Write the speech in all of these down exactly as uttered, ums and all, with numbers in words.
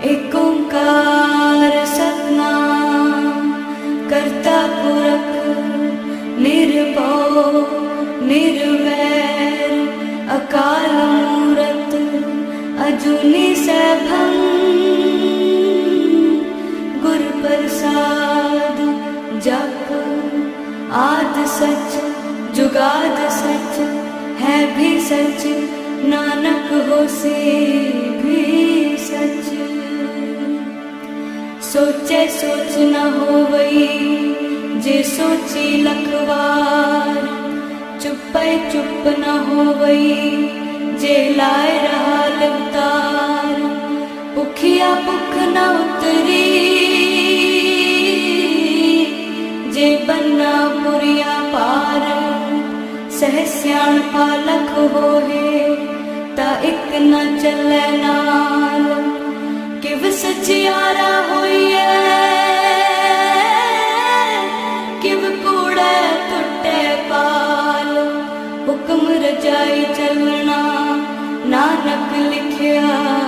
एक ओंकार सतनाम करता पुरख निर्भव निर्वैर अकाल मूरत अजूनी सैभं गुर प्रसाद जप आद सच जुगाद सच है भी सच नानक होसी भी सच। सोचे सोच न होवई जे सोची लखवार चुपै चुप न होवई जे लाए रहा अवतार। भुखिया भुख न उतरी जे बन्ना पुरिया पार। सहस्याण पालक होए ता एक न चले नाल किव सचियारा होइए किव कूड़े टुटे पाल। हुक्म रजाई चलना नानक लिखिया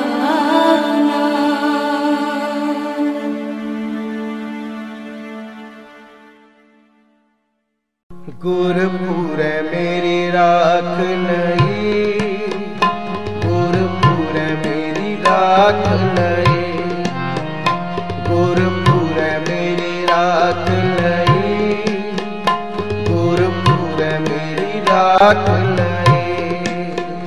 गुरपुर मेरी राख नहीं, गुरपुर मेरी राख नहीं, गुरपुर मेरी राख नहीं, गुरपुर मेरी राख नहीं।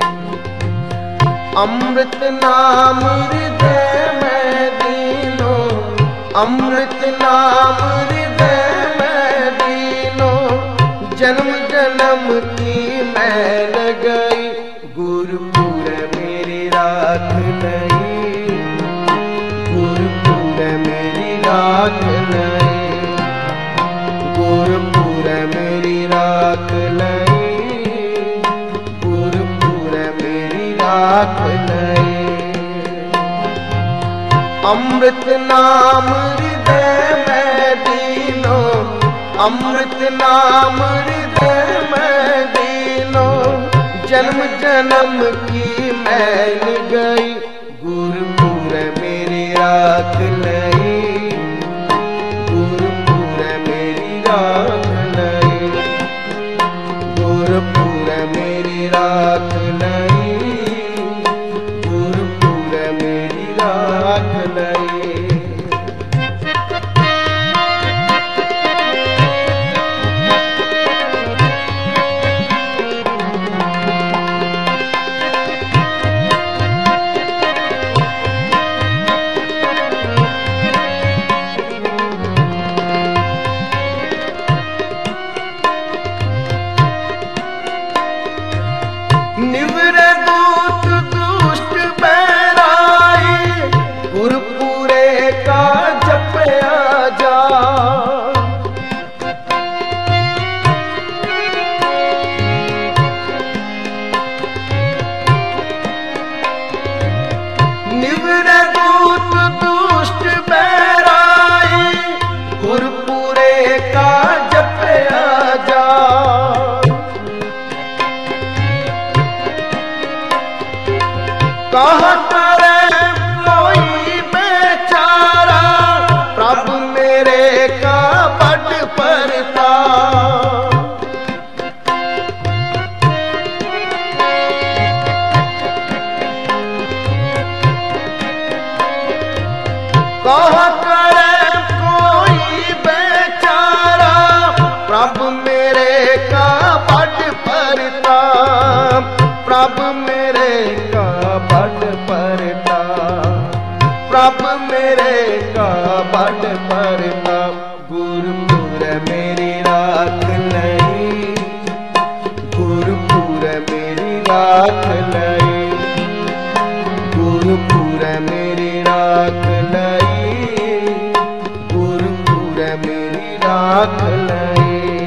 अमृत नाम हृदय में दीनो, अमृत नाम हृदय में दीनो। जन्म जन्म की मैल गई, गुरपुर मेरी राख नहीं, गुरपुर मेरी राख नहीं, गुरपुर मेरी राख नहीं, गुरपुर मेरी राख नहीं। अमृत नाम हृदय में दीनो, अमृत नाम हृदय में दीनो। जन्म जन्म की मैल गई, गुरपुर मेरी राख नहीं, गुरपुर मेरी राख नहीं, गुरपुर मेरी राख नहीं, गुरपुर मेरी राख नहीं। कहाँ करे कोई बेचारा, प्रभु मेरे का बड़ परता। कहाँ करे कोई बेचारा, प्रभु मेरे का बड़ परता। प्रभु मेरे का बड़ परता, प्रभु मेरे का बड़ परता। गुरपुर मेरी राख नहीं, गुरपुर मेरी राख नहीं, गुरपुर मेरी राख नहीं, गुरपुर मेरी राख नहीं।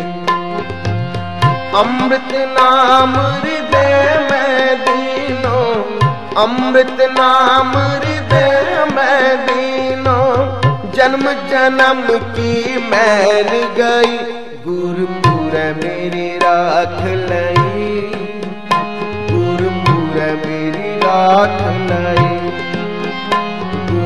अमृत नाम हृदय में दीनो, अमृत नाम हृदय में दीनो। जन्म जन्म की मैल गई, गुरपुर मेरी राख नहीं, गुरपुर मेरी राख नहीं,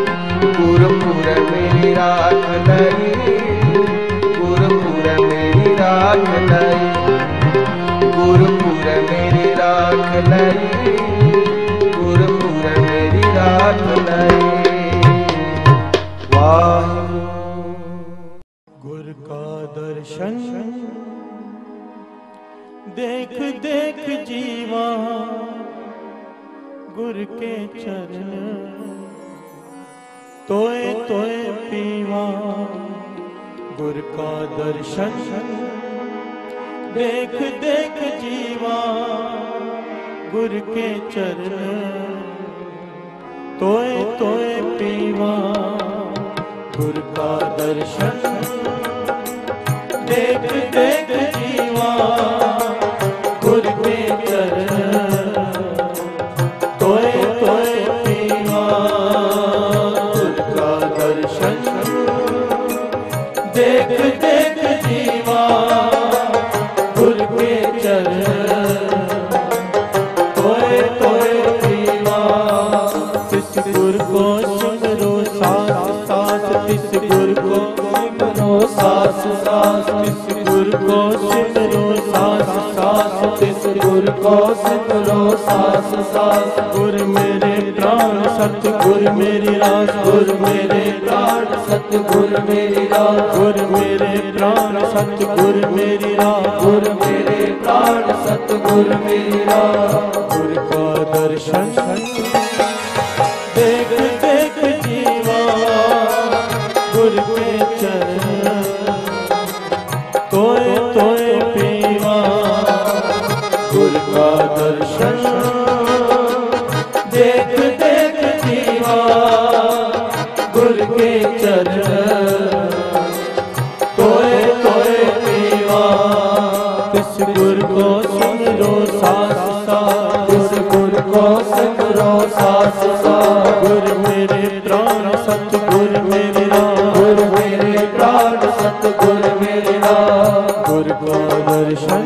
गुरपुर मेरी राख लई, गुरपुर मेरी राख लई, गुरपुर मेरी राख लई, गुरपुर मेरी राख लई। गुर का दर्शन देख देख जीवा, गुर के चरण तोए तोए पीवा। गुर का दर्शन देख देख जीवा, गुर के चरण तोए तोए पीवा। गुर का दर्शन देख देख जीवा, गुर के चरण तोए तोए पीवा। गुर का दर्शन देख देख जीवा, गुर के चरण तोए तोए पीवा। तिस गुर को सिमरो सास सास, तिस गुर को सिमरो सास सास, तिस गुर को सिमरो सास सास, तिस गुर को सिमरो सास सास। गुर मेरे प्राण सतगुर मेरी रास, गुर मेरे प्राण सतगुर मेरी रास, गुर मेरे प्राण सतगुर मेरी रास, गुर मेरे प्राण सतगुर मेरी रास। गुर का दर्शन देख देख जीवा, गुर के चरण तोए तोए पीवा। गुर का दर्शन देख देख जीवा, गुर के चरण तोए तोए पीवा। तिस गुर को सिमरो सास सास, तिस गुर को सिमरो सास सास। गुर मेरे प्राण सतगुर मेरे रास, गुर मेरे प्राण सतगुर मेरे रास। गुर का दर्शन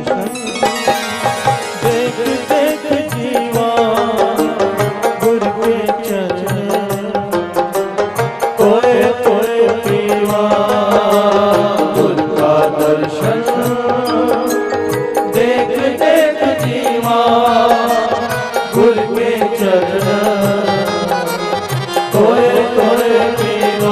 देख देख जीवा, गुर के चरण तोए तोए पीवा। गुर का दर्शन देख देख जीवा, गुर के चरण तोए तोए पीवा।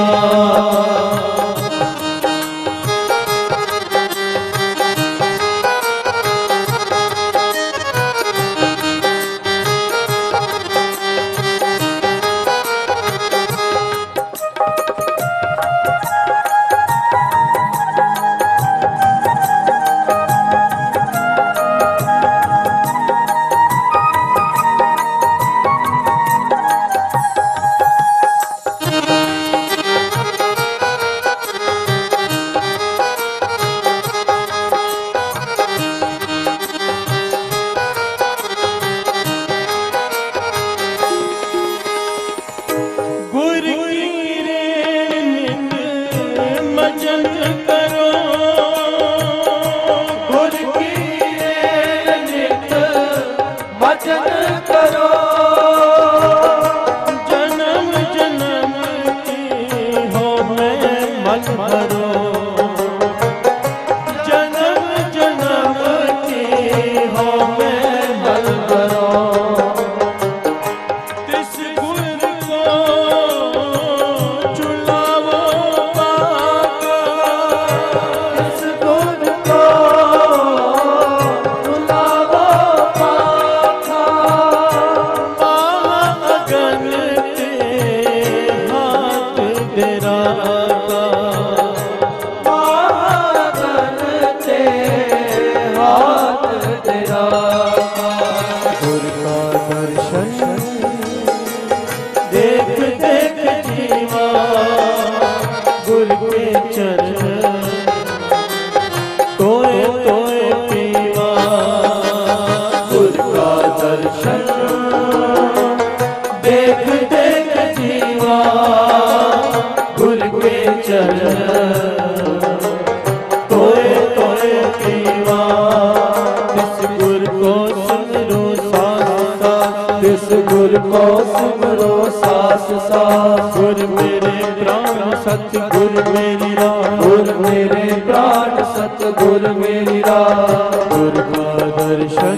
सास सास। गुर मेरे प्राण सतगुर मेरी राह। गुर मेरे प्राण सतगुर मेरी राह। गुर का दर्शन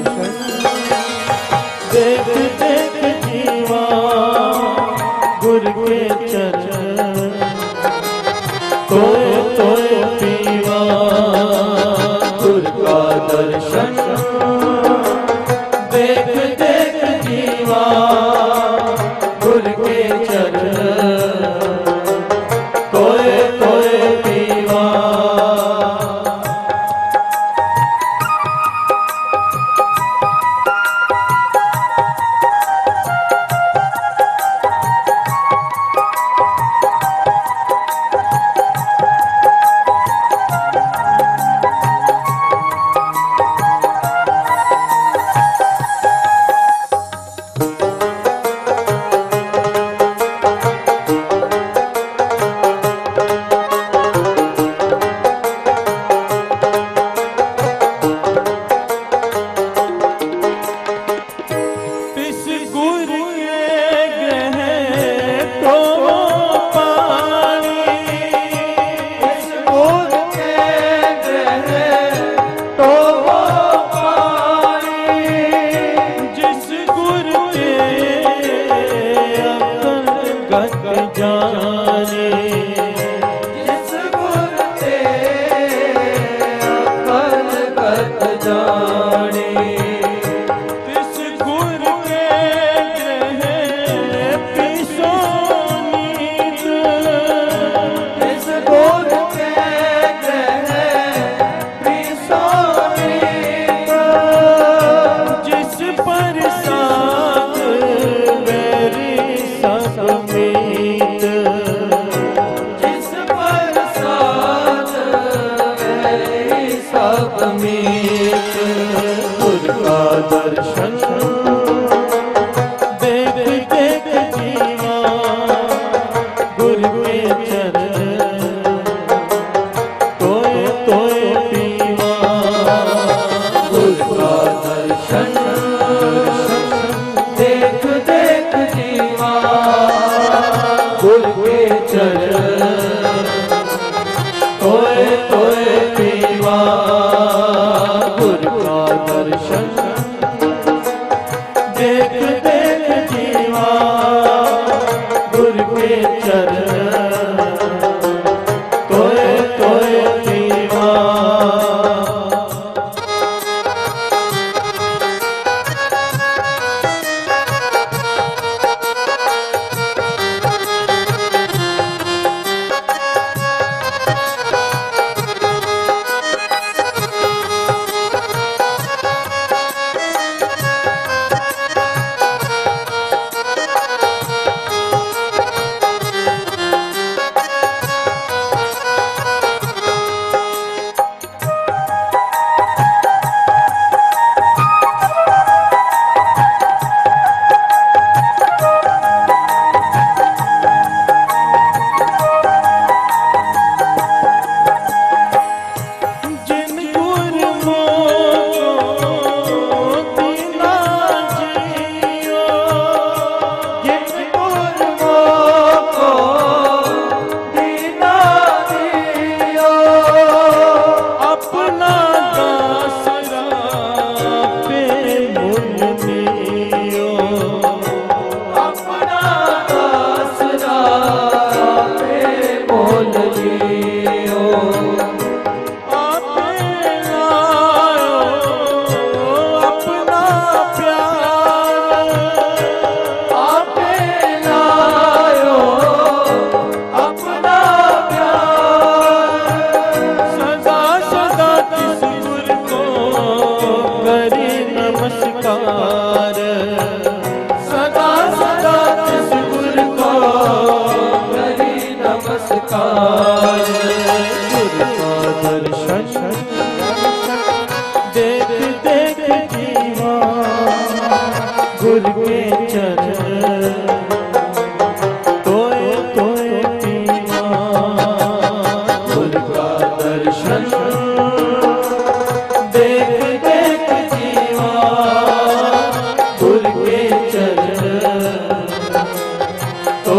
देख देख जीवा गुर के चरण तोए तोए पीवा। गुर का दर्शन देख देख जीवा गुर के चरण तोए तोए पीवा।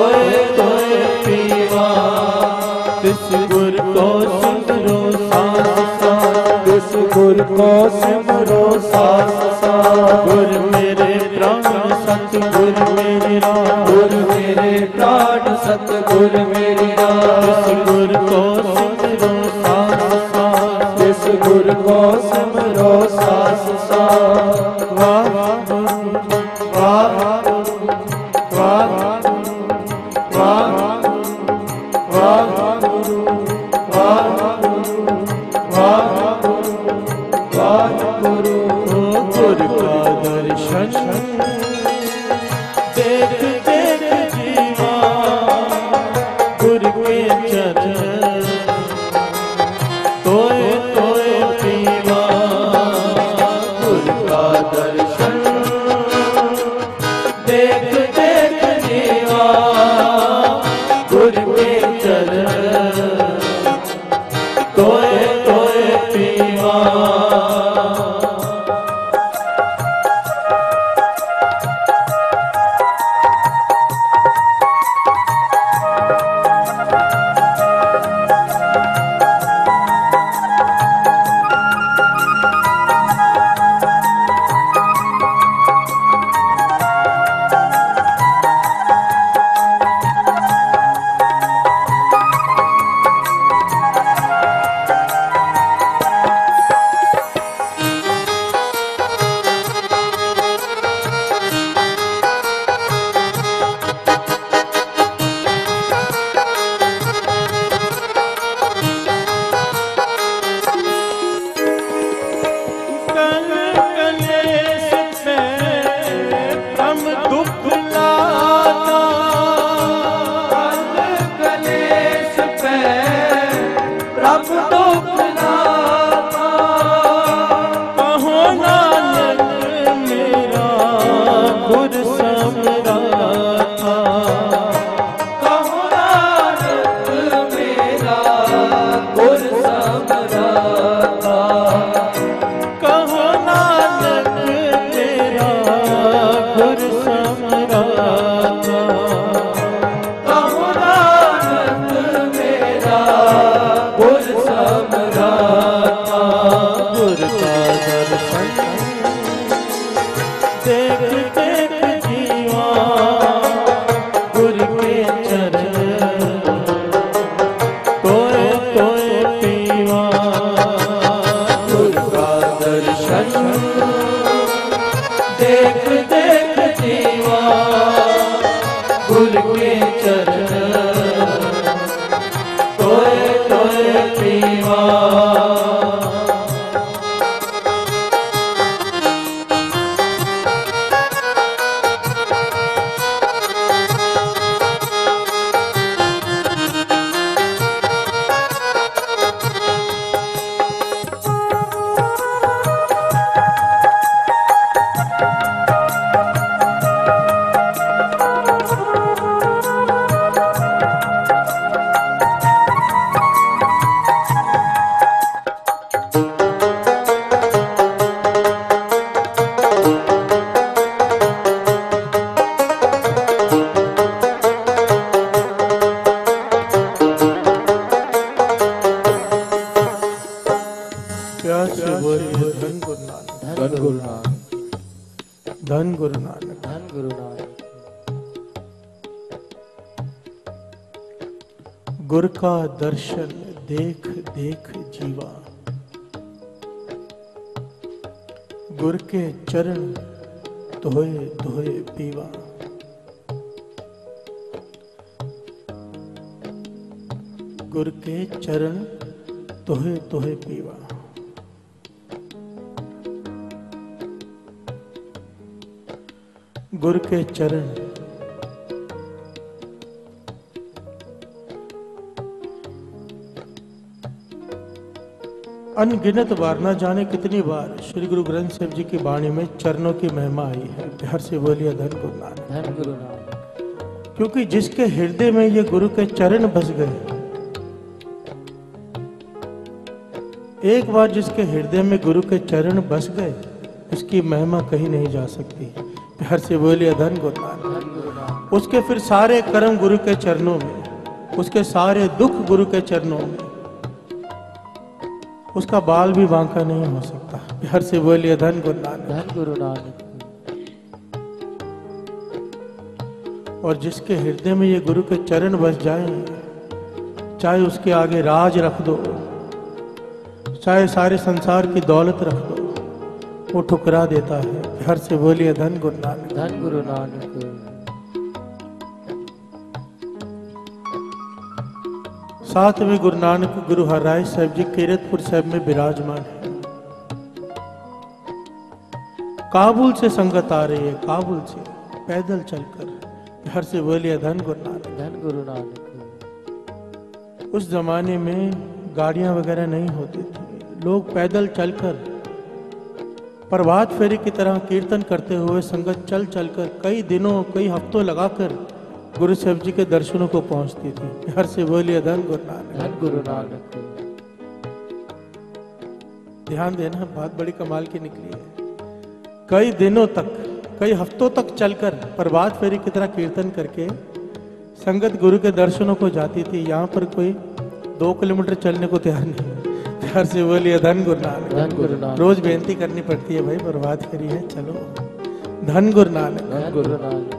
तोए तोए पीवा तिस गुर को सिमरो सास सास तिस गुर को सिमरो सास सास गुर मेरे प्राण सतगुर मेरे राम गुर मेरे प्राण सतगुर मेरे राम तिस गुर को सिमरो सास सास तिस गुर को सिमरो सास सास वाह वाह वाह वाह गुर का दर्शन देख देख जीवा, गुर के चरण धोए धोए पीवा। गुर के चरण धोए धोए पीवा। गुर के चरण अनगिनत बार, ना जाने कितनी बार श्री गुरु ग्रंथ साहिब जी की वाणी में चरणों की महिमा आई है। प्यार से बोलिए धन गुरु नानक, धन गुरु नानक। क्योंकि जिसके हृदय में ये गुरु के चरण बस गए, एक बार जिसके हृदय में गुरु के चरण बस गए, उसकी महिमा कहीं नहीं जा सकती। प्यार से बोलिए धन गुरु नानक, धन गुरु नानक। उसके फिर सारे कर्म गुरु के चरणों में, उसके सारे दुख गुरु के चरणों में, उसका बाल भी बांका नहीं हो सकता। प्यार से बोलिए धन गुरु नानक, धन गुरु नानक। और जिसके हृदय में ये गुरु के चरण बस जाएं, चाहे उसके आगे राज रख दो, चाहे सारे संसार की दौलत रख दो, वो ठुकरा देता है। प्यार से बोलिए धन गुरु नानक, धन गुरु नानक। साथ में गुरु नानक गुरु हरराय साहब जी कीरतपुर साहब में विराजमान है। काबुल से संगत आ रही है, काबुल से पैदल चलकर। प्यार से बोलिए धन गुरु नानक, धन गुरु नानक। उस जमाने में गाड़ियां वगैरह नहीं होती थी, लोग पैदल चलकर प्रभात फेरी की तरह कीर्तन करते हुए संगत चल चलकर कई दिनों कई हफ्तों लगाकर गुरु साहब जी के दर्शनों को पहुंचती थी। प्यार से बोलिए धन गुरु नानक, धन गुरु नानक। ध्यान देना, बात बड़ी कमाल की निकली है। कई दिनों तक कई हफ्तों तक चलकर प्रभात फेरी की तरह कीर्तन करके संगत गुरु के दर्शनों को जाती थी। यहाँ पर कोई दो किलोमीटर चलने को तैयार नहीं। प्यार से बोलिए धन गुरु नानक, धन गुरु नानक। रोज बेनती करनी पड़ती है, भाई प्रभात फेरी है, चलो धन गुरु नानक, धन गुरु नानक।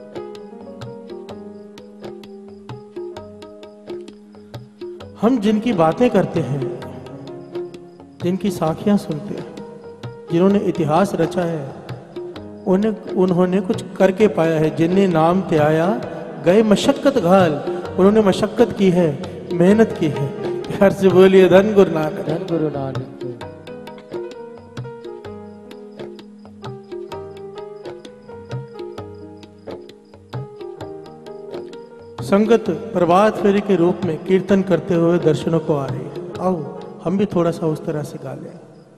हम जिनकी बातें करते हैं, जिनकी साखियां सुनते हैं, जिन्होंने इतिहास रचा है, उन्हें उन्होंने कुछ करके पाया है। जिनने नाम ते आया गए मशक्कत घाल, उन्होंने मशक्कत की है, मेहनत की है। प्यार से बोलिए धन गुरु नानक, धन गुरु नानक। संगत प्रभात फेरी के रूप में कीर्तन करते हुए दर्शनों को आ रही है। आओ हम भी थोड़ा सा उस तरह से गा लें।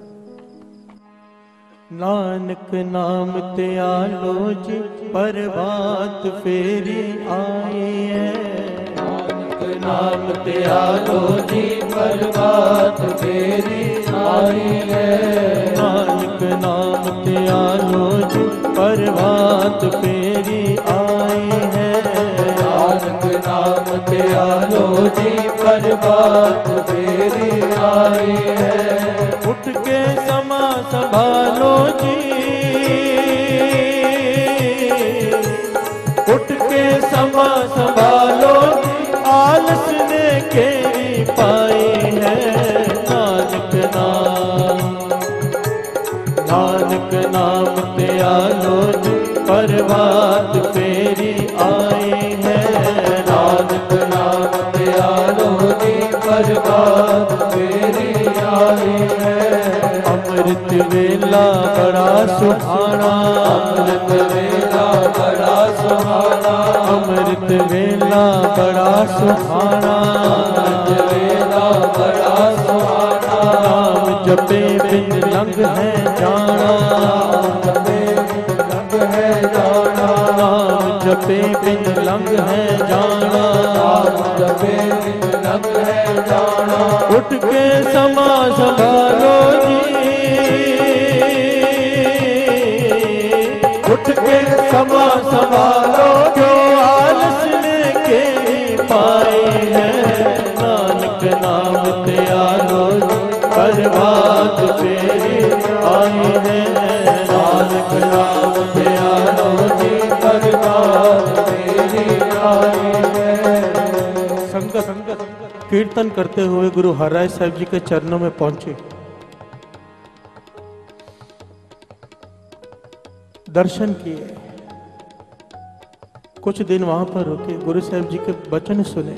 नानक नाम ते आलो जी प्रभात फेरी आई है, नानक नाम ते आलो जी प्रभात फेरी आई है। नानक नाम ते आलो जी प्रभात फेरी आई है। नानक नाम ते आलो जी प्रभात फेरी आई है। उठ के समा संभालो जी, उठ के समा संभालो जी, आलस ने के पाई है। नानक नाम, नानक नाम ते आलो जी प्रभात फेरी आई है। नानक नाम ते आलो जी प्रभात फेरी आई है। अमृत वेला बड़ा सुहाना, अमृत वेला बड़ा सुहाना। अमृत वेला बड़ा सुहाना। अमृत वेला बड़ा सुहाना। नाम जपे बिन लंग है जाना, जपे बिन लंग है जाना। नाम जपे बिन लंग है जाना। जपे बिन लंग है जाना। उठ के समा संभालो जी, उठ के समा संभालो, जो आलस लेके पाए हैं। नानक नाम ते आलो प्रभात फेरी आई है। नानक नाम ते आलो जी प्रभात फेरी आई है। संगत संगत कीर्तन करते हुए गुरु हरराय साहब जी के चरणों में पहुंचे, दर्शन किए, कुछ दिन वहां पर रुके, गुरु साहब जी के वचन सुने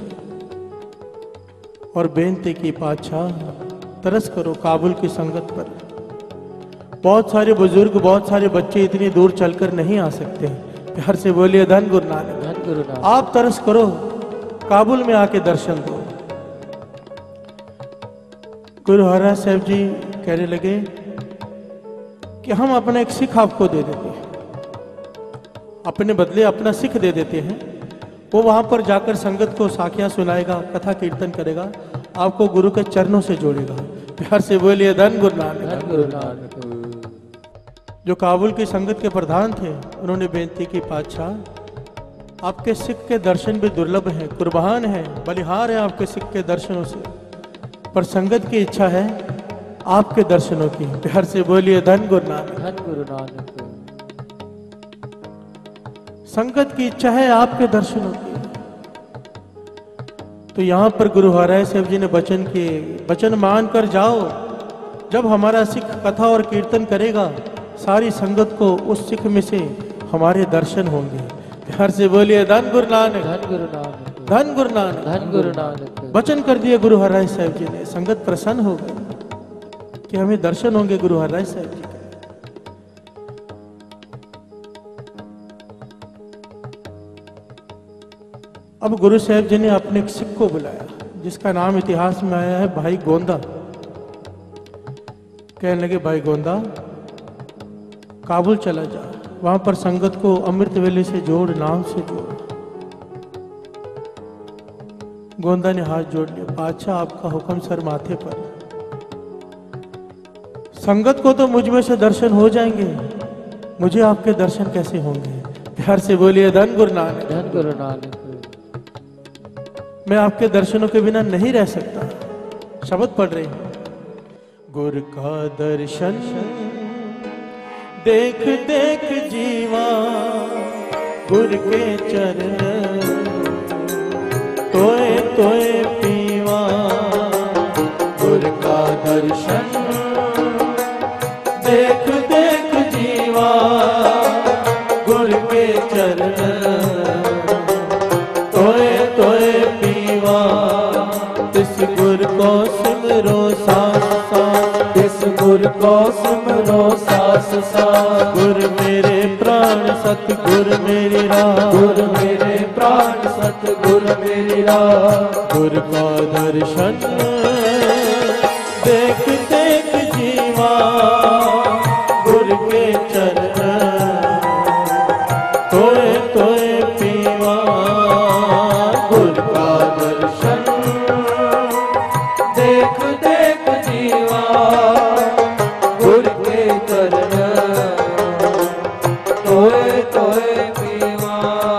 और बेनती की, पातशाह तरस करो काबुल की संगत पर। बहुत सारे बुजुर्ग, बहुत सारे बच्चे इतनी दूर चलकर नहीं आ सकते। प्यार से बोलिए धन गुरु नानक, धन गुरु नानक। आप तरस करो, काबुल में आके दर्शन दो। गुरु हरराय साहब जी कहने लगे कि हम अपना एक सिख आपको दे देते हैं, अपने बदले अपना सिख दे देते हैं। वो वहां पर जाकर संगत को साखियां सुनाएगा, कथा कीर्तन करेगा, आपको गुरु के चरणों से जोड़ेगा। प्यार से बोलिए धन गुरु नानक। धन गुरु नानक। जो काबुल की संगत के प्रधान थे, उन्होंने बेनती की, पातशाह आपके सिख के दर्शन भी दुर्लभ हैं, कुर्बान हैं, बलिहार हैं आपके सिख के दर्शनों से, पर संगत की इच्छा है आपके दर्शनों की। प्यार से बोलिए धन गुरु नानक। धन गुरु नानक। संगत की इच्छा है आपके दर्शनों की। तो यहां पर गुरु हराय साहब जी ने वचन किए, वचन मान कर जाओ। जब हमारा सिख कथा और कीर्तन करेगा, सारी संगत को उस सिख में से हमारे दर्शन होंगे। प्यार से बोलिए धन गुरु नानक। धन गुरु नानक। धन गुरु नानक। धन गुरु नानक। वचन कर दिए गुरु हराय साहब जी ने। संगत प्रसन्न हो गई कि हमें दर्शन होंगे गुरु हराय साहब जी के। अब गुरु साहब जी ने अपने एक सिख को बुलाया, जिसका नाम इतिहास में आया है भाई गोंदा। कहने लगे, भाई गोंदा काबुल चला जा, वहां पर संगत को अमृत वेले से जोड़, नाम से जोड़। गोंदा ने हाथ जोड़ लिया, बादशाह आपका हुक्म सर माथे पर। संगत को तो मुझ में से दर्शन हो जाएंगे, मुझे आपके दर्शन कैसे होंगे? प्यार से बोलिए धन गुरु नानक। धन गुरु नानक। मैं आपके दर्शनों के बिना नहीं रह सकता। शब्द पढ़ रहे हैं, गुरु का दर्शन देख देख जीवा, गुरु के चरण तोए तोए पीवा। गुरु का दर्शन देख देख जीवा, गुरु के चरण तोए तोए पीवा। तिस गुर को सिमरो सास सास, तिस गुर को सिमरो सास सास। गुर मेरे प्राण सतगुर मेरी राह, गुर मेरे प्राण सतगुर मेरी राह। गुर का दर्शन देख देख जीवा, गुर के चरण तोए तोए पीवा। गुर का दर्शन देख देख जीवा, गुर के चरण तोए तोए पीवा।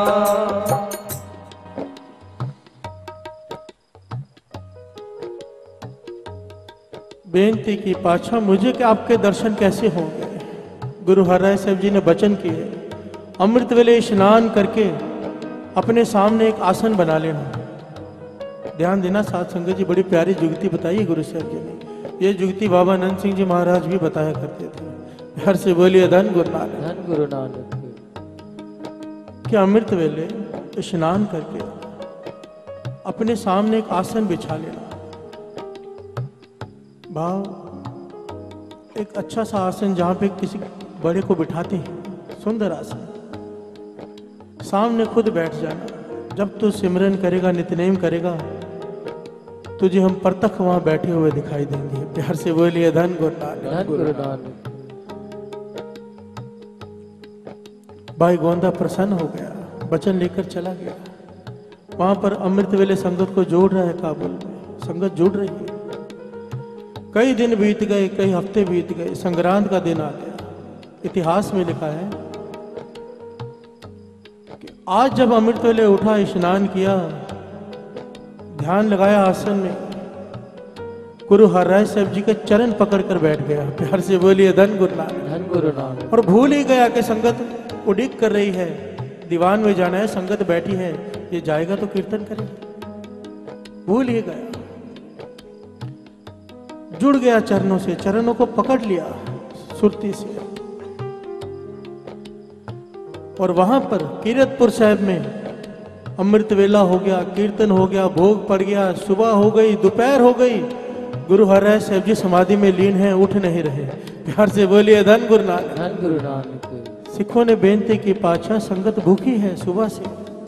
बेनती की, पाछा मुझे कि आपके दर्शन कैसे होंगे? गुरु हराय साहब जी ने वचन किए, अमृत वेले स्नान करके अपने सामने एक आसन बना लेना। ध्यान देना साथ संगत जी, बड़ी प्यारी जुगती बताई गुरु साहब जी ने। ये जुगती बाबा नंद सिंह जी महाराज भी बताया करते थे। प्यार से बोलिए धन गुरु नानक। धन गुरु नानक। कि अमृत वेले स्नान करके अपने सामने एक आसन बिछा लेना। भाव एक अच्छा सा आसन जहां पे किसी बड़े को बिठाते हैं, सुंदर आसन। सामने खुद बैठ जाना। जब तू सिमरन करेगा, नित्यनेम करेगा, तुझे हम परतख वहां बैठे हुए दिखाई देंगे। प्यार से बोलिए धन गुरु नानक। धन गुरु नानक। भाई गोंदा प्रसन्न हो गया, वचन लेकर चला गया। वहां पर अमृत वेले संगत को जोड़ रहा है, काबुल में संगत जुड़ रही है। कई दिन बीत गए, कई हफ्ते बीत गए, संक्रांत का दिन आ गया। इतिहास में लिखा है कि आज जब अमृत वेले उठा, स्नान किया, ध्यान लगाया आसन में, गुरु हराय साहब जी के चरण पकड़कर बैठ गया। प्यार से बोलिए धन गुरु नानक। धन गुरु नानक। और भूल ही गया कि संगत उड़ीक कर रही है, दीवान में जाना है, संगत बैठी है, ये जाएगा तो कीर्तन करेगा। भूल ही गया, जुड़ गया चरणों से, चरणों को पकड़ लिया सुरती से। और वहां पर कीरतपुर साहब में अमृत वेला हो गया, कीर्तन हो गया, भोग पड़ गया, सुबह हो गई, दोपहर हो गई। गुरु हराय साहब जी समाधि में लीन हैं, उठ नहीं रहे। प्यार से बोलिए धन गुरु नानक। धन गुरु नानक। सिखों ने बेनती की, पाछा संगत भूखी है, सुबह से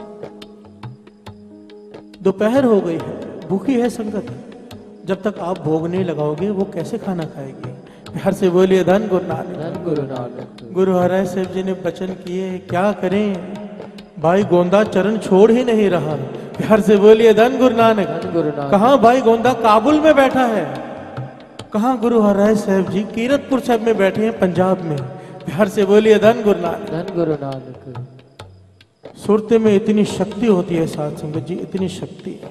दोपहर हो गई है, भूखी है संगत। जब तक आप भोग नहीं लगाओगे वो कैसे खाना खाएगी? प्यार से बोलिए धन गुरु नानक। धन गुरु नानक। गुरु हराय साहब जी ने वचन किए, क्या करें? भाई गोंदा चरण छोड़ ही नहीं रहा। प्यार से बोलिए धन गुरु नानक। धन गुरु नानक। कहाँ भाई गोंदा? काबुल में बैठा है। कहाँ गुरु हराय साहब जी? कीरतपुर साहब में बैठे हैं, पंजाब में। प्यार से बोलिए धन गुरु नानक। धन गुरु नानक। सुरते में इतनी शक्ति होती है साध संगत जी, इतनी शक्ति है।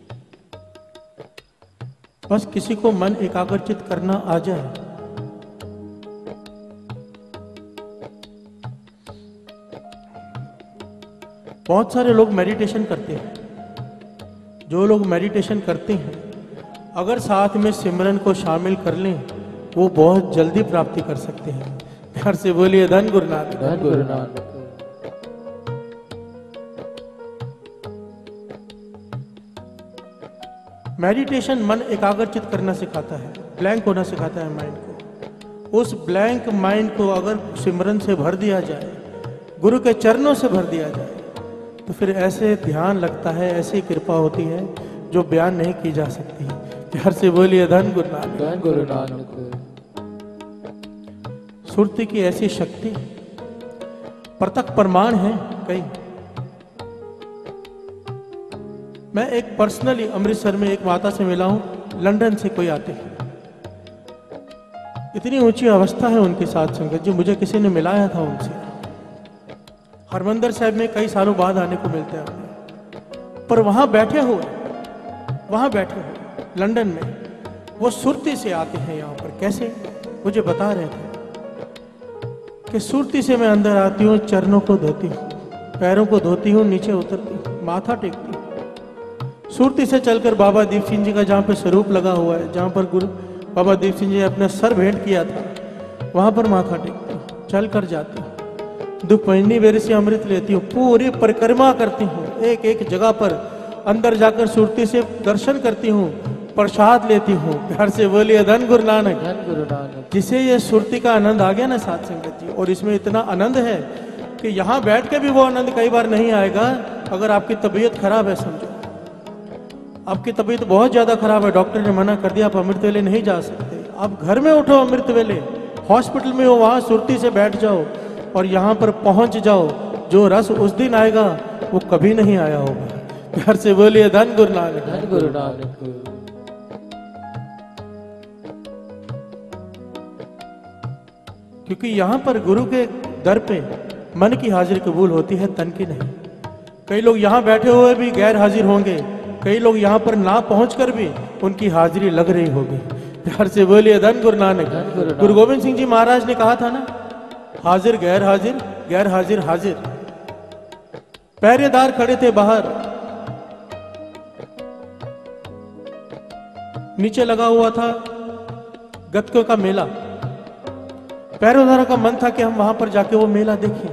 बस किसी को मन एकाग्रचित करना आ जाए, बहुत सारे लोग मेडिटेशन करते हैं। जो लोग मेडिटेशन करते हैं अगर साथ में सिमरन को शामिल कर लें वो बहुत जल्दी प्राप्ति कर सकते हैं। प्यार से बोलिए धन गुरु नानक, धन गुरु नानक। मेडिटेशन मन एकाग्रचित करना सिखाता है, ब्लैंक होना सिखाता है माइंड को। उस ब्लैंक माइंड को अगर सिमरन से भर दिया जाए, गुरु के चरणों से भर दिया जाए, तो फिर ऐसे ध्यान लगता है, ऐसी कृपा होती है जो बयान नहीं की जा सकती। प्यार से बोलिए धन गुरु नानक, धन गुरु नानक। सुरती की ऐसी शक्ति प्रत्यक्ष प्रमाण है कई। मैं एक पर्सनली अमृतसर में एक माता से मिला हूं, लंदन से कोई आते हैं, इतनी ऊंची अवस्था है उनके साथ संगत जी, मुझे किसी ने मिलाया था उनसे। हरमंदिर साहब में कई सालों बाद आने को मिलते हैं हमें, पर वहां बैठे हुए वहां बैठे हुए लंदन में वो सुरती से आते हैं यहाँ पर। कैसे? मुझे बता रहे थे कि सुरती से मैं अंदर आती हूँ, चरणों को धोती हूँ, पैरों को धोती हूँ, नीचे उतरती हूँ, माथा टेकती हूँ। सुरती से चलकर बाबा दीप सिंह जी का जहाँ पे स्वरूप लगा हुआ है, जहाँ पर गुरु बाबा दीप सिंह जी ने अपना सर भेंट किया था, वहां पर माथा टेकती हूँ, चल कर जाती हूँ, दोपहरी बेरे से अमृत लेती हूँ, पूरी परिक्रमा करती हूँ, एक एक जगह पर अंदर जाकर सुरती से दर्शन करती हूँ, प्रसाद लेती हूँ। प्यार से बोलिए धन गुरु नानक, धन गुरु नानक। जिसे ये सुरती का आनंद आ गया ना साथ संगत जी, और इसमें इतना आनंद है कि यहाँ बैठ के भी वो आनंद कई बार नहीं आएगा अगर आपकी तबीयत खराब है। समझो आपकी तबीयत बहुत ज्यादा खराब है, डॉक्टर ने मना कर दिया, आप अमृत वेले नहीं जा सकते, आप घर में उठो अमृत वेले, हॉस्पिटल में हो वहां सुरती से बैठ जाओ और यहाँ पर पहुंच जाओ, जो रस उस दिन आएगा वो कभी नहीं आया होगा। प्यार से बोलिए धन गुरु नानक, धन गुरु नानक। क्योंकि यहाँ पर गुरु के दर पे मन की हाजिरी कबूल होती है, तन की नहीं। कई लोग यहाँ बैठे हुए भी गैर हाजिर होंगे, कई लोग यहाँ पर ना पहुंचकर भी उनकी हाजिरी लग रही होगी। प्यार से बोलिए धन गुरु नानक। गुरु गोविंद सिंह जी महाराज ने कहा था ना, हाजिर गैर हाजिर, गैर हाजिर हाजिर। पहरेदार खड़े थे बाहर, नीचे लगा हुआ था गतकों का मेला। पहरेदार का मन था कि हम वहां पर जाके वो मेला देखें।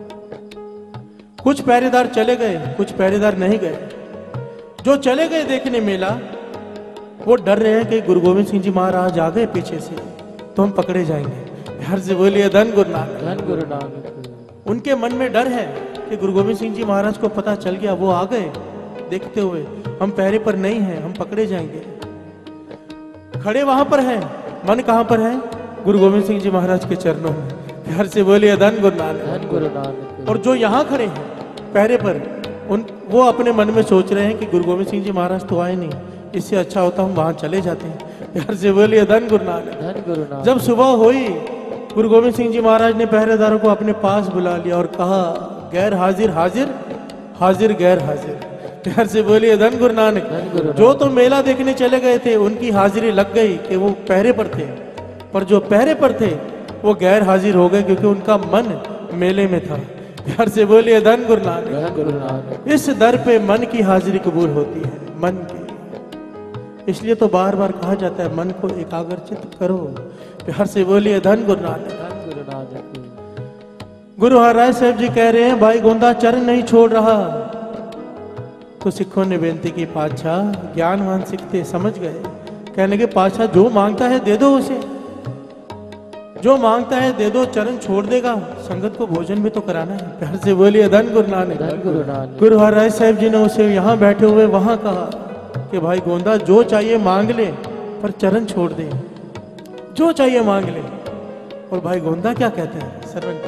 कुछ पहरेदार चले गए, कुछ पहरेदार नहीं गए। जो चले गए देखने मेला, वो डर रहे हैं कि गुरु गोविंद सिंह जी महाराज आ गए पीछे से तो हम पकड़े जाएंगे। प्यार से बोलिए धन गुरु नानक, धन गुरु नानक। उनके मन में डर है कि गुरु गोविंद सिंह जी महाराज को पता चल गया, वो आ गए देखते हुए, हम पहरे पर नहीं हैं, हम पकड़े जाएंगे। खड़े वहां पर हैं, मन कहां पर है? गुरु गोविंद सिंह जी महाराज के चरणों में। प्यार से बोलिए धन गुरु नानक, धन गुरु नानक। और जो यहाँ खड़े हैं पहरे पर, उन वो अपने मन में सोच रहे हैं कि गुरु गोविंद सिंह जी महाराज तो आए नहीं, इससे अच्छा होता हम वहां चले जाते हैं। प्यार से बोलिए धन गुरु नानक, धन गुरु नानक। जब सुबह हुई, गुरु गोविंद सिंह जी महाराज ने पहरेदारों को अपने पास बुला लिया और कहा, गैर हाजिर हाजिर, हाजिर गैर हाजिर। प्यार से बोलिए धन गुरु नानक। जो तो मेला देखने चले गए थे उनकी हाजिरी लग गई कि वो पहरे पर थे, पर जो पहरे पर थे वो गैर हाजिर हो गए क्योंकि उनका मन मेले में था। प्यार से बोलिए धन गुरु नानक, धन गुरु नानक। इस दर पे मन की हाजिरी कबूल होती है, मन की। इसलिए तो बार बार कहा जाता है मन को एकाग्रचित करो। प्यार से बोलिए धन गुरु नानक, धन गुरु नानक। गुरु हरराय साहब जी कह रहे हैं, भाई गोंदा चरण नहीं छोड़ रहा। तो सिखों ने बेनती की, पातशाह ज्ञानवान सिख थे, समझ गए। कहने लगे, पातशाह जो मांगता है दे दो उसे, जो मांगता है दे दो, चरण छोड़ देगा, संगत को भोजन भी तो कराना है। प्यार से बोलिए धन गुरु नानक, धन गुरु नानक। गुरु हरराय साहब जी ने उसे यहाँ बैठे हुए वहां कहा कि भाई गोंदा जो चाहिए मांग ले, पर चरण छोड़ दे, जो चाहिए मांग ले। और भाई गोंदा क्या कहते हैं? सरवण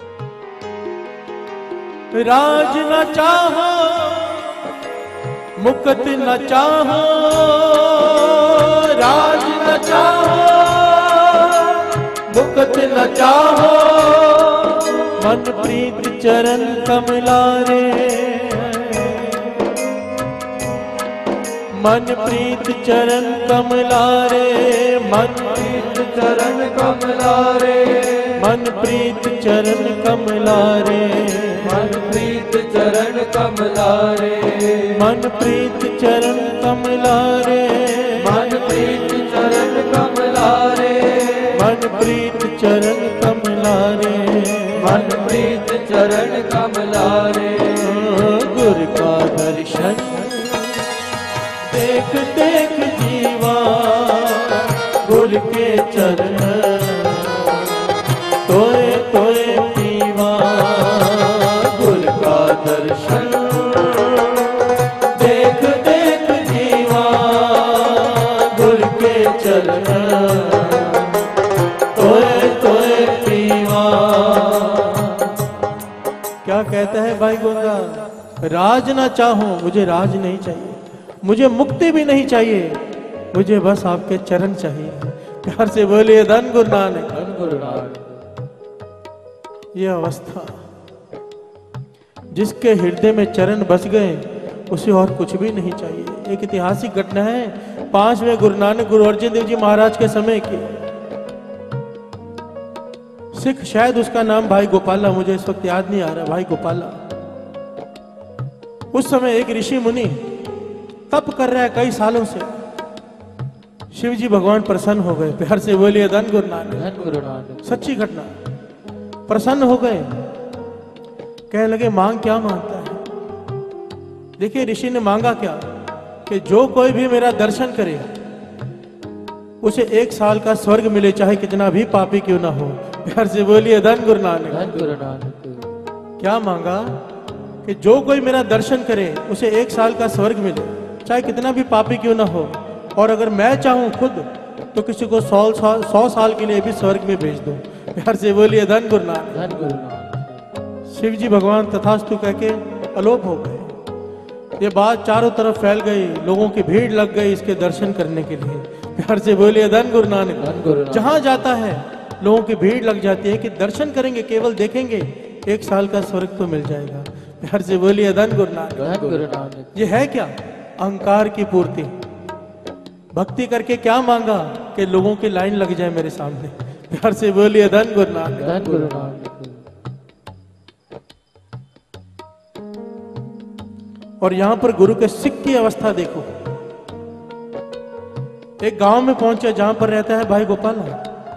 राज न चाहो, मुक्त न चाहो, राज न चाहो, मुक्त न चाहो, मन प्रीत चरण कमलारे, मन प्रीत चरण कमलारे, मन प्रीत चरण कमलारे, मन प्रीत चरण कमलारे, मन प्रीत चरण कमलारे, मन प्रीत चरण कमलारे, मन प्रीत चरण कमलारे, मन प्रीत चरण कमलारे, मन प्रीत चरण कमलारे। गुरु का दर्शन देख देख जीवा, गुरु के चरण तोए तोए पीवा, गुरु का दर्शन देख देख जीवा, गुरु के चरण तोए तोए पीवा। क्या कहता है भाई गोंदा? राज ना चाहूं, मुझे राज नहीं चाहिए, मुझे मुक्ति भी नहीं चाहिए, मुझे बस आपके चरण चाहिए। प्यार से बोलिए धन गुरु नानक, धन गुरु नानक। ये अवस्था जिसके हृदय में चरण बस गए उसे और कुछ भी नहीं चाहिए। एक ऐतिहासिक घटना है पांचवें गुरु नानक गुरु अर्जन देव जी महाराज के समय की। सिख, शायद उसका नाम भाई गोपाला, मुझे इस वक्त याद नहीं आ रहा, भाई गोपाला। उस समय एक ऋषि मुनि तप कर रहा है कई सालों से। शिव जी भगवान प्रसन्न हो गए। प्यार से बोलिए धन गुरु नानक, धन गुरु नानक। सच्ची घटना। प्रसन्न हो गए, कहने लगे मांग क्या मांगता है? देखिए ऋषि ने मांगा क्या कि जो कोई भी मेरा दर्शन करे उसे एक साल का स्वर्ग मिले, चाहे कितना भी पापी क्यों ना हो। प्यार से बोलिए धन गुरु नानक, धन गुरु नानक। क्या मांगा कि जो कोई मेरा दर्शन करे उसे एक साल का स्वर्ग मिले, चाहे कितना भी पापी क्यों ना हो, और अगर मैं चाहूं खुद तो किसी को सौ साल सौ साल के लिए भी स्वर्ग में भेज दूं। प्यार से बोलिए धन गुरु नानक, धन गुरु नानक। शिव जी भगवान तथास्तु कह के अलोप हो गए। ये बात चारों तरफ फैल गई, लोगों की भीड़ लग गई इसके दर्शन करने के लिए। प्यार से बोलिए धन गुरु नानक, धन गुरु नानक। जहां जाता है लोगों की भीड़ लग जाती है कि दर्शन करेंगे, केवल देखेंगे, एक साल का स्वर्ग तो मिल जाएगा। प्यार से बोलिए धन गुरु नानक, धन गुरु नानक। ये है क्या? अहंकार की पूर्ति। भक्ति करके क्या मांगा कि लोगों की लाइन लग जाए मेरे सामने। प्यार से बोलिए धन गुरु नानक, धन गुरु नानक। और यहां पर गुरु के सिख की अवस्था देखो। एक गांव में पहुंचे जहां पर रहता है भाई गोपाला।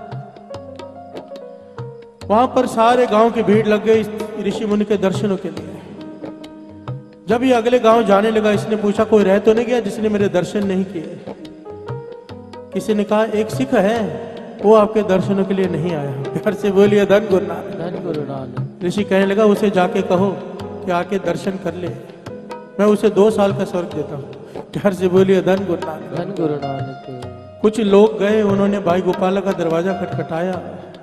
वहां पर सारे गांव की भीड़ लग गई ऋषि मुनि के दर्शनों के लिए। जब ये अगले गांव जाने लगा, इसने पूछा कोई रह तो नहीं गया जिसने मेरे दर्शन नहीं किए? किसी ने कहा एक सिख है, वो आपके दर्शनों के लिए नहीं आया। प्यार से बोलिए धन गुरु नानक, धन गुरु नानक। ऋषि कहने लगा उसे जाके कहो कि आके दर्शन कर ले, मैं उसे दो साल का स्वर्ग देता हूँ। प्यार से बोलिए धन गुरु नानक, धन गुरु नानक। कुछ लोग गए, उन्होंने भाई गोपाला का दरवाजा खटखटाया।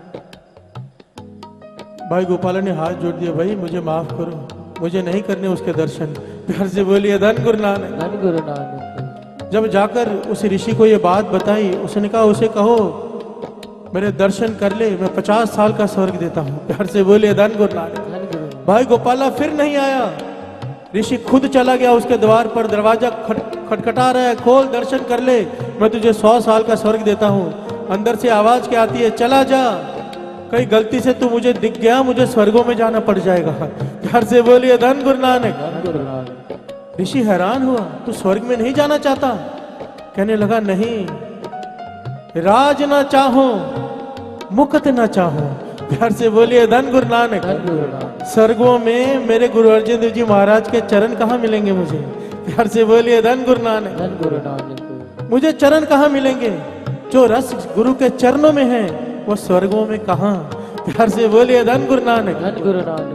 भाई गोपाला ने हाथ जोड़ दिया, भाई मुझे माफ करो, मुझे नहीं करने उसके दर्शन। प्यार से बोलिए धन गुरु नानक, धन गुरु नानक। जब जाकर उस ऋषि को ये बात बताई, उसने कहा उसे कहो मेरे दर्शन कर ले, मैं पचास साल का स्वर्ग देता हूँ। प्यार से बोलिए धन गुरु नानक। धन गुरु। भाई गोपाला फिर नहीं आया। ऋषि खुद चला गया उसके द्वार पर, दरवाजा खट खटखटा रहा है, खोल दर्शन कर ले, मैं तुझे सौ साल का स्वर्ग देता हूँ। अंदर से आवाज क्या आती है, चला जा, कहीं गलती से तू मुझे दिख गया, मुझे स्वर्गों में जाना पड़ जाएगा। प्यार से बोलिए धन गुरु नानक, धन गुरु नानक। ऋषि हैरान हुआ, तू स्वर्ग में नहीं जाना चाहता? कहने लगा नहीं, राज ना चाहो, मुक्त ना चाहो। प्यार से बोलिए धन गुरु नानक, धन गुरु नानक। स्वर्गों में मेरे गुरु अर्जन देव जी महाराज के चरण कहाँ मिलेंगे मुझे? प्यार से बोलिए धन गुरु नानक, धन गुरु नानक। मुझे चरण कहाँ मिलेंगे? जो रस गुरु के चरणों में है वो स्वर्गों में कहाँ? प्यार से बोलिए धन गुरु नानक, धन गुरु नानक।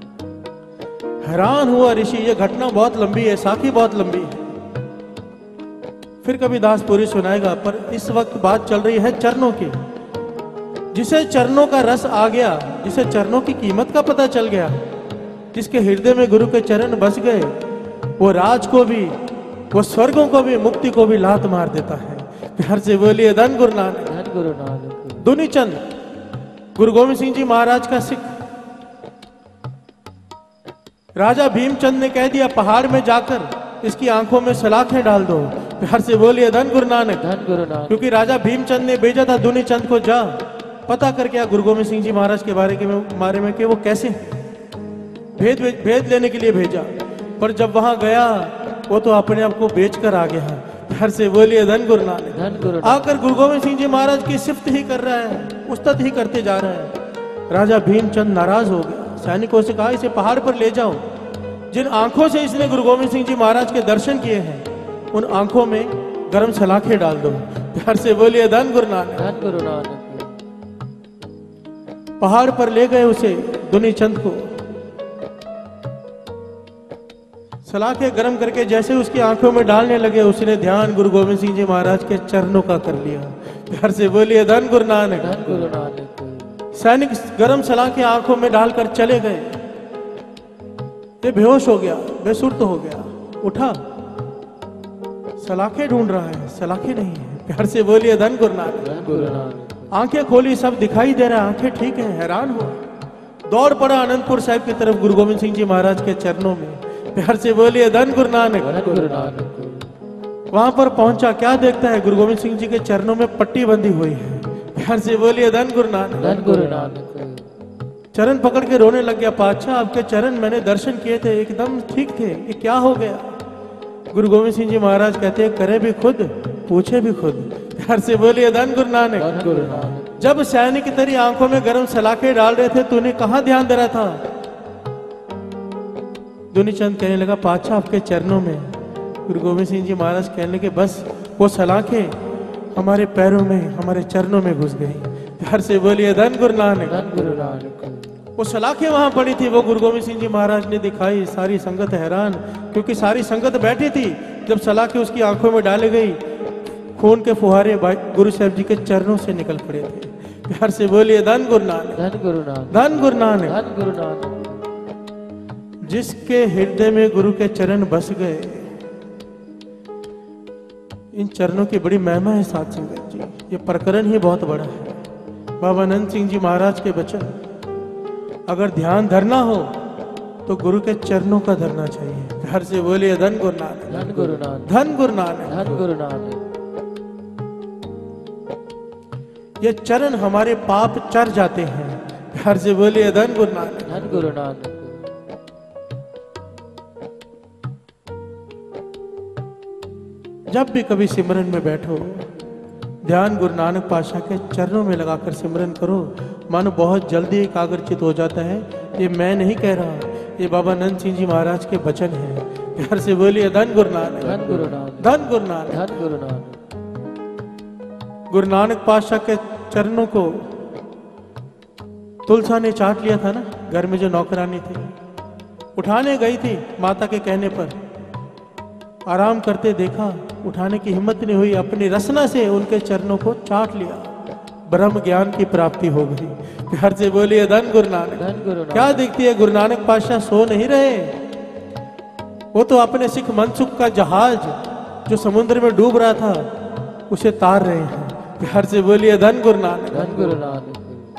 हैरान हुआ ऋषि। ये घटना बहुत लंबी है, साखी बहुत लंबी है, फिर कभी दास पूरी सुनाएगा। पर इस वक्त बात चल रही है चरणों की। जिसे चरणों का रस आ गया, जिसे चरणों की कीमत का पता चल गया, जिसके हृदय में गुरु के चरण बस गए, वो राज को भी, वो स्वर्गों को भी, मुक्ति को भी लात मार देता है। प्यार से बोलिए धन गुरु नानक, धन गुरु नानक। दुनी चंद गुरु गोविंद सिंह जी महाराज का सिख, राजा भीमचंद ने कह दिया पहाड़ में जाकर इसकी आंखों में सलाखें डाल दो। प्यार से बोलिए धन गुरु नानक, धन गुरु नानक। क्योंकि राजा भीमचंद ने भेजा था दुनी चंद को, जा पता कर क्या गुरु गोविंद सिंह जी महाराज के बारे के बारे में कि वो कैसे भेद भेद लेने के लिए भेजा। पर जब वहां गया वो तो अपने आप को बेच कर आ गया। प्यार से बोलिए धन गुरु नानक, धन गुरु। आकर गुरु गोविंद सिंह जी महाराज की सिफ्त ही कर रहा है, उस्तत ही करते जा रहा है। राजा भीमचंद नाराज हो गया, सैनिकों से कहा इसे पहाड़ पर ले जाओ। जिन आंखों से इसने गुरु गोविंद सिंह जी महाराज के दर्शन किए हैं उन आंखों में गरम सलाखें डाल दो। प्यार से बोलिए धन गुरु नानक, धन गुरु नानक। पहाड़ पर ले गए उसे दुनी चंद को, सलाखें गरम करके जैसे उसकी आंखों में डालने लगे उसने ध्यान गुरु गोविंद सिंह जी महाराज के चरणों का कर लिया। प्यार से बोलिए धन गुरु नानक, धन गुरु नानक। सैनिक गरम सलाखें आंखों में डालकर चले गए। ये बेहोश हो गया, बेसुर्त हो गया, उठा सलाखें ढूंढ रहा है, सलाखें नहीं है। प्यार से बोलिए धन गुरु नानक, धन गुरु नानक। आंखें खोली, सब दिखाई दे रहा है, आंखें ठीक है, हैरान हुआ, दौड़ पड़ा आनंदपुर साहिब की तरफ गुरु गोविंद सिंह जी महाराज के चरणों में। प्यार से बोलिए धन गुरु नानक, धन गुरु नानक। वहां पर पहुंचा, क्या देखता है, गुरु गोविंद सिंह जी के चरणों में पट्टी बंधी हुई है। प्यार से बोलिए धन गुरु नानक, धन गुरु नानक। चरण पकड़ के रोने लग गया, पातशाह आपके चरण मैंने दर्शन किए थे, एकदम ठीक थे, ये क्या हो गया। गुरु गोविंद सिंह जी महाराज कहते हैं करे भी खुद पूछे भी खुद। प्यार से बोलिए धन गुरु नानक, धन गुरु नानक। जब सैनिक की तेरी आंखों में गर्म सलाखें डाल रहे थे तूने कहां ध्यान दे रहा था। दुनीचंद कहने लगा पातशाह आपके चरणों में। गुरु गोविंद सिंह जी महाराज कहने लगे बस वो सलाखें हमारे पैरों में, हमारे चरणों में घुस गई। प्यार से बोलिए धन गुरु नानक, धन गुरु नानक। वो सलाखें वहां पड़ी थी, वो गुरु गोविंद सिंह जी महाराज ने दिखाई। सारी संगत हैरान, क्योंकि सारी संगत बैठी थी। जब सलाखें उसकी आंखों में डाली गई, खून के फुहारे गुरु साहब जी के चरणों से निकल पड़े थे। प्यार से बोलिए धन गुरु नानक, धन गुरु नानक। धन गुरु नानक। धन गुरु नानक। जिसके हृदय में गुरु के चरण बस गए, इन चरणों की बड़ी महिमा है साथ संगत जी। ये प्रकरण ही बहुत बड़ा है। बाबा नंद सिंह जी महाराज के वचन, अगर ध्यान धरना हो तो गुरु के चरणों का धरना चाहिए। घर से बोलिए धन गुरु नानक, धन गुरु नानक। धन गुरु नानक, धन गुरु नानक। ये चरण हमारे पाप चर जाते हैं। घर से बोलिए धन गुरु नानक, धन गुरु नानक। जब भी कभी सिमरन में बैठो, ध्यान गुरु नानक पातशाह के चरणों में लगाकर सिमरन करो, मानो बहुत जल्दी एकाग्रचित हो जाता है। ये मैं नहीं कह रहा, ये बाबा नंद सिंह जी महाराज के वचन हैं। प्यार से बोलिए धन गुरु नानक, धन गुरु नानक। धन गुरु नानक। धन गुरु नानक। गुरु नानक पातशाह के चरणों को तुलसा ने चाट लिया था ना, घर में जो नौकरानी थी, उठाने गई थी माता के कहने पर, आराम करते देखा, उठाने की हिम्मत नहीं हुई, अपनी रसना से उनके चरणों को चाट लिया, ब्रह्म ज्ञान की प्राप्ति हो गई। प्यार से बोलिए धन गुरु नानक, धन गुरु नानक। क्या दिखती है, गुरु नानक पातशाह सो नहीं रहे, वो तो अपने सिख मनसुख का जहाज जो समुद्र में डूब रहा था उसे तार रहे हैं। प्यार से बोलिए धन गुरु नानक, धन गुरु नानक।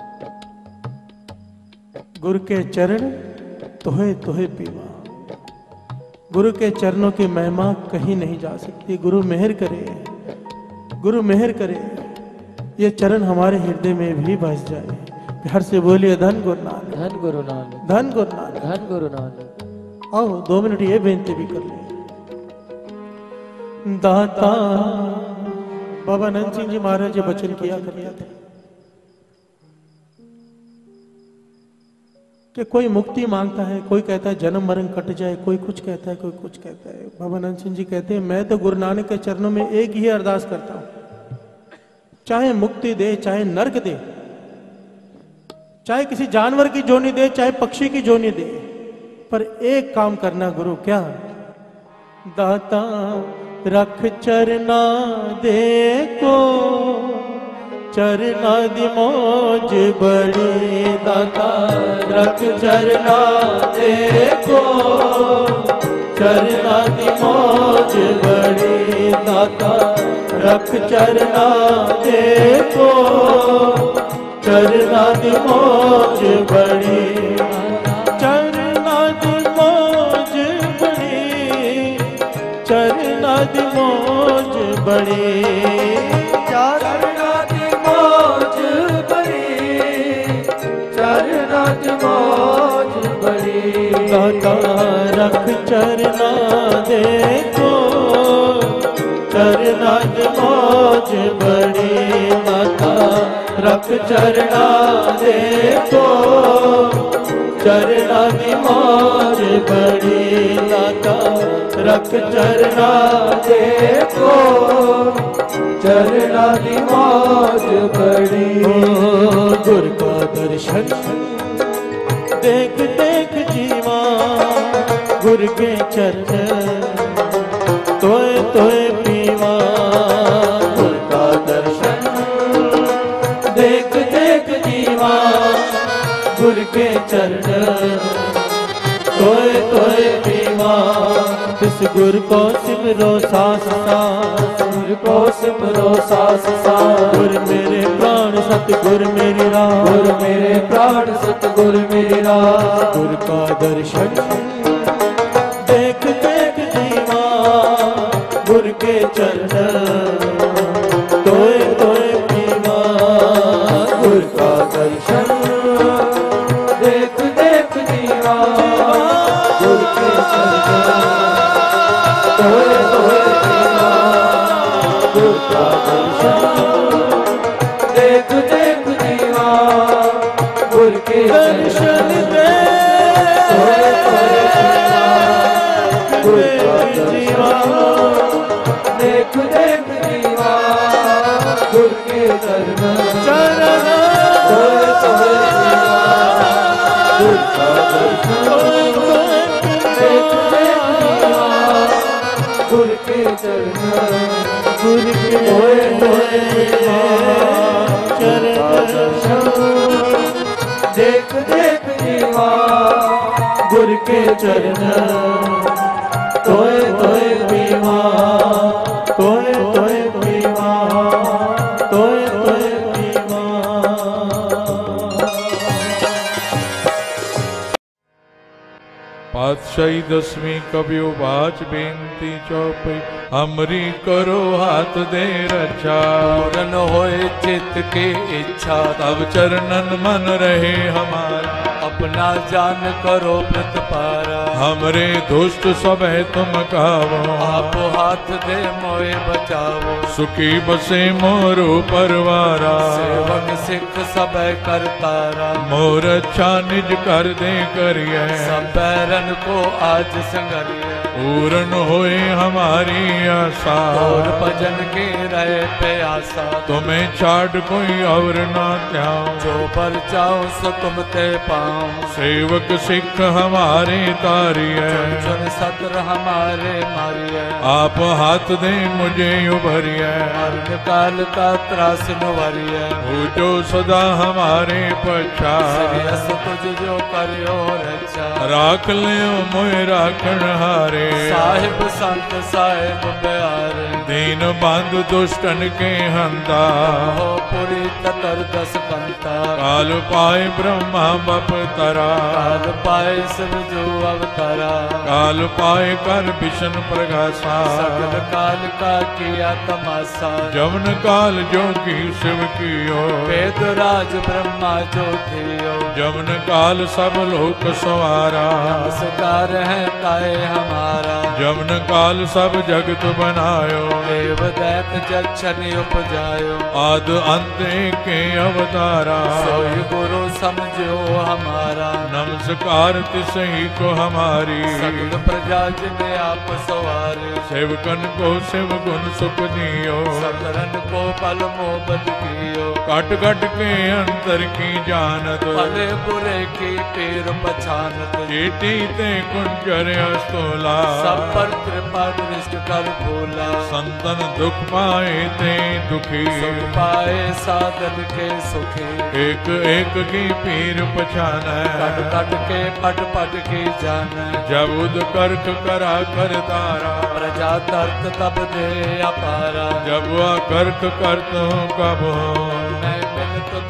गुरु के चरण तोहे तोहे पीवा, गुरु के चरणों की महिमा कहीं नहीं जा सकती। गुरु मेहर करे, गुरु मेहर करे, ये चरण हमारे हृदय में भी बस जाए। प्यार से बोलिए धन गुरु नानक, धन गुरु नानक। धन गुरु नानक। धन गुरु नानक। आओ दो मिनट ये बेनती भी कर ले। दाता बाबा नंद सिंह जी महाराज ये वचन किया करते थे कि कोई मुक्ति मांगता है, कोई कहता है जन्म मरण कट जाए, कोई कुछ कहता है, कोई कुछ कहता है। बाबा नंद सिंह जी कहते हैं मैं तो गुरु नानक के चरणों में एक ही अरदास करता हूं, चाहे मुक्ति दे, चाहे नरक दे, चाहे किसी जानवर की जोनी दे, चाहे पक्षी की जोनी दे, पर एक काम करना गुरु, क्या? दाता रख चरना दे को, चरना दी मौज बड़ी, दाता रख चरना दे को, चरना दी मौज बड़ी, दाता रख चरना दे को, चरना दी मौज बड़ी, चरना दी मौज चरना दी मौज बड़ी, चरना दी मौज बड़ी, चरना दी मौज बड़ी। दाता रख चरना देखो, चरना दी मौज बड़ी। दाता रख चरना देखो, चरना दी मौज बड़ी। दाता रख चरना देखो, चरना दी मौज बड़ी। गुर का दर्शन देख देख जीवा, गुर के चरण तोए तोए पीवा। गुर का दर्शन देख देख जीवा, गुर के चरण तोए तोए पीवा। तिस गुर को सिमरो सास सास, गुर को सिमरो सास सास। गुर मेरे प्राण सतगुर मेरी राह, गुर मेरे प्राण सतगुर मेरी राह। गुर का दर्शन देख देख जीवा, गुर के चरण तोए तोए पीवा। गुर का दर्शन देख देख जीवा, गुर के चरण तोए तोए पीवा। गुर का दर्शन देख देख जीवा, गुर के दर्शन दे तोए तोए पीवा। गुर का दर्शन देख देख जीवा, गुर के चरण चरण तोए तोए पीवा। गुर का दर्शन देख देख जीवा, गुर के चरण गुर के तोए तोए पीवा। चरण देख देख जीवा, गुर के चरण तोए तोए पीवा। तोए तोए पीवा, तोए तोए पीवा। पातशाही दसवीं कबियो बाच बेनती चौपई, हमरी करो हाथ दे रक्षा। पूरन होए चित्त के इच्छा, तब चरणन मन रहे हमारा। अपना जान करो प्रतिपारा। हमरे दुष्ट सब है तुम कावो, आप हाथ दे मोए बचावो। सुखी बसे मोरो परवारा। सेवक सिख सब करतारा, मोर अच्छा निज कर दे करिए। सब बैरन को आज संगरिए। पूर्ण होए हमारी आशा, और भजन के रहे प्यासा। तुम्हें छाड़ कोई और ना त्याऊं, जो पर जाओ सो तुम ते पाऊं। सेवक सिख हमारे तारिए, चुन सतर हमारे मारिए। आप हाथ दे मुझे उभरिए। मरण काल का त्रास नवरिए। हो जो सदा हमारे पछा, श्रेयस तुझ जो करियो रक्षा। राख लियो मोए राखण हारे। साहिब संत साहिब प्यारे, दीन बंधु दुष्टन के हंता। हो पुरी ततर दस कंता। काल पाए ब्रह्मा बप तरा, काल पाए शिव जो अवतारा। काल पाए कर विष्णु प्रगासा। सकल काल का किया तमाशा। जवन काल जो की शिव कियो, वेद राज ब्रह्मा जो थियो। जवन काल सब लोक सवारा। नमस्कार है ताए हमारा। जवन काल सब जगत बनायो। देव दैत जक्षण उपजायो। आद अंत के अवतारा। सोई गुरु समझो हमारा। नमस्कार तिसही को हमारी। सकल प्रजा जिने आप सवारे। सेवकन को शिव गुण सुख दियो। सकरन को पल मोहब्बत कियो। कट कट के अंतर की जानत। भले बुरे की पीर पछानत। चेटी ते कुंजर अस्तोला। सब पर कृपा दृष्ट कर भोला। संतन दुख पाए ते दुखी। सुख पाए साधन के सुखी। एक एक की पीर पछान। कट कट के पट पट की जान। जब उद कर्क करा कर तारा। प्रजा तर्क तब दे अपारा। जब वह कर्क करत हूँ कब हो। मैं मिलत दे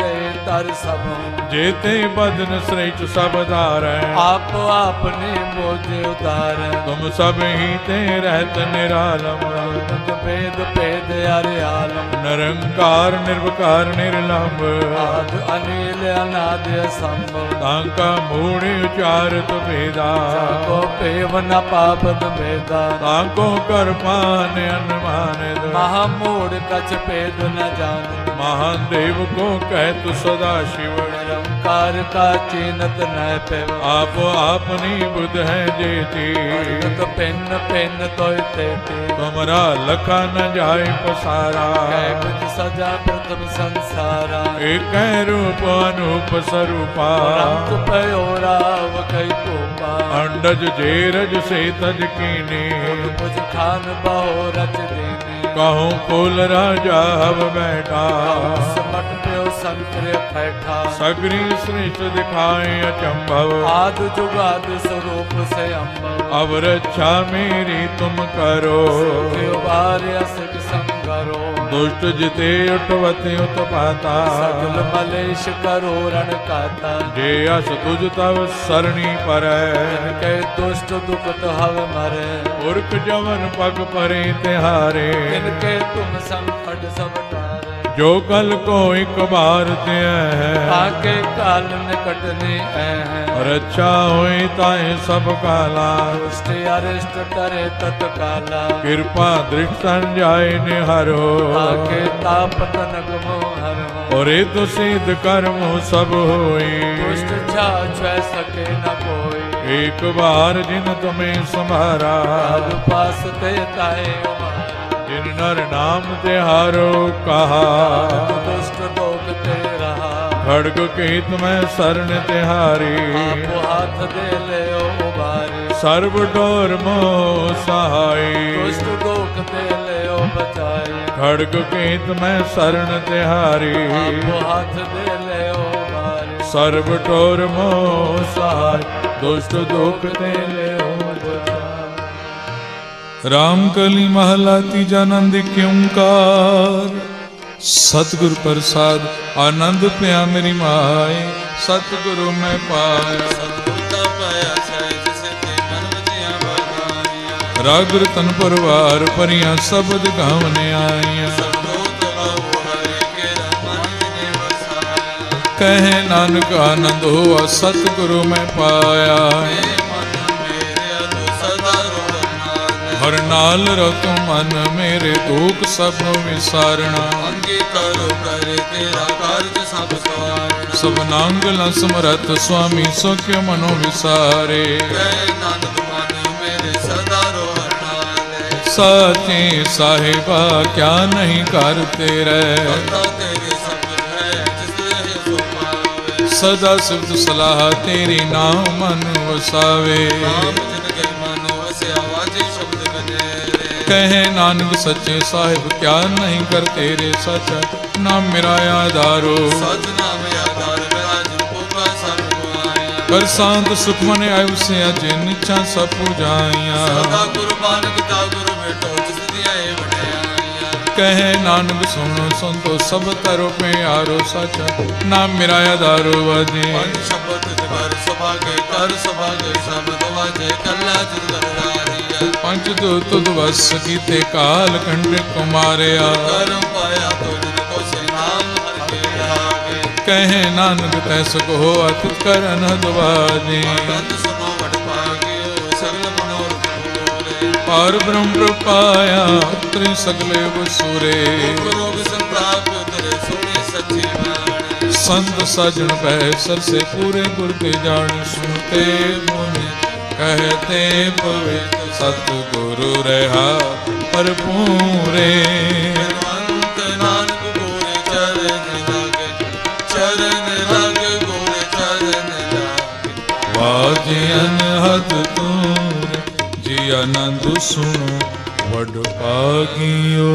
कर सबों जेते बदन श्रेष्ठ सब धारै आप आपने मोझ उतार तुम सब ही ते रहत निरालम भेद भेद अरे आलम निरंकार निर्विकार निर्लंब आद अनिल अनाद असंभव तांका मूढ़ उचारत भेदा को पेव न पापद भेदा तांको कर पान अनुमानित महामूढ़ कछ भेद न जान महादेव को कहत सदा शिव निरंकार का चीनत न पेव आप आपनी बुध है जेती तो पिन पिन तो तेती तुमरा लखा न जाय पसारा कुछ सजा प्रथम संसारा एक रूप अनूप स्वरूपा रंग पयोराव कई कोपा अंडज जेरज से तज कीनी मुझ खान बहु रच देनी कहूँ कुल राजा अब बैठा समट प्यो संकर बैठा सगरी श्रेष्ठ दिखाए अचंभव आद जुगाद स्वरूप से अम्बव अब रक्षा मेरी तुम करो असक संगरो दुष्ट जिते उठवते उत्पाता सगल मलेश करो रण काता जे अस तुझ तव सरणी पर के दुष्ट दुखत हव मरे उर्क जवन पग परे तिहारे इनके तुम संकट सब टारे जो कल को एक बार ते है आके काल निकटने है रक्षा होई ताए सब काला दुष्ट अरिष्ट करे तत्काला कृपा दृष्ट जाय निहारो आके ताप तनक मोहर और तो सिद्ध कर्म सब होई दुष्ट छाछ सके न कोई एक बार जिन तुम्हें संभारा पास ते ताए जिन नर नाम तिहारो कहा दुष्ट लोग ते रहा खड़ग के तुम्हें शरण तिहारी आप हाथ दे ले उबारी सर्व डोर मोह सहाय दुष्ट लोग ते ले बचाई खड़ग के तुम्हें शरण तिहारी आप हाथ दे ले उबारी सर्व डोर मोह सहाय दुष्ट दुख ते ले राम कली महला तीजा नंद क्योंकार सतगुर प्रसाद आनंद पिया मेरी माए सतगुरु मैं पाया राग रतन परवार परियां शब्द गावने आईया कहे नानक आनंद हुआ सतगुरु मैं पाया हर नाल रखो मन मेरे दुख सब विसारना सब नांगल समरथ स्वामी सुख्य मनो विसारे साचे साहिबा क्या नहीं करते रहे सदा सिफ्त सलाह तेरी नाम मन वसावे कहे नानक सच्चे साहिब क्या नहीं कर तेरे सचा नाम मेरा आधारो कर शांत सुख मन आयु से अजे निचा सब पूजाइया कहे नानक सुनो संतो सब तरो पे आरो सचा नाम मेरा आधारो वजे पंच दो तुद वस कीते काल कंड कुमारिया कहे नानक तैस को अत करन दवाजे पार ब्रह्म प्रपाया त्रि सगले वसुरे संत सजन पै सर से पूरे गुर के जान सुनते मुनि कहते पवित्र सतगुरु रहा पर पूरे नानक गोरे चरण लागे चरण लागे गोरे चरण लागे वाजे अनहद तूरे जी आनंद सुनो वड पागियो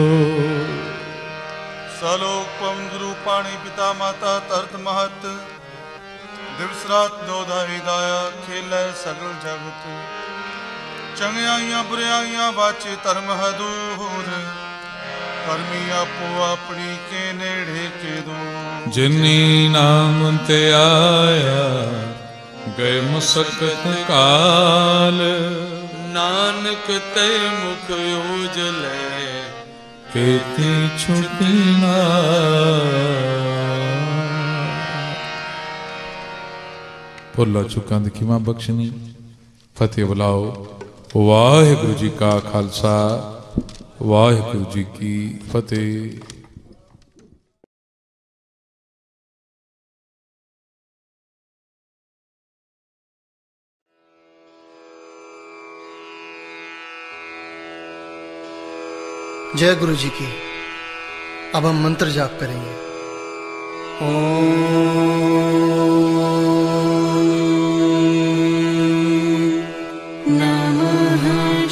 सलोक पवन गुरु पाणी पिता माता तरत महत दिवस रात दोधा हिदाया खेल सगल जगत चंगियाइयां बुराइयां बाचे धर्म हदूर ਕਰਮੀ ਆਪੋ ਆਪਣੀ ਕੇ ਨੇੜੇ ਕੇ ਦੋ। ਜਿਨੀ ਨਾਮ ਤੇ ਆਇਆ ਗਏ ਮੁਸਕਤ ਕਾਲ, ਨਾਨਕ ਤੇ ਮੁਖ ਉਜਲੇ ਕੀਤੀ ਛੁਟੀ ਨਾਲ। ਭੁੱਲਾ ਚੁੱਕਾਂ ਦੀ ਖਿਮਾ ਬਖਸ਼ਣੀ। ਫਤਿਹ ਬੁਲਾਓ। ਵਾਹਿਗੁਰੂ ਜੀ ਕਾ ਖਾਲਸਾ, ਵਾਹਿਗੁਰੂ ਜੀ ਕੀ ਫਤਿਹ। जय गुरु जी की। अब हम मंत्र जाप करेंगे। ओम नमः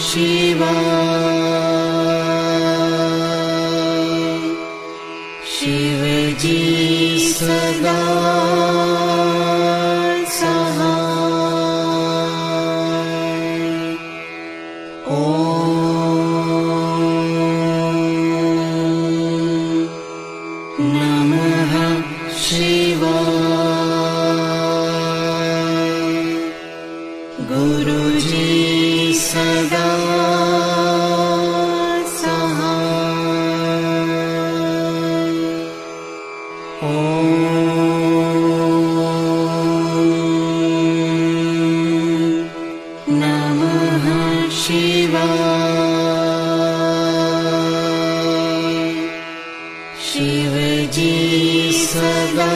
शिवाय। शिव जी सदा सहाय। ओम नमः शिवाय। गुरु जी सदा सहाय। ओम नमः शिवाय। शिव जी सदा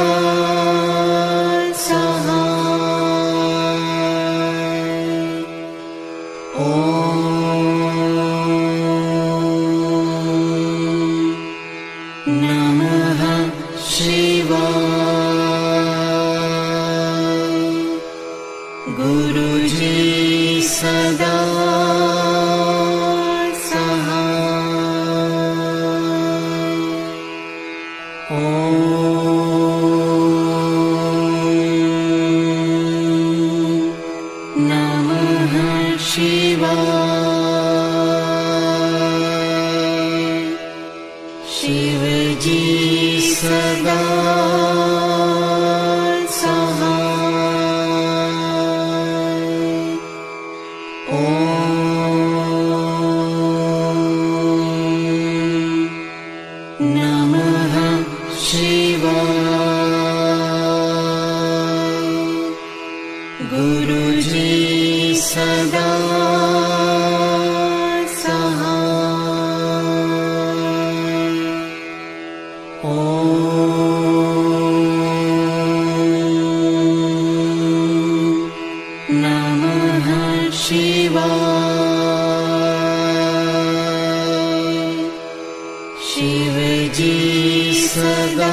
सहाय। ओम नमः शिवाय। गुरु जी सदा सहाय। ओम नमः शिवाय। शिव जी सदा सहाय। ओम नमः शिवाय। गुरु जी सदा सहाय। ओम नमः शिवाय। शिव जी सदा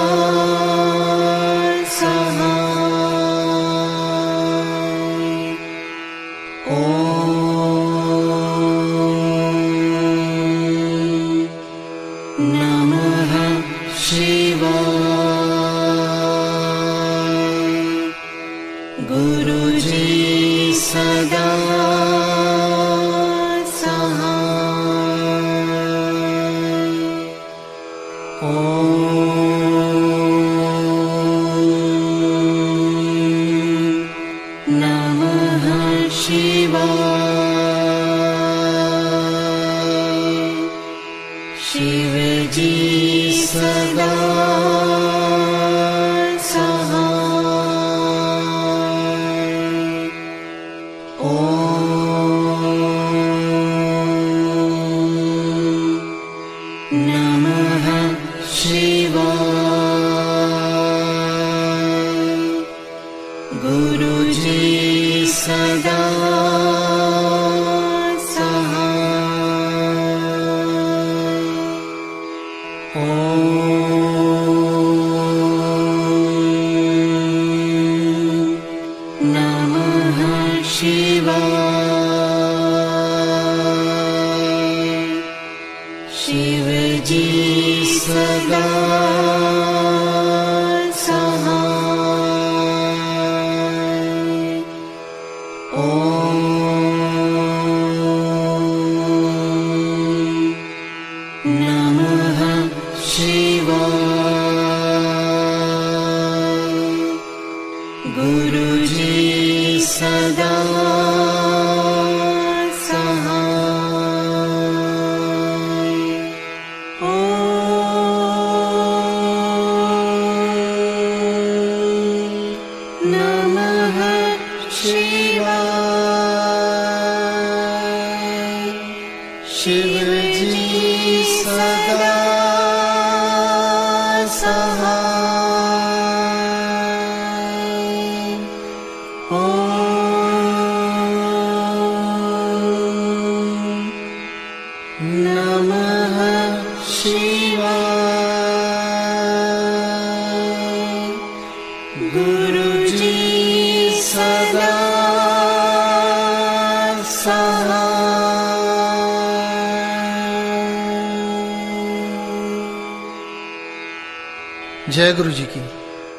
सहाय। ओम नमः शिवाय। गुरु जी सदा सहाय। ओम नमः शिवाय। शिव जी सदा सहाय। ओम नमः शिवाय। गुरु जी सदा सहाय। ओम नमः शिवाय। शिव जी सदा सहाय। ओम शिवाय। गुरु जी सदा सहाय। जय गुरु जी की।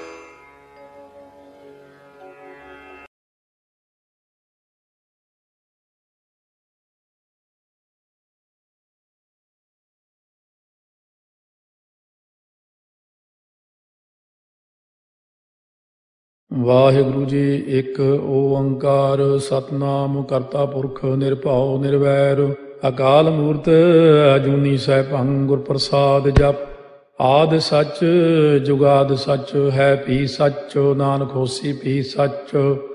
ਵਾਹਿਗੁਰੂ ਜੀ ਇੱਕ ਓੰਕਾਰ ਸਤਨਾਮ ਕਰਤਾ ਪੁਰਖ ਨਿਰਭਉ ਨਿਰਵੈਰ ਅਕਾਲ ਮੂਰਤ ਅਜੂਨੀ ਸੈਭੰ ਗੁਰ ਪ੍ਰਸਾਦ ਜਪ। ਆਦਿ ਸੱਚ ਜੁਗਾਦ ਸੱਚ ਹੈ ਭੀ ਸੱਚ ਨਾਨਕ ਹੋਸੀ ਭੀ ਸੱਚ।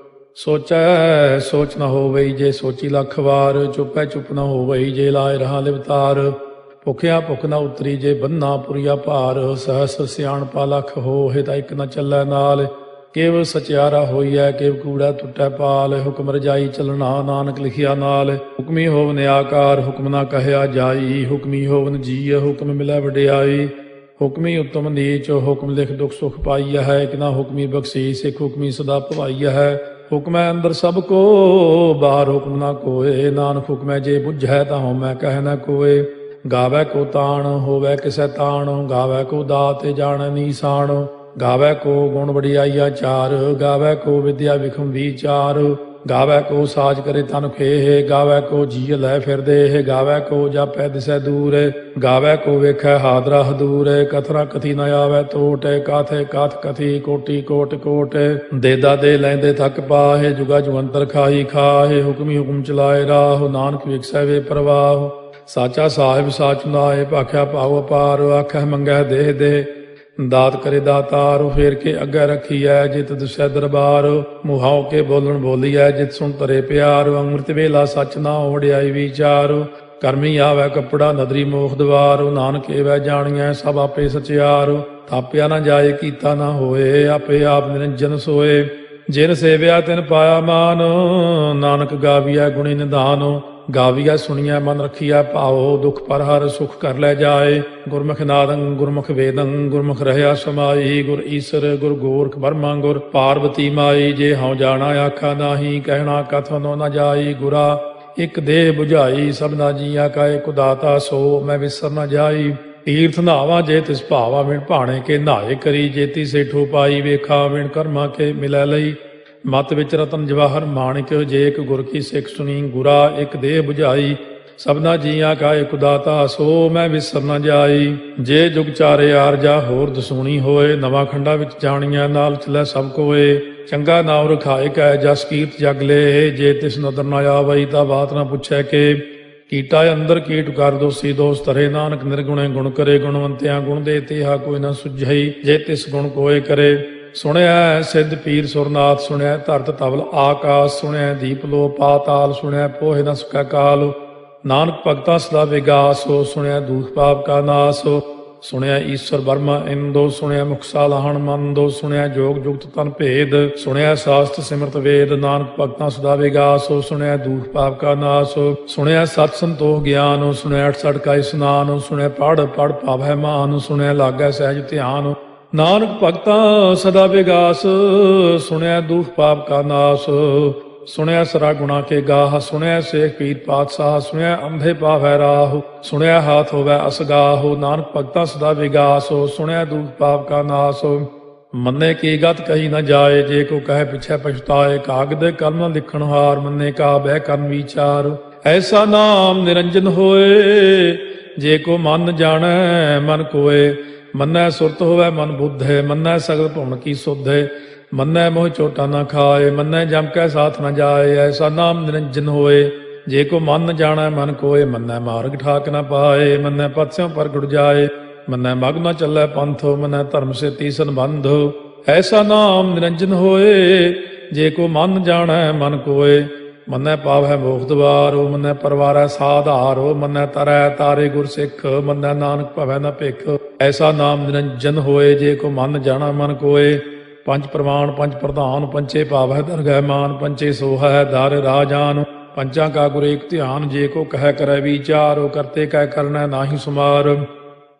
ਸੋਚੈ ਸੋਚ ਨ ਹੋਵਈ ਜੇ ਸੋਚੀ ਲੱਖ ਵਾਰ। ਚੁੱਪੈ ਚੁੱਪ ਨ ਹੋਵਈ ਜੇ ਲਾਏ ਰਹਾ ਲਿਵਤਾਰ। ਭੁਖਿਆ ਭੁਖ ਨ ਉਤਰੀ ਜੇ ਬੰਨਾ ਪੁਰੀਆ ਭਾਰ। ਸਹਸ ਸਿਆਣਪਾ ਲੱਖ ਹੋਏ ਤਾਂ ਇੱਕ ਨ ਚੱਲੈ ਨਾਲ। ਕੇਵ ਸਚਿਆਰਾ ਹੋਈਐ ਕੇਵ ਕੂੜਾ ਟੁੱਟੈ ਪਾਲ। ਹੁਕਮ ਰਜਾਈ ਚੱਲਣਾ ਨਾਨਕ ਲਿਖਿਆ ਨਾਲ। ਹੁਕਮੀ ਹੋਵਨ ਆਕਾਰ ਹੁਕਮ ਨਾ ਕਹਿਆ ਜਾਈ। ਹੁਕਮੀ ਹੋਵਨ ਜੀਅ ਹੁਕਮ ਮਿਲੈ ਵਡਿਆਈ। ਹੁਕਮੀ ਉਤਮ ਨੀਚ ਹੁਕਮ ਲਿਖ ਦੁਖ ਸੁਖ ਪਾਈਆ ਹੈ। ਇੱਕ ਨਾ ਹੁਕਮੀ ਬਖਸ਼ੀਸ ਇੱਕ ਹੁਕਮੀ ਸਦਾ ਭਵਾਈਆ ਹੈ। ਹੁਕਮੈ ਅੰਦਰ ਸਭ ਕੋ ਬਾਹਰ ਹੁਕਮ ਨਾ ਕੋਏ। ਨਾਨਕ ਹੁਕਮੈ ਜੇ ਬੁੱਝੈ ਤਾਂ ਹਉਮੈ ਕਹਿ ਨਾ ਕੋਏ। ਗਾਵੈ ਕੋ ਤਾਣ ਹੋਵੈ ਕਿਸੈ ਤਾਣ। ਗਾਵੈ ਕੋ ਦਾਤ ਜਾਣੈ ਨੀਸਾਨ। ਗਾਵੈ ਕੋ ਗੁਣ ਵਡਿਆਈਆ ਚਾਰ। ਗਾਵੈ ਕੋ ਵਿਦਿਆ ਵਿਖਮ ਵਿਚਾਰ। ਗਾਵੈ ਕੋ ਸਾਜ ਕਰੇ ਤਨ ਖੇਹ। ਗਾਵੈ ਕੋ ਜੀਅ ਲੈ ਫਿਰਦੇ। ਗਾਵੈ ਕੋ ਜਾਪੈ ਦਿਸੈ ਦੂਰ। ਗਾਵੈ ਕੋ ਵੇਖੈ ਹਾਦਰਾ ਹਦੂਰ। ਕਥਨਾ ਕਥੀ ਨ ਆਵੈ ਟੋਟ। ਕਾਥੇ ਕਾਥ ਕਥੀ ਕੋਟੀ ਕੋਟ ਕੋਟ। ਦੇਦਾ ਦੇ ਲੈਂਦੇ ਥੱਕ ਪਾਹੇ। ਜੁਗਾ ਜੁਗੰਤਰ ਖਾਈ ਖਾਹੇ। ਹੁਕਮੀ ਹੁਕਮ ਚਲਾਏ ਰਾਹ। ਨਾਨਕ ਵਿਖਸੈ ਵੇ ਪ੍ਰਵਾਹ। ਸਾਚਾ ਸਾਹਿਬ ਸਾਚ ਨਾਏ ਭਾਖਿਆ ਭਾਉ ਅਪਾਰ। ਆਖੈ ਮੰਗੈ ਦੇਹ ਦੇ ਦਾਤ ਕਰੇ ਦਾਤਾਰ। ਫੇਰ ਕੇ ਅੱਗੇ ਰੱਖੀਐ ਜਿਤ ਦਿਸੈ ਦਰਬਾਰ। ਮੁਹਾਉ ਕੇ ਬੋਲਣ ਬੋਲੀਐ ਜਿਤ ਸੁਣ ਤਰੇ ਪਿਆਰ। ਅੰਮ੍ਰਿਤ ਵੇਲਾ ਸੱਚ ਨਾ ਵਡਿਆਈ ਵਿਚਾਰ। ਕਰਮੀ ਆਵੈ ਕੱਪੜਾ ਨਦਰੀ ਮੋਖ ਦਵਾਰ। ਨਾਨਕ ਏਵੈ ਜਾਣੀਐ ਸਭ ਆਪੇ ਸਚਿਆਰ। ਥਾਪਿਆ ਨਾ ਜਾਏ ਕੀਤਾ ਨਾ ਹੋਏ। ਆਪੇ ਆਪ ਨਿਰੰਜਨ ਸੋਏ। ਜਿਨ ਸੇਵਿਆ ਤਿਨ ਪਾਇਆ ਮਾਨ। ਨਾਨਕ ਗਾਵੀਐ ਗੁਣੀ ਨਿਧਾਨ। ਗਾਵੀਐ ਸੁਣੀਐ ਮਨ ਰਖੀਐ ਭਾਉ। ਦੁਖ ਪਰ ਹਰ ਸੁਖ ਕਰ ਲੈ ਜਾਏ। ਗੁਰਮੁਖ ਨਾਦੰ ਗੁਰਮੁਖ ਵੇਦੰ ਗੁਰਮੁਖ ਰਹਿਆ ਸਮਾਈ। ਗੁਰ ਈਸਰ ਗੁਰ ਗੋਰਖ ਬਰਮਾ ਗੁਰ ਪਾਰਵਤੀ ਮਾਈ। ਜੇ ਹਉ ਜਾਣਾ ਆਖਾ ਨਾਹੀ ਕਹਿਣਾ ਕਥਨੋ ਨ ਜਾਈ। ਗੁਰਾ ਇੱਕ ਦੇਹ ਬੁਝਾਈ ਸਭਨਾ ਜੀਆ ਕਾ ਏਕ ਦਾਤਾ। ਸੋ ਮੈਂ ਵਿਸਰ ਨ ਜਾਈ। ਤੀਰਥ ਨਾਵਾ ਜੇ ਤਿਸ ਭਾਵਾ ਵਿਣ ਭਾਣੇ ਕੇ ਨਾਏ ਕਰੀ। ਜੇਤੀ ਸੇਠੋ ਪਾਈ ਵੇਖਾ ਵਿਣ ਕਰਮਾ ਕੇ ਮਿਲੈ ਲਈ। ਮਤ ਵਿੱਚ ਰਤਨ ਜਵਾਹਰ ਮਾਣਿਕ। ਜੇ ਇੱਕ ਗੁਰ ਕੀ ਸਿੱਖ ਸੁਣੀ। ਗੁਰਾ ਇੱਕ ਦੇਹ ਬੁਝਾਈ ਸਭਨਾ ਜੀਆਂ ਕਾ ਏਕ ਦਾਤਾ। ਸੋ ਮੈਂ ਵਿਸਰ ਨ ਜਾਈ। ਜੇ ਜੁਗ ਚਾਰੇ ਆਰਜਾ ਹੋਰ ਦਸੂਣੀ ਹੋਏ। ਨਵਾਂ ਖੰਡਾ ਵਿੱਚ ਜਾਣੀਆਂ ਨਾਲ ਚਲੈ ਸਭ ਕੋਏ। ਚੰਗਾ ਨਾਮ ਰਖਾਏ ਕੈ ਜਸ ਕੀਰਤ ਜਗ ਲੇ। ਜੇ ਤਿਸ ਨਦਰ ਨ ਆਵਈ ਤਾਂ ਬਾਤ ਨ ਪੁੱਛੈ ਕੇ। ਕੀਟਾ ਅੰਦਰ ਕੀਟ ਕਰ ਦੋਸੀ ਦੋਸ ਧਰੇ। ਨਾਨਕ ਨਿਰਗੁਣੇ ਗੁਣ ਕਰੇ। ਗੁਣਵੰਤਿਆਂ ਗੁਣ ਦੇ ਤੇਹਾ ਕੋਈ ਨ ਸੁਝਈ। ਜੇ ਤਿਸ ਗੁਣ ਕੋਏ ਕਰੇ। ਸੁਣਿਆ ਸਿੱਧ ਪੀਰ ਸੁਰਨਾਥ। ਸੁਣਿਆ ਧਰਤ ਤਵਲ ਆਕਾਸ। ਸੁਣਿਆ ਦੀਪ ਲੋ ਪਾਤਾਲ। ਸੁਣਿਆ ਪੋਹਿ ਨ ਸਕੈ ਕਾਲ। ਨਾਨਕ ਭਗਤਾਂ ਸਦਾ ਵਿਗਾਸ। ਸੁਣਿਆ ਦੂਖ ਪਾਪ ਕਾ ਨਾਸ। ਸੁਣਿਆ ਈਸ਼ਵਰ ਬਰਮਾ ਇੰਦੋ। ਸੁਣਿਆ ਮੁਖ ਸਾਲਾਹਣ ਮੰਦੋ। ਸੁਣਿਆ ਜੋਗ ਜੁਗਤ ਤਨ ਭੇਦ। ਸੁਣਿਆ ਸਾਸਤ ਸਿਮਰਤ ਵੇਦ। ਨਾਨਕ ਭਗਤਾਂ ਸਦਾ ਵਿਗਾਸ। ਸੁਣਿਆ ਦੂਖ ਪਾਪ ਕਾ ਨਾਸ। ਸੁਣਿਆ ਸਤ ਸੰਤੋਖ ਗਿਆਨ। ਸੁਣਿਆ ਅਠਸਠ ਕਾ ਇਸਨਾਨ। ਸੁਣਿਆ ਪੜ ਪੜ ਭਾਵੈ ਮਾਨ। ਸੁਣਿਆ ਲਾਗੈ ਸਹਿਜ ਧਿਆਨ। ਨਾਨਕ ਭਗਤਾਂ ਸਦਾ ਵਿਗਾਸ। ਸੁਣਿਆ ਦੁਖ ਪਾਪ ਕਾ ਨਾਸ। ਸੁਣਿਆ ਸਰਾ ਗੁਣਾ ਕੇ ਗਾਹ। ਸੁਣਿਆ ਸੇਖ ਪੀਰ ਪਾਤਸ਼ਾਹ। ਸੁਣਿਆ ਅੰਧੇ ਪਾਵੈ ਰਾਹ। ਸੁਣਿਆ ਹਾਥ ਹੋਵੈ ਅਸਗਾਹ। ਨਾਨਕ ਭਗਤਾਂ ਸਦਾ ਵਿਗਾਸ। ਸੁਣਿਆ ਦੁਖ ਪਾਪ ਕਾ ਨਾਸ। ਮੰਨੇ ਕੀ ਗਤ ਕਹੀ ਨ ਜਾਏ। ਜੇ ਕੋ ਕਹੇ ਪਿਛੈ ਪਛਤਾਏ। ਕਾਗਦ ਕਲਮ ਲਿਖਣ ਹਾਰ। ਮੰਨੇ ਕਾ ਬਹਿ ਕਰਨ ਵਿਚਾਰ। ਐਸਾ ਨਾਮ ਨਿਰੰਜਨ ਹੋਏ। ਜੇ ਕੋ ਮਨ ਜਾਣੈ ਮਨ ਕੋਏ। ਮੰਨੈ ਸੁਰਤ ਹੋਵੈ ਮਨ ਬੁੱਧੇ। ਮੰਨੈ ਸਗਲ ਭਵਨ ਕੀ ਸੁਧੇ। ਮੰਨੈ ਮੋਹ ਚੋਟਾ ਨਾ ਖਾਏ। ਮੰਨੈ ਜਮ ਕੈ ਸਾਥ ਨ ਜਾਏ। ਐਸਾ ਨਾਮ ਨਿਰੰਜਨ ਹੋਏ। ਜੇ ਕੋ ਮਨ ਜਾਣੈ ਮਨ ਕੋਏ। ਮੰਨੈ ਮਾਰਗ ਠਾਕ ਨ ਪਾਏ। ਮੰਨੈ ਪਥ ਸਿਉ ਪ੍ਰਗਟ ਜਾਏ। ਮੰਨੈ ਮਗ ਨ ਚੱਲੈ ਪੰਥ। ਮੰਨੈ ਧਰਮ ਸੇ ਤੀਸਨ ਬੰਧ। ਐਸਾ ਨਾਮ ਨਿਰੰਜਨ ਹੋਏ। ਜੇ ਕੋ ਮਨ ਜਾਣੈ ਮਨ ਕੋਏ। ਮੰਨੈ ਪਾਵੈ ਮੋਖ ਦਵਾਰੋ। ਮੰਨੈ ਪਰਵਾਰੈ ਸਾਧਾਰੋ। ਮੰਨੈ ਤਰੈ ਤਾਰੇ ਗੁਰ ਸਿੱਖ। ਮੰਨੈ ਨਾਨਕ ਭਵੈ ਨ ਭਿਖ। ਐਸਾ ਨਾਮ ਨਿਰੰਜਨ ਹੋਏ। ਜੇ ਕੋ ਮਨ ਜਾਣਾ ਮਨ ਕੋਏ। ਪੰਜ ਪ੍ਰਮਾਣ ਪੰਜ ਪ੍ਰਧਾਨ। ਪੰਚੇ ਭਾਵੈ ਦਰਗਹਿ ਮਾਨ। ਪੰਚੇ ਸੋਹੈ ਦਰ ਰਾਜਾਨ। ਪੰਚਾਂ ਕਾ ਗੁਰ ਏਕ ਧਿਆਨ। ਜੇ ਕੋ ਕਹਿ ਕਰੈ ਵਿਚਾਰ। ਕਰਤੇ ਕਹਿ ਕਰਨੈ ਨਾਹੀ ਸੁਮਾਰ।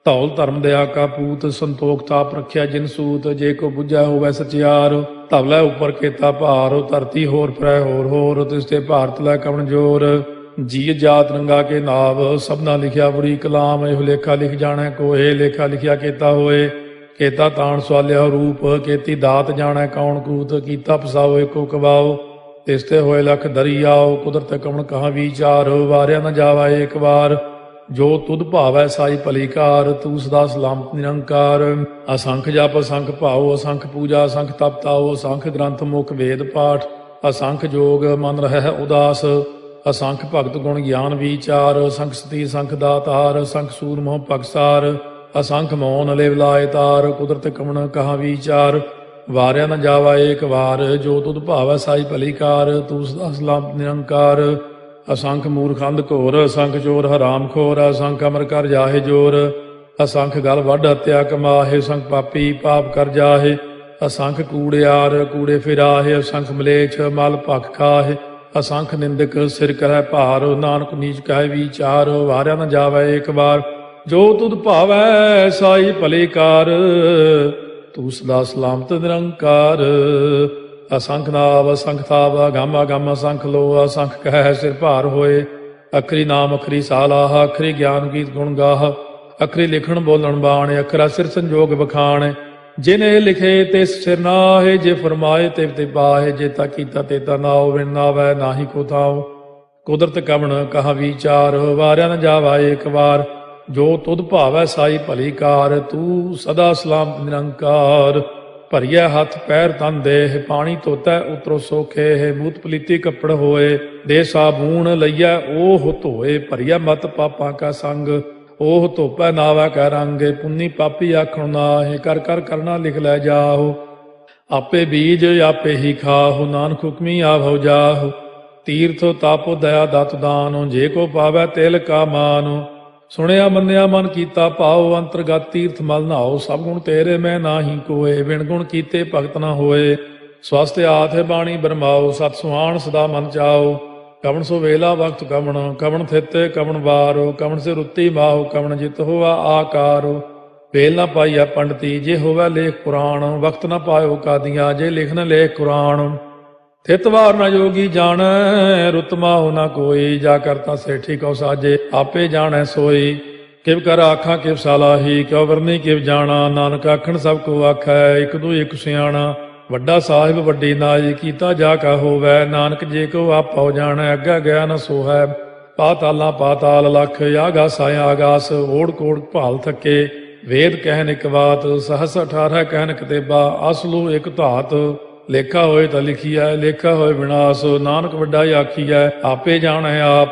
ਧੌਲ ਧਰਮ ਦਇਆ ਕਾ ਪੂਤ, ਸੰਤੋਖ ਤਾਪ ਰੱਖਿਆ ਜਿਨ ਸੂਤ। ਜੇ ਕੋ ਬੁੱਝਾ ਹੋਵੇ ਸਚਿਆਰ, ਧਵਲੇ ਉੱਪਰ ਕੀਤਾ ਭਾਰ। ਧਰਤੀ ਹੋਰ ਪਰੈ ਹੋਰ ਹੋਰ, ਤਿਸ ਤੇ ਭਾਰਤ ਲੈ ਕਵਣ ਜੋਰ। ਜੀ ਜਾਤ ਰੰਗਾ ਕੇ ਨਾਵ, ਸਭਨਾ ਲਿਖਿਆ ਬੁਰੀ ਕਲਾਮ। ਇਹੋ ਲੇਖਾ ਲਿਖ ਜਾਣੈ ਕੋਏ, ਲੇਖਾ ਲਿਖਿਆ ਕੀਤਾ ਹੋਏ। ਕੀਤਾ ਤਾਣ ਸਵਾਲਿਆ ਰੂਪ, ਕੀਤੀ ਦਾਤ ਜਾਣੈ ਕੌਣ ਕੂਤ। ਕੀਤਾ ਪਸਾਓ ਏਕੋ ਕਵਾਓ, ਤਿਸ ਤੇ ਹੋਏ ਲਖ ਦਰਿਆਓ। ਕੁਦਰਤ ਕਵਣ ਕਹਾ ਵਿਚਾਰ, ਵਾਰਿਆ ਨ ਜਾਵਾ ਏਕ ਵਾਰ। ਜੋ ਤੁਧ ਭਾਵੈ ਸਾਈ ਭਲੀ ਕਾਰ, ਤੂੰ ਸਦਾ ਸਲਾਮਤ ਨਿਰੰਕਾਰ। ਅਸੰਖ ਜਪ ਅਸੰਖ ਭਾਉ, ਅਸੰਖ ਪੂਜਾ ਅਸੰਖ ਤਪ ਤਾਉ। ਅਸੰਖ ਗ੍ਰੰਥ ਮੁਖ ਵੇਦ ਪਾਠ, ਅਸੰਖ ਜੋਗ ਮਨ ਰਹਿ ਉਦਾਸ। ਅਸੰਖ ਭਗਤ ਗੁਣ ਗਿਆਨ ਵਿਚਾਰ, ਅਸੰਖ ਸਤੀ ਅਸੰਖ ਦਾਤਾਰ। ਅਸੰਖ ਸੂਰ ਮੋਹ ਭਗਸਾਰ, ਅਸੰਖ ਮੋਨ ਲਿਵ ਲਾਏ ਤਾਰ। ਕੁਦਰਤ ਕਵਣ ਕਹਾ ਵਿਚਾਰ, ਵਾਰਿਆ ਨ ਜਾਵਾ ਏਕ ਵਾਰ। ਜੋ ਤੁਧ ਭਾਵੈ ਸਾਈ ਭਲੀ ਕਾਰ, ਤੂੰ ਸਦਾ ਸਲਾਮਤ ਨਿਰੰਕਾਰ। ਅਸੰਖ ਮੂਰਖ ਅੰਧ ਘੋਰ, ਅਸੰਖ ਚੋਰ ਹਰਾਮ ਖੋਰ। ਅਸੰਖ ਅਮਰ ਕਰ ਜਾਹੇ ਜੋਰ, ਅਸੰਖ ਗਲ ਵੱਢ ਹੱਤਿਆ ਕਮਾਹੇ। ਅਸੰਖ ਪਾਪੀ ਪਾਪ ਕਰ ਜਾਹੇ, ਅਸੰਖ ਕੂੜਿਆਰ ਕੂੜੇ ਫਿਰਾਹੇ। ਅਸੰਖ ਮਲੇਛ ਮਲ ਭਖ ਖਾਹੇ, ਅਸੰਖ ਨਿੰਦਕ ਸਿਰ ਕਰੈ ਭਾਰ। ਨਾਨਕ ਨੀਚ ਕਹਿ ਵਿਚਾਰ, ਵਾਰਿਆ ਨ ਜਾਵੈ ਏਕ ਵਾਰ। ਜੋ ਤੁਧ ਭਾਵੈ ਸਾਈ ਭਲੀ ਕਾਰ, ਤੂੰ ਸਦਾ ਸਲਾਮਤ ਨਿਰੰਕਾਰ। ਅਸੰਖ ਨਾਵ ਅਸੰਖ ਥਾਵ, ਅਗੰਮ ਅਗੰਮ ਅਸੰਖ ਲੋ। ਅਸੰਖ ਕਹਿ ਸਿਰ ਭਾਰ ਹੋਏ, ਅਖਰੀ ਨਾਮ ਅਖਰੀ ਸਾਲਾਹ। ਅਖਰੀ ਗਿਆਨ ਗੀਤ ਗੁਣ ਗਾਹ, ਅਖਰੀ ਲਿਖਣ ਬੋਲਣ ਬਾਣ। ਅਖਰਾ ਸਿਰ ਸੰਜੋਗ ਬਖਾਣ, ਜਿਨੇ ਲਿਖੇ ਤਿਸ ਸਿਰ ਨਾਹੇ। ਜੇ ਫਰਮਾਏ ਤਿਵ ਤੇ ਪਾਹੇ, ਜੇ ਤਾ ਕੀਤਾ ਤੇ ਤਾ ਨਾਉ। ਵਿਣ ਨਾਵੈ ਨਾਹੀ ਕੋ ਥਾਉ, ਕੁਦਰਤ ਕਵਣ ਕਹਾ ਵਿਚਾਰ। ਵਾਰਿਆ ਨ ਜਾਵਾ ਏਕ ਵਾਰ। ਜੋ ਤੁਧ ਭਾਵੈ ਸਾਈ ਭਲੀ ਕਾਰ, ਤੂੰ ਸਦਾ ਸਲਾਮਤ ਨਿਰੰਕਾਰ। ਭਰੀਐ ਹੱਥ ਪੈਰ ਤਨ ਦੇਹ, ਪਾਣੀ ਧੋਤੈ ਉਤਰੋ ਸੋਖੇ। ਮੂਤ ਪਲੀਤੀ ਕੱਪੜ ਹੋਏ, ਦੇ ਸਾਬੂਣ ਲਈਐ ਓਹ ਧੋਏ। ਭਰੀਐ ਮਤ ਪਾਪਾਂ ਕਾ ਸੰਗ, ਓਹ ਧੋਪੈ ਨਾਵੈ ਕੈ ਰੰਗ। ਪੁੰਨੀ ਪਾਪੀ ਆਖਣ ਨਾਹਿ, ਕਰ ਕਰ ਕਰਨਾ ਲਿਖ ਲੈ ਜਾਹੋ। ਆਪੇ ਬੀਜ ਆਪੇ ਹੀ ਖਾਹੋ, ਨਾਨਕ ਹੁਕਮੀ ਆਭਉ ਜਾਹੋ। ਤੀਰਥ ਤਾਪੋ ਦਇਆ ਦਤ ਦਾਨੋ, ਜੇ ਕੋ ਪਾਵੈ ਤਿਲ ਕਾ ਮਾਨੋ। ਸੁਣਿਆ ਮੰਨਿਆ ਮਨ ਕੀਤਾ ਭਾਉ, ਅੰਤਰਗਤ ਤੀਰਥ ਮਲ ਨਹਾਓ। ਸਭ ਗੁਣ ਤੇਰੇ ਮੈਂ ਨਾਹੀ ਕੋਏ, ਬਿਨ ਗੁਣ ਕੀਤੇ ਭਗਤ ਨਾ ਹੋਏ। ਸਵਸਤ ਆਥ ਬਾਣੀ ਬਰਮਾਓ, ਸਤ ਸੁਹਾਣ ਸਦਾ ਮਨ ਚਾਓ। ਕਵਣ ਸੋ ਵੇਲਾ ਵਕਤ ਕਵਣ, ਕਵਣ ਥਿਤੇ ਕਵਣ ਵਾਰੋ। ਕਵਣ ਸੇ ਰੁੱਤੀ ਮਾਹੋ, ਕਵਣ ਜਿਤ ਹੋਆ ਆਕਾਰੋ। ਵੇਲ ਨਾ ਪਾਈਆ ਪੰਡਤੀ, ਜੇ ਹੋਵੇ ਲੇਖ ਪੁਰਾਣ। ਵਕਤ ਨਾ ਪਾਇਓ ਕਾਦੀਆਂ, ਜੇ ਲਿਖਨ ਲੇਖ ਕੁਰਾਨ। ਥਿਤ ਵਾਰ ਨਾ ਜੋਗੀ ਜਾਣੈ, ਰੁੱਤ ਮਾਹੁ ਨਾ ਕੋਈ। ਜਾ ਕਰਤਾ ਸੇਠੀ ਕਉ ਸਾਜੇ, ਆਪੇ ਜਾਣੈ ਸੋਈ। ਕਿਵ ਕਰ ਆਖਾਂ ਕਿਵ ਸਾਲਾਹੀ, ਕਿਉ ਵਰਨੀ ਕਿਵ ਜਾਣਾ। ਨਾਨਕ ਆਖਣ ਸਭ ਕੋ ਆਖੈ, ਇਕ ਦੂ ਇਕ ਸਿਆਣਾ। ਵੱਡਾ ਸਾਹਿਬ ਵੱਡੀ ਨਾਈ, ਕੀਤਾ ਜਾ ਕਾ ਹੋਵੈ। ਨਾਨਕ ਜੇ ਕੋ ਆਪਉ ਜਾਣੈ, ਅੱਗਾ ਗਿਆ ਨ ਸੋਹੈ। ਪਾਤਾਲਾਂ ਪਾਤਾਲ ਲਖ, ਆਗਾਸ ਆਗਾਸ। ਓੜ ਕੋੜ ਭਾਲ ਥੱਕੇ, ਵੇਦ ਕਹਿਨ ਇਕ ਬਾਤ। ਸਹਸ ਅਠਾਰਹ ਕਹਿਨ ਕਤੇਬਾ, ਅਸਲੂ ਇਕ ਧਾਤ। ਲੇਖਾ ਹੋਏ ਤਾਂ ਲਿਖੀਐ, ਲੇਖਾ ਹੋਏ ਵਿਨਾਸ਼। ਨਾਨਕ ਵੱਡਾ ਆਖੀਐ, ਆਪੇ ਜਾਣੈ ਆਪ।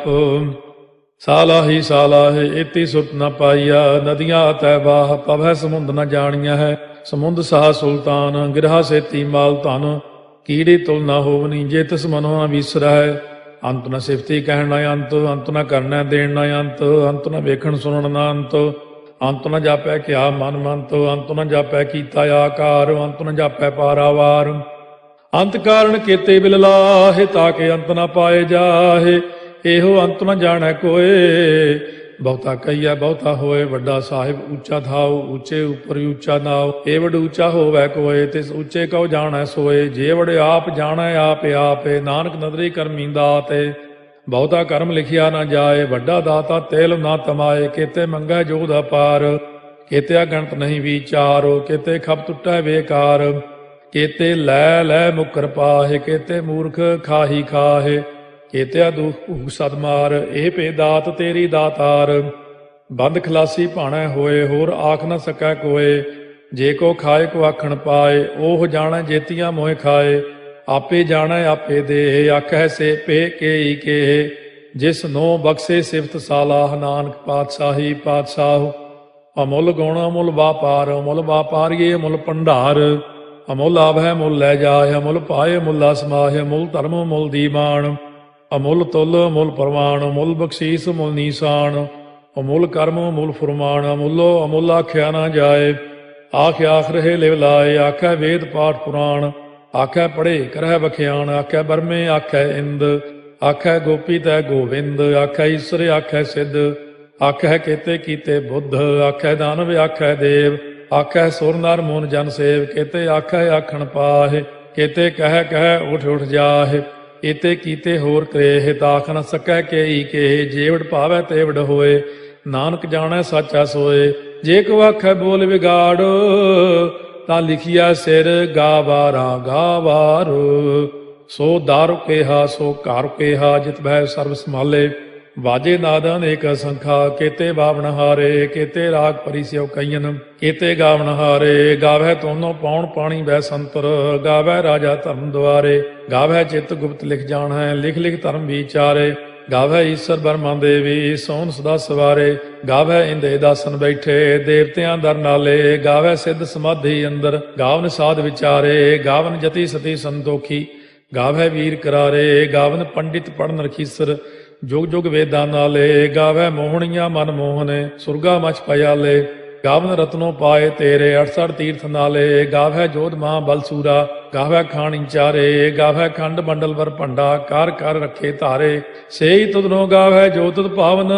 ਸਾਲਾਹੀ ਸਾਲਾਹੇ, ਇਤੀ ਸੁਤ ਨ ਪਾਈਆ। ਨਦੀਆਂ ਅਤੈ ਵਾਹ, ਪਵੈ ਸਮੁੰਦ ਨ ਜਾਣੀਆਂ ਹੈ। ਸਮੁੰਦ ਸਾਹ ਸੁਲਤਾਨ, ਗਿਰਹਾ ਸੇਤੀ ਮਾਲ ਧਨ। ਕੀੜੀ ਤੁਲ ਨ ਹੋਵਨੀ, ਜੇ ਤਿਸ ਮਨੋ ਨ ਵਿਸਰੈ। ਅੰਤ ਨ ਸਿਫਤੀ ਕਹਿਣ ਨ ਅੰਤ, ਅੰਤ ਨ ਕਰਨੈ ਦੇਣ ਨ ਅੰਤ। ਅੰਤ ਨ ਵੇਖਣ ਸੁਣਨ ਨ ਅੰਤ, ਅੰਤ ਨ ਜਾਪੈ ਕਿਆ ਮਨ ਮੰਤ। ਅੰਤ ਨ ਜਾਪੈ ਕੀਤਾ ਆਕਾਰ, ਅੰਤ ਨ ਜਾਪੈ ਪਾਰਾਵਾਰ। ਅੰਤ ਕਾਰਨ ਕੀਤੇ ਬਿਲ ਲਾਹੇ, ਤਾਕੇ ਅੰਤ ਨ ਪਾਏ ਜਾਹੇ। ਇਹੋ ਅੰਤ ਨ ਜਾਣੈ ਕੋਏ, ਬਹੁਤਾ ਕਹੀਐ ਬਹੁਤਾ ਹੋਏ। ਵੱਡਾ ਸਾਹਿਬ ਉੱਚਾ ਥਾਉ, ਉੱਚੇ ਉੱਪਰ ਉੱਚਾ ਨਾਉ। ਏ ਵਡ ਉੱਚਾ ਹੋਵੈ ਕੋਏ, ਤਿਸ ਉੱਚੇ ਕਉ ਜਾਣੈ ਸੋਏ। ਜੇ ਵਡ ਆਪ ਜਾਣੈ ਆਪੇ ਆਪੇ, ਨਾਨਕ ਨਦਰੀ ਕਰਮੀ ਦਾਤੇ। ਬਹੁਤਾ ਕਰਮ ਲਿਖਿਆ ਨਾ ਜਾਏ, ਵੱਡਾ ਦਾਤਾ ਤੇਲ ਨਾ ਤਮਾਏ। ਕੀਤੇ ਮੰਗੈ ਜੋਧ ਅਪਾਰ, ਕੀਤਿਆ ਗਣਤ ਨਹੀਂ ਵਿਚਾਰੋ। ਕੀਤੇ ਖਪ ਟੁੱਟੈ ਬੇਕਾਰ, ਕੀਤੇ ਲੈ ਲੈ ਮੁਕਰ ਪਾਹੇ। ਕੀਤੇ ਮੂਰਖ ਖਾਹੀ ਖਾਹੇ, ਕੀਤਿਆ ਦੁਖ ਭੂਖ ਸਦ ਮਾਰ। ਇਹ ਭੇ ਦਾਤ ਤੇਰੀ ਦਾਤਾਰ, ਬੰਦ ਖਲਾਸੀ ਭਾਣੈ ਹੋਏ। ਹੋਰ ਆਖ ਨ ਸਕੈ ਕੋਏ, ਜੇ ਕੋ ਖਾਏ ਕੋ ਆਖਣ ਪਾਏ। ਉਹ ਜਾਣੈ ਜੇਤੀਆਂ ਮੋਹਿ ਖਾਏ, ਆਪੇ ਜਾਣੈ ਆਪੇ ਦੇ। ਆਖੈ ਸੇ ਪੇ ਕੇ ਕੇ, ਜਿਸ ਨੋ ਬਖਸ਼ੇ ਸਿਫਤ ਸਾਲਾਹ। ਨਾਨਕ ਪਾਤਸ਼ਾਹੀ ਪਾਤਸ਼ਾਹ, ਅਮੁੱਲ ਗੁਣ ਅਮੁੱਲ ਵਾਪਾਰ। ਅਮੁੱਲ ਵਾਪਾਰੀਏ ਅਮੁੱਲ ਭੰਡਾਰ, ਅਮੁੱਲ ਆਭੈ ਮੁੱਲ ਲੈ ਜਾਏ। ਅਮੁੱਲ ਪਾਏ ਮੁੱਲਾ ਸਮਾਹੇ, ਅਮੁੱਲ ਧਰਮ ਮੁੱਲ ਦੀਵਾਨ। ਅਮੁੱਲ ਤੁਲ ਅਮੁੱਲ ਪ੍ਰਮਾਣ, ਅਮੁੱਲ ਬਖਸ਼ੀਸ ਮੁੱਲ ਨੀਸਾਨ। ਅਮੁੱਲ ਕਰਮ ਅਮੁੱਲ ਫੁਰਮਾਨ, ਅਮੁੱਲੋ ਅਮੁੱਲ ਆਖਿਆ ਨਾ ਜਾਏ। ਆਖ ਆਖ ਰਹੇ ਲਿਵ ਲਾਏ, ਆਖੈ ਵੇਦ ਪਾਠ ਪੁਰਾਣ। ਆਖੈ ਪੜ੍ਹੇ ਕਰਹਿ ਵਖਿਆਣ, ਆਖੈ ਬਰਮੇ ਆਖੈ ਇੰਦ। ਆਖੈ ਗੋਪੀ ਤੈ ਗੋਵਿੰਦ, ਆਖੈ ਈਸਰ ਆਖੈ ਸਿੱਧ। ਆਖੈ ਕੇਤੇ ਕੀਤੇ ਬੁੱਧ, ਆਖੈ ਦਾਨਵ, ਆਖੈ ਦੇਵ, ਆਖੈ ਸੁਰ ਨਰ ਮੂਨ ਜਨ ਸੇਵ, ਕੇਤੇ ਆਖੈ ਆਖਣ ਪਾਹਿ, ਕੇਤੇ ਕਹਿ ਕਹਿ ਉਠ ਉਠ ਜਾਹਿ, ਏਤੇ ਕੀਤੇ ਹੋਰ ਕਰੇਹ, ਤਾਖ ਨ ਸਕੈ ਕੇਈ ਕੇ, ਜੇਵੜ ਭਾਵੈ ਤੇਵੜ ਹੋਏ, ਨਾਨਕ ਜਾਣੈ ਸਾਚਾ ਸੋਏ। ਜੇ ਕੋ ਆਖੈ ਬੋਲ ਵਿਗਾੜ, ਤਾਂ ਲਿਖਿਆ ਸਿਰ ਗਾਵਾਰਾ ਗਾਵਾਰ। ਸੋ ਦਾਰੂ ਕੇਹਾ ਸੋ ਘਰ ਕੇਹਾ, ਜਿਤ ਭੈ ਸਰਬ ਸੰਭਾਲੇ, ਵਾਜੇ ਨਾਦ ਅਨੇਕ ਸੰਖਾ, ਕੇਤੇ ਬਾਵਣ ਹਾਰੇ, ਕੇਤੇ ਰਾਗ ਪਰਿਸਿਉ ਕਈਨ, ਕੇਤੇ ਗਾਵਣ ਹਾਰੇ। ਗਾਵੈ ਤੋਨੋ ਪਾਉਣ ਪਾਣੀ ਬੈ ਸੰਤਰ, ਗਾਵੈ ਰਾਜਾ ਧਰਮ ਦੁਆਰੇ, ਗਾਵੈ ਚਿਤ ਗੁਪਤ ਲਿਖ ਜਾਣੈ, ਲਿਖ ਲਿਖ ਧਰਮ ਵਿਚਾਰੇ, ਗਾਵੈ ਈਸ਼ਰ ਬਰਮਾ ਦੇਵੀ, ਸੋਨ ਸਦਾ ਸਵਾਰੇ, ਗਾਵੈ ਇੰਦੇ ਦਾਸਨ ਬੈਠੇ, ਦੇਵਤਿਆਂ ਦਰ ਨਾਲੇ, ਗਾਵੈ ਸਿੱਧ ਸਮਾਧੀ ਅੰਦਰ, ਗਾਵਨ ਸਾਧ ਵਿਚਾਰੇ, ਗਾਵਨ ਜਤੀ ਸਤੀ ਸੰਤੋਖੀ, ਗਾਵੈ ਵੀਰ ਕਰਾਰੇ, ਗਾਵਨ ਪੰਡਿਤ ਪੜਨ ਰਖੀਸਰ, ਜੁਗ ਜੁਗ ਵੇਦਾਂ ਨਾਲੇ, ਗਾਵੈ ਮੋਹਣੀਆਂ ਮਨ ਮੋਹਨੇ, ਸੁਰਗਾ ਮਛ ਪਿਆਲੇ, ਗਾਵਨ ਰਤਨੋ ਪਾਏ ਤੇਰੇ, ਅਠਸਠ ਤੀਰਥ ਨਾਲੇ, ਗਾਵੈ ਜੋਧ ਮਹਾ ਬਲਸੂਰਾ, ਗਾਵੈ ਖਾਣੀ ਚਾਰੇ, ਗਾਵੈ ਖੰਡ ਮੰਡਲ ਵਰ ਭੰਡਾ, ਕਰ ਕਰ ਰੱਖੇ ਧਾਰੇ, ਸੇਈ ਤੁਧਨੋ ਗਾਵੈ ਜੋ ਤੁਧ ਭਾਵਨ,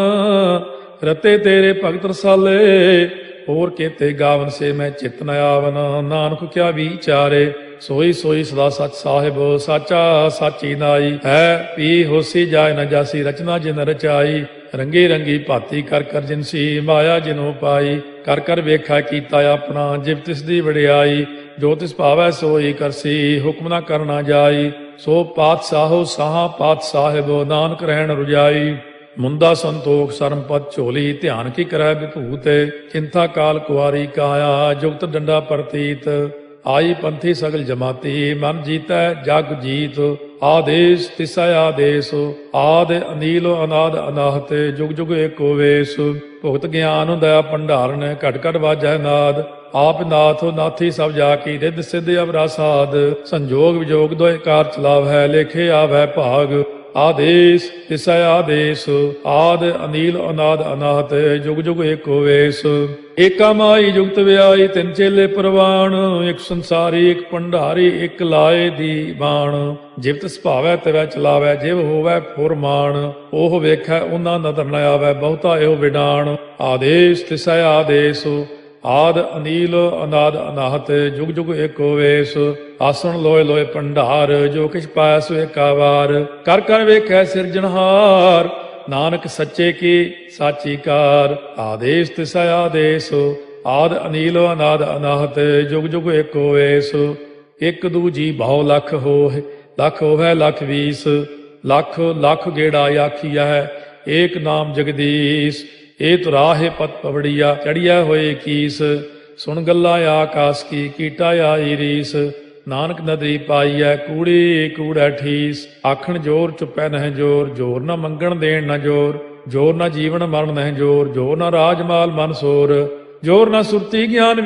ਰਤੇ ਤੇਰੇ ਭਗਤ ਰਸਾਲੇ, ਹੋਰ ਕੇਤੇ ਗਾਵਨ ਸੇ ਮੈਂ ਚਿਤ ਨ ਆਵਨ, ਨਾਨਕ ਕਿਆ ਵਿਚਾਰੇ। ਸੋਈ ਸੋਈ ਸਦਾ ਸੱਚ ਸਾਹਿਬ, ਸਾਚਾ ਸਾਚੀ ਨਾਈ, ਹੈ ਪੀ ਹੋਸੀ ਜਾਇ ਨ ਜਾਸੀ, ਰਚਨਾ ਜਿਨ ਰਚਾਈ, ਰੰਗੀ ਰੰਗੀ ਭਾਤੀ ਕਰ ਕਰ ਜਿਨਸੀ, ਮਾਇਆ ਜਿਨੋ ਪਾਈ, ਕਰ ਕਰ ਵੇਖਾ ਕੀਤਾ ਆਪਣਾ, ਜਿਵ ਤਿਸ ਦੀ ਵਡਿਆਈ, ਜੋ ਤਿਸ ਭਾਵੈ ਸੋਈ ਕਰਸੀ, ਹੁਕਮ ਨਾ ਕਰਨਾ ਜਾਈ, ਸੋ ਪਾਤਸ਼ਾਹੋ ਸਾਹਾ ਪਾਤ ਸਾਹਿਬ, ਨਾਨਕ ਰਹਿਣ ਰੁਜਾਈ। ਮੁੰਦਾ ਸੰਤੋਖ ਸਰਮਪਦ ਝੋਲੀ, ਧਿਆਨ ਕੀ ਕਰੈ ਵਿਭੂਤ, ਚਿੰਤਾ ਕਾਲ ਕੁਆਰੀ ਕਾਇਆ, ਜੁਗਤ ਡੰਡਾ ਪ੍ਰਤੀਤ, ਆਈ ਪੰਥੀ ਸਗਲ ਜਮਾਤੀ, ਮਨ ਜੀਤੈ ਜਗ ਜੀਤ, ਆਦੇਸ਼ ਤਿਸੈ ਆਦੇਸ਼, ਆਦ ਅਨੀਲ ਅਨਾਦ ਅਨਾਹਤ, ਜੁਗ ਜੁਗ ਏਕੋ ਵੇਸ, ਭੁਗਤ ਗਿਆਨ ਦਇਆ ਭੰਡਾਰਨ, ਘਟ ਘਟ ਵਾਜੈ ਨਾਦ, ਆਪ ਨਾਥ ਨਾਥੀ ਸਭ ਜਾ ਕੀ, ਰਿੱਧ ਸਿੱਧ ਅਵਰਾ ਸਾਧ, ਸੰਜੋਗ ਵਿਜੋਗ ਦੋਇ ਕਾਰ ਚਲਾਵੈ, ਲੇਖੇ ਆਵੈ ਭਾਗ, ਆਦੇਸ਼ ਤਿਸੈ ਆਦੇਸ਼, ਆਦ ਅਨੀਲ ਅਨਾਦ ਅਨਾਹਤ, ਜੁਗ ਜੁਗ ਏਕੋ ਵੇਸ, ਏਕਾ ਮਾਈ ਜੁਗਤ ਵਿਆਈ, ਤਿੰਨ ਚੇਲੇ ਪ੍ਰਵਾਣ, ਇੱਕ ਸੰਸਾਰੀ ਇੱਕ ਭੰਡਾਰੀ, ਇੱਕ ਲਾਏ ਦੀ ਬਾਣ, ਜਿਵ ਤਿਸ ਭਾਵੈ ਤਿਵੈ ਚਲਾਵੈ, ਜਿਵ ਹੋਵੈ ਫੁਰਮਾਨ, ਉਹ ਵੇਖੈ ਉਹਨਾਂ ਨਦਰ ਨ ਆਵੈ, ਬਹੁਤਾ ਇਹੋ ਵਿਡਾਣ, ਆਦੇਸ਼ ਤਿਸੈ ਆਦੇਸ਼, ਆਦ ਅਨੀਲ ਅਨਾਦ ਅਨਾਹਤ, ਜੁਗ ਜੁਗ ਏਕੋ ਵੇਸ, ਆਸਣ ਲੋਏ ਲੋਏ ਭੰਡਾਰ, ਜੋ ਕਿਛ ਪਾਇਆ ਸੋ ਏਕਾ ਵਾਰ, ਕਰ ਕਰ ਵੇਖੈ ਸਿਰਜਣਹਾਰ, ਨਾਨਕ ਸੱਚੇ ਕੀ ਸਾਚੀ ਕਾਰ, ਆਦੇਸ਼ ਤਿਸੈ ਆਦੇਸ਼, ਆਦ ਅਨੀਲ ਅਨਾਦ ਅਨਾਹਤ, ਜੁਗ ਜੁਗ ਏਕੋ ਵੇਸ, ਇੱਕ ਦੂਜੀ ਬਹੁ ਲੱਖ ਹੋਏ, ਲੱਖ ਹੋਵੇ ਲੱਖ ਵੀਸ, ਲੱਖ ਲੱਖ ਗੇੜਾ ਆਖੀਐ, ਏਕ ਨਾਮ ਜਗਦੀਸ਼, ਏ ਤੁਰਾਹੇ ਪਤ ਪਵੜੀਆ, ਚੜੀਆ ਹੋਏ ਕੀਸ, ਸੁਣ ਗੱਲਾਂ ਆਕਾਸ ਕੀ, ਕੀਟਾ ਆਈ ਰੀਸ, ਨਾਨਕ ਨਦਰੀ ਪਾਈਐ, ਕੂੜੀ ਕੂੜੈ ਠੀਸ, ਆਖਣ ਜੋਰ ਚੁੱਪੈ ਨਹਿ ਜੋਰ, ਜੋਰ ਨਾ ਮੰਗਣ ਦੇਣ ਨਾ ਜੋਰ, ਜੋਰ ਨਾ ਜੀਵਨ ਮਰਨ ਨਹਿ ਜੋਰ, ਜੋਰ ਨਾ ਰਾਜ ਮਾਲ ਮਨ ਸੋਰ, ਜੋਰ ਨਾ ਸੁਰਤੀ ਗਿਆਨ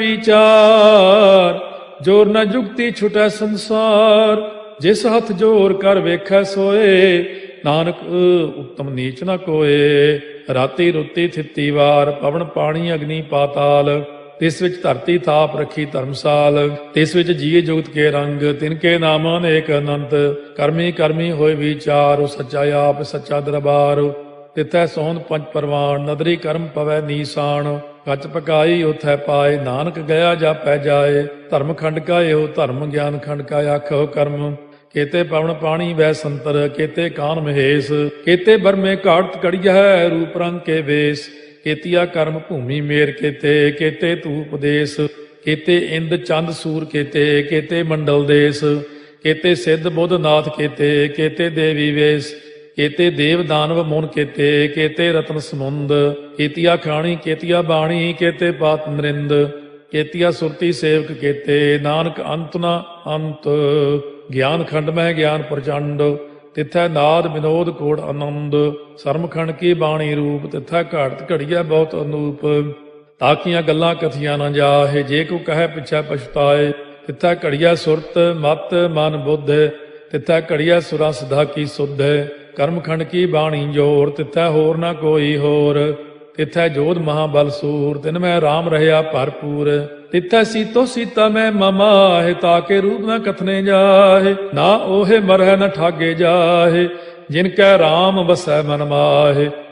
ਵਿਚਾਰ, ਜੋਰ ਨਾ ਜੁਗਤੀ ਛੁਟੈ ਸੰਸਾਰ, ਜਿਸ ਹੱਥ ਜੋਰ ਕਰ ਵੇਖੈ ਸੋਏ, ਨਾਨਕ ਉੱਤਮ ਨੀਚ ਨਾ ਕੋਏ, ਰਾਤੀ ਰੁੱਤੀ ਥਿੱਤੀ ਵਾਰ, ਪਵਨ ਪਾਣੀ ਅਗਨੀ ਪਾਤਾਲ, ਤਿਸ ਵਿੱਚ ਧਰਤੀ ਥਾਪ ਰੱਖੀ ਧਰਮਸਾਲ, ਤਿਸ ਵਿੱਚ ਜੀਏ ਜੁਗਤ ਕੇ ਰੰਗ, ਤਿਨਕੇ ਨਾਮ ਅਨੇਕ ਅਨੰਤ, ਕਰਮੀ ਕਰਮੀ ਹੋਏ ਵਿਚਾਰ, ਸੱਚਾ ਆਪ ਸੱਚਾ ਦਰਬਾਰ, ਤਿਥੈ ਸੋਹਣ ਪੰਜ ਪਰਵਾਨ, ਨਦਰੀ ਕਰਮ ਪਵੈ ਨੀਸਾਨ, ਕੱਚ ਪਕਾਈ ਉਥੈ ਪਾਏ, ਨਾਨਕ ਗਿਆ ਜਾਪੈ ਜਾਏ, ਧਰਮ ਖੰਡ ਕਾ ਇਹੋ ਧਰਮ, ਗਿਆਨ ਖੰਡ ਕਾ ਆਖੋ ਕਰਮ, ਕੇਤੇ ਪਵਨ ਪਾਣੀ ਵੈ ਸੰਤਰ, ਕੇਤੇ ਕਾਨ ਮਹੇਸ਼, ਕੇਤੇ ਬਰਮੇ ਘਾਟ ਕੜੀਐ, ਰੂਪ ਰੰਗ ਕੇ ਵੇਸ, ਕੇਤੀਆ ਕਰਮ ਭੂਮੀ ਮੇਰ ਕੇਤੇ, ਕੇਤੇ ਧੂਪ ਦੇਸ, ਕੇਤੇ ਇੰਦ ਚੰਦ ਸੂਰ ਕੇਤੇ, ਕੇਤੇ ਮੰਡਲ ਦੇਸ, ਕੇਤੇ ਸਿੱਧ ਬੁੱਧ ਨਾਥ ਕੇਤੇ, ਕੇਤੇ ਦੇਵੀ ਵੇਸ, ਕੇਤੇ ਦੇਵ ਦਾਨਵ ਮੁਨ ਕੇਤੇ, ਕੇਤੇ ਰਤਨ ਸਮੁੰਦ, ਕੇਤੀਆ ਖਾਣੀ ਕੇਤੀਆ ਬਾਣੀ, ਕੇਤੇ ਪਾਤ ਨਰਿੰਦ, ਕੇਤੀਆ ਸੁਰਤੀ ਸੇਵਕ ਕੇਤੇ, ਨਾਨਕ ਅੰਤ ਨਾ ਅੰਤ, ਗਿਆਨ ਖੰਡ ਮਹਿ ਗਿਆਨ ਪ੍ਰਚੰਡ, ਤਿੱਥੈ ਨਾਦ ਵਿਨੋਦ ਕੋੜ ਆਨੰਦ, ਸਰਮਖੰਡ ਕੀ ਬਾਣੀ ਰੂਪ, ਤਿੱਥੈ ਘਾੜਤ ਘੜੀਐ ਬਹੁਤ ਅਨੂਪ, ਤਾਕੀਆਂ ਗੱਲਾਂ ਕਥੀਆਂ ਨਾ ਜਾਹੇ, ਜੇ ਕੋ ਕਹੈ ਪਿਛੈ ਪਛਤਾਏ, ਤਿੱਥੈ ਘੜੀਐ ਸੁਰਤ ਮਤ ਮਨ ਬੁੱਧ, ਤਿੱਥੈ ਘੜੀਐ ਸੁਰਾ ਸਿਧਾ ਕੀ ਸੁਧ, ਕਰਮਖੰਡ ਕੀ ਬਾਣੀ ਜੋਰ, ਤਿੱਥੈ ਹੋਰ ਨਾ ਕੋਈ ਹੋਰ, ਤਿੱਥੈ ਜੋਧ ਮਹਾਬਲ ਸੂਰ, ਤਿਨ ਮੈਂ ਰਾਮ ਰਹਿਆ ਭਰਪੂਰ, ਤਿੱਥੈ ਸੀਤੋ ਸੀਤਾ ਮੈਂ ਮਮਾਹਿ, ਤਾਕੇ ਰੂਪ ਨਾ ਕਥਨੇ ਜਾਹੇ, ਨਾ ਓਹੇ ਮਰਹਿ ਨ ਠਾਗੇ ਜਾਹੇ, ਜਿਨ ਕੈ ਰਾਮ ਵਸੈ ਮਨ ਮਾਹੇ,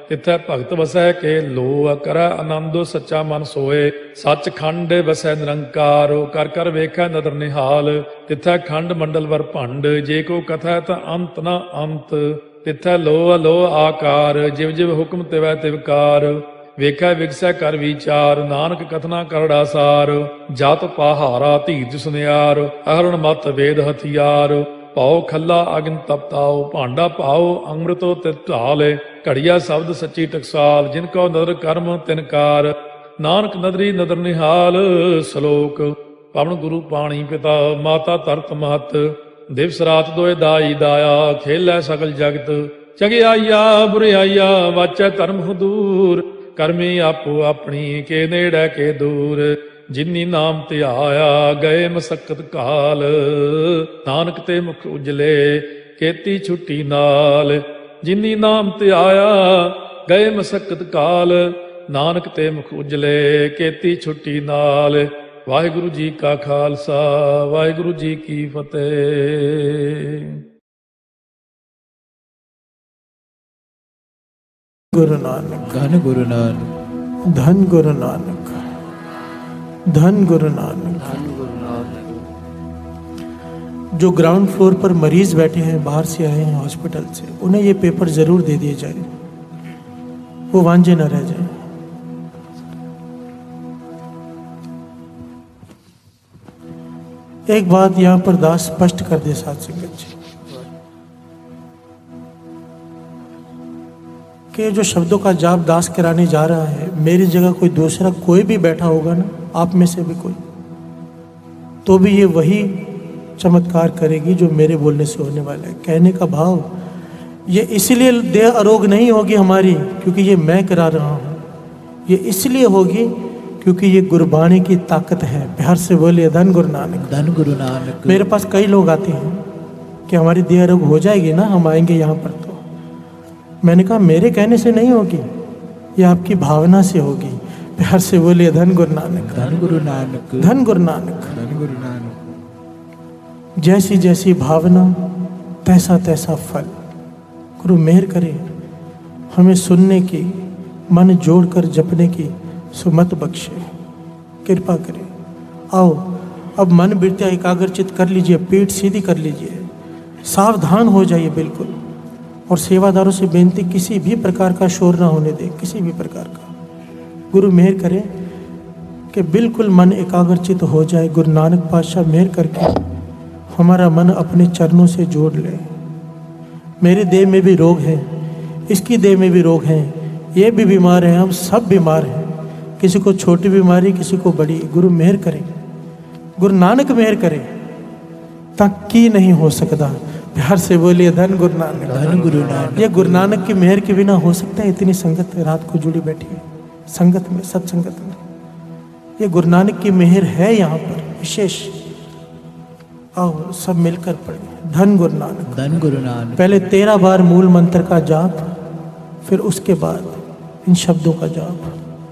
तिथै भगत वसै के लो करै आनंद सच्चा मन सोए सच खंड वसै निरंकार कर कर वेखै नदर निहाल तिथै खंड मंडल वर भंड जे को कथै ता अंत न अंत तिथै लो अलो आकार जिव जिव हुक्म तिवै तिवकार ਵੇਖੈ ਵਿਗਸੈ ਕਰ ਵਿਚਾਰ ਨਾਨਕ ਕਥਨਾ ਕਰੜਾ ਸਾਰ ਜਤ ਪਹਾਰਾ ਧੀਰਜ ਸੁਨਿਆਰ ਅਹਰਣ ਮਤ ਵੇਦ ਹਥਿਆਰ ਭਾਉ ਖੱਲਾ ਅਗਨ ਤਪਤਾਉ ਭਾਂਡਾ ਭਾਉ ਅੰਮ੍ਰਿਤੋ ਤਿਤ ਢਾਲੇ ਘੜੀਆ ਸ਼ਬਦ ਸੱਚੀ ਟਕਸਾਲ ਜਿਨ ਕੋ ਨਦਰ ਕਰਮ ਤਿਨਕਾਰ ਨਾਨਕ ਨਦਰੀ ਨਦਰ ਨਿਹਾਲ ਸ਼ਲੋਕ ਪਵਨ ਗੁਰੂ ਪਾਣੀ ਪਿਤਾ ਮਾਤਾ ਧਰਤ ਮਹਤ ਦਿਵਸ ਰਾਤ ਦੋਇ ਦਾਈ ਦਾਇਆ ਖੇਲੈ ਸਗਲ ਜਗਤ ਚੰਗਿਆਈਆ ਬੁਰਿਆਈਆ ਵਾਚੈ ਧਰਮ ਹਦੂਰ ਕਰਮੀ ਆਪੋ ਆਪਣੀ ਕੇ ਨੇੜੇ ਕੇ ਦੂਰ ਜਿਨੀ ਨਾਮ ਧਿਆਇਆ ਗਏ ਮਸਕਤ ਕਾਲ ਨਾਨਕ ਤੇ ਮੁਖ ਉਜਲੇ ਕੀਤੀ ਛੁੱਟੀ ਨਾਲ ਜਿਨੀ ਨਾਮ ਧਿਆਇਆ ਗਏ ਮਸਕਤ ਕਾਲ ਨਾਨਕ ਤੇ ਮੁਖ ਉਜਲੇ ਕੀਤੀ ਛੁੱਟੀ ਨਾਲ ਵਾਹਿਗੁਰੂ ਜੀ ਕਾ ਖਾਲਸਾ ਵਾਹਿਗੁਰੂ ਜੀ ਕੀ ਫਤਿਹ। गुरु नानक धन गुरु नानक धन गुरु नानक धन गुरु नानक। जो ग्राउंड फ्लोर पर मरीज बैठे हैं, बाहर से आए हैं हॉस्पिटल से, उन्हें ये पेपर जरूर दे दिए जाए, वो वांझे न रह जाए। एक बात यहाँ पर दास स्पष्ट कर दे साथ संगत जी कि जो शब्दों का जाप दास कराने जा रहा है, मेरी जगह कोई दूसरा कोई भी बैठा होगा ना, आप में से भी कोई, तो भी ये वही चमत्कार करेगी जो मेरे बोलने से होने वाला है। कहने का भाव ये इसलिए देह अरोग नहीं होगी हमारी क्योंकि ये मैं करा रहा हूँ, ये इसलिए होगी क्योंकि ये गुरबाणी की ताकत है। प्यार से बोलिए धन गुरु नानक। धन गुरु नानक। मेरे पास कई लोग आते हैं कि हमारी देह अरोग हो जाएगी ना, हम आएंगे यहाँ पर, तो मैंने कहा मेरे कहने से नहीं होगी, ये आपकी भावना से होगी। प्यार से बोलिए धन गुरु नानक। धन गुरु नानक। धन गुरु नानक। धन गुरु नानक। जैसी जैसी भावना तैसा तैसा फल। गुरु मेहर करे हमें सुनने की, मन जोड़कर जपने की सुमत बख्शे, कृपा करे। आओ अब मन बिरतिया एकाग्रचित कर लीजिए, पीठ सीधी कर लीजिए, सावधान हो जाइए बिल्कुल। और सेवादारों से बेनती, किसी भी प्रकार का शोर ना होने दे, किसी भी प्रकार का। गुरु मेहर करे कि बिल्कुल मन एकाग्रचित हो जाए। गुरु नानक पातशाह मेहर करके हमारा मन अपने चरणों से जोड़ ले। मेरे देह में भी रोग है, इसकी देह में भी रोग हैं, ये भी बीमार हैं, हम सब बीमार हैं, किसी को छोटी बीमारी, किसी को बड़ी। गुरु मेहर करे, गुरु नानक मेहर करे, तक की नहीं हो सकता। प्यार से बोलिए धन गुरु नानक। धन गुरु नानक। ये गुरु नानक की मेहर के बिना हो सकता है? इतनी संगत रात को जुड़ी बैठी है, संगत में, सत्संगत में। ये गुरु नानक की मेहर है यहाँ पर विशेष। आओ सब मिलकर पढ़े धन गुरु नानक। धन गुरु नानक। पहले तेरह बार मूल मंत्र का जाप, फिर उसके बाद इन शब्दों का जाप।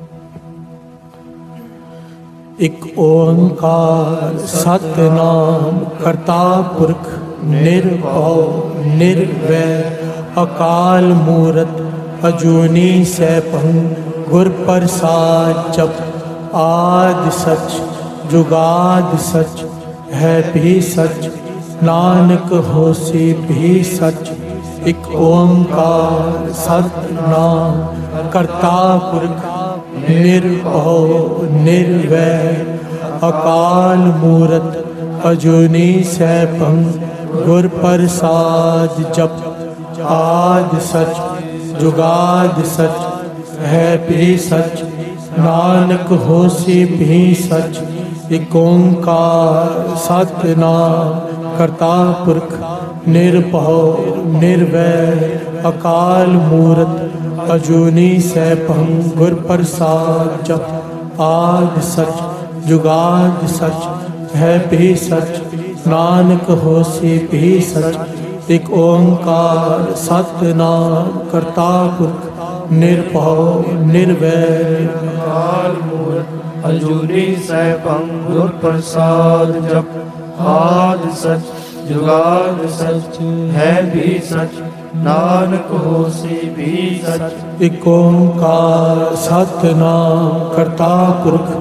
एक ओंकार सतनाम करता पुरख निर्भव निर्वैर अकाल मूरत अजूनी सैभं गुर प्रसाद जप आदि सच जुगाद सच है भी सच नानक होसी भी सच। एक ओंकार सतनाम करता पुरख निर्भव निर्वैर अकाल मूरत अजूनी सैभं गुर प्रसाद जप आदि सच जुगाद सच है भी सच नानक होसी भी सच। एक ओंकार सतनाम करता पुरख निर्भव निर्वैर अकाल मूरत अजूनी सैभं गुर प्रसाद जप आदि सच जुगाद सच है भी सच नानक होसी भी सच। एक ओंकार सतनाम करता पुरख निर्भव निर्वैर अकाल मूरत अजूनी सैभं गुर प्रसाद जप आदि सच जुगाद सच है भी सच नानक होसी भी सच। इक ओंकार सतनाम करता पुरख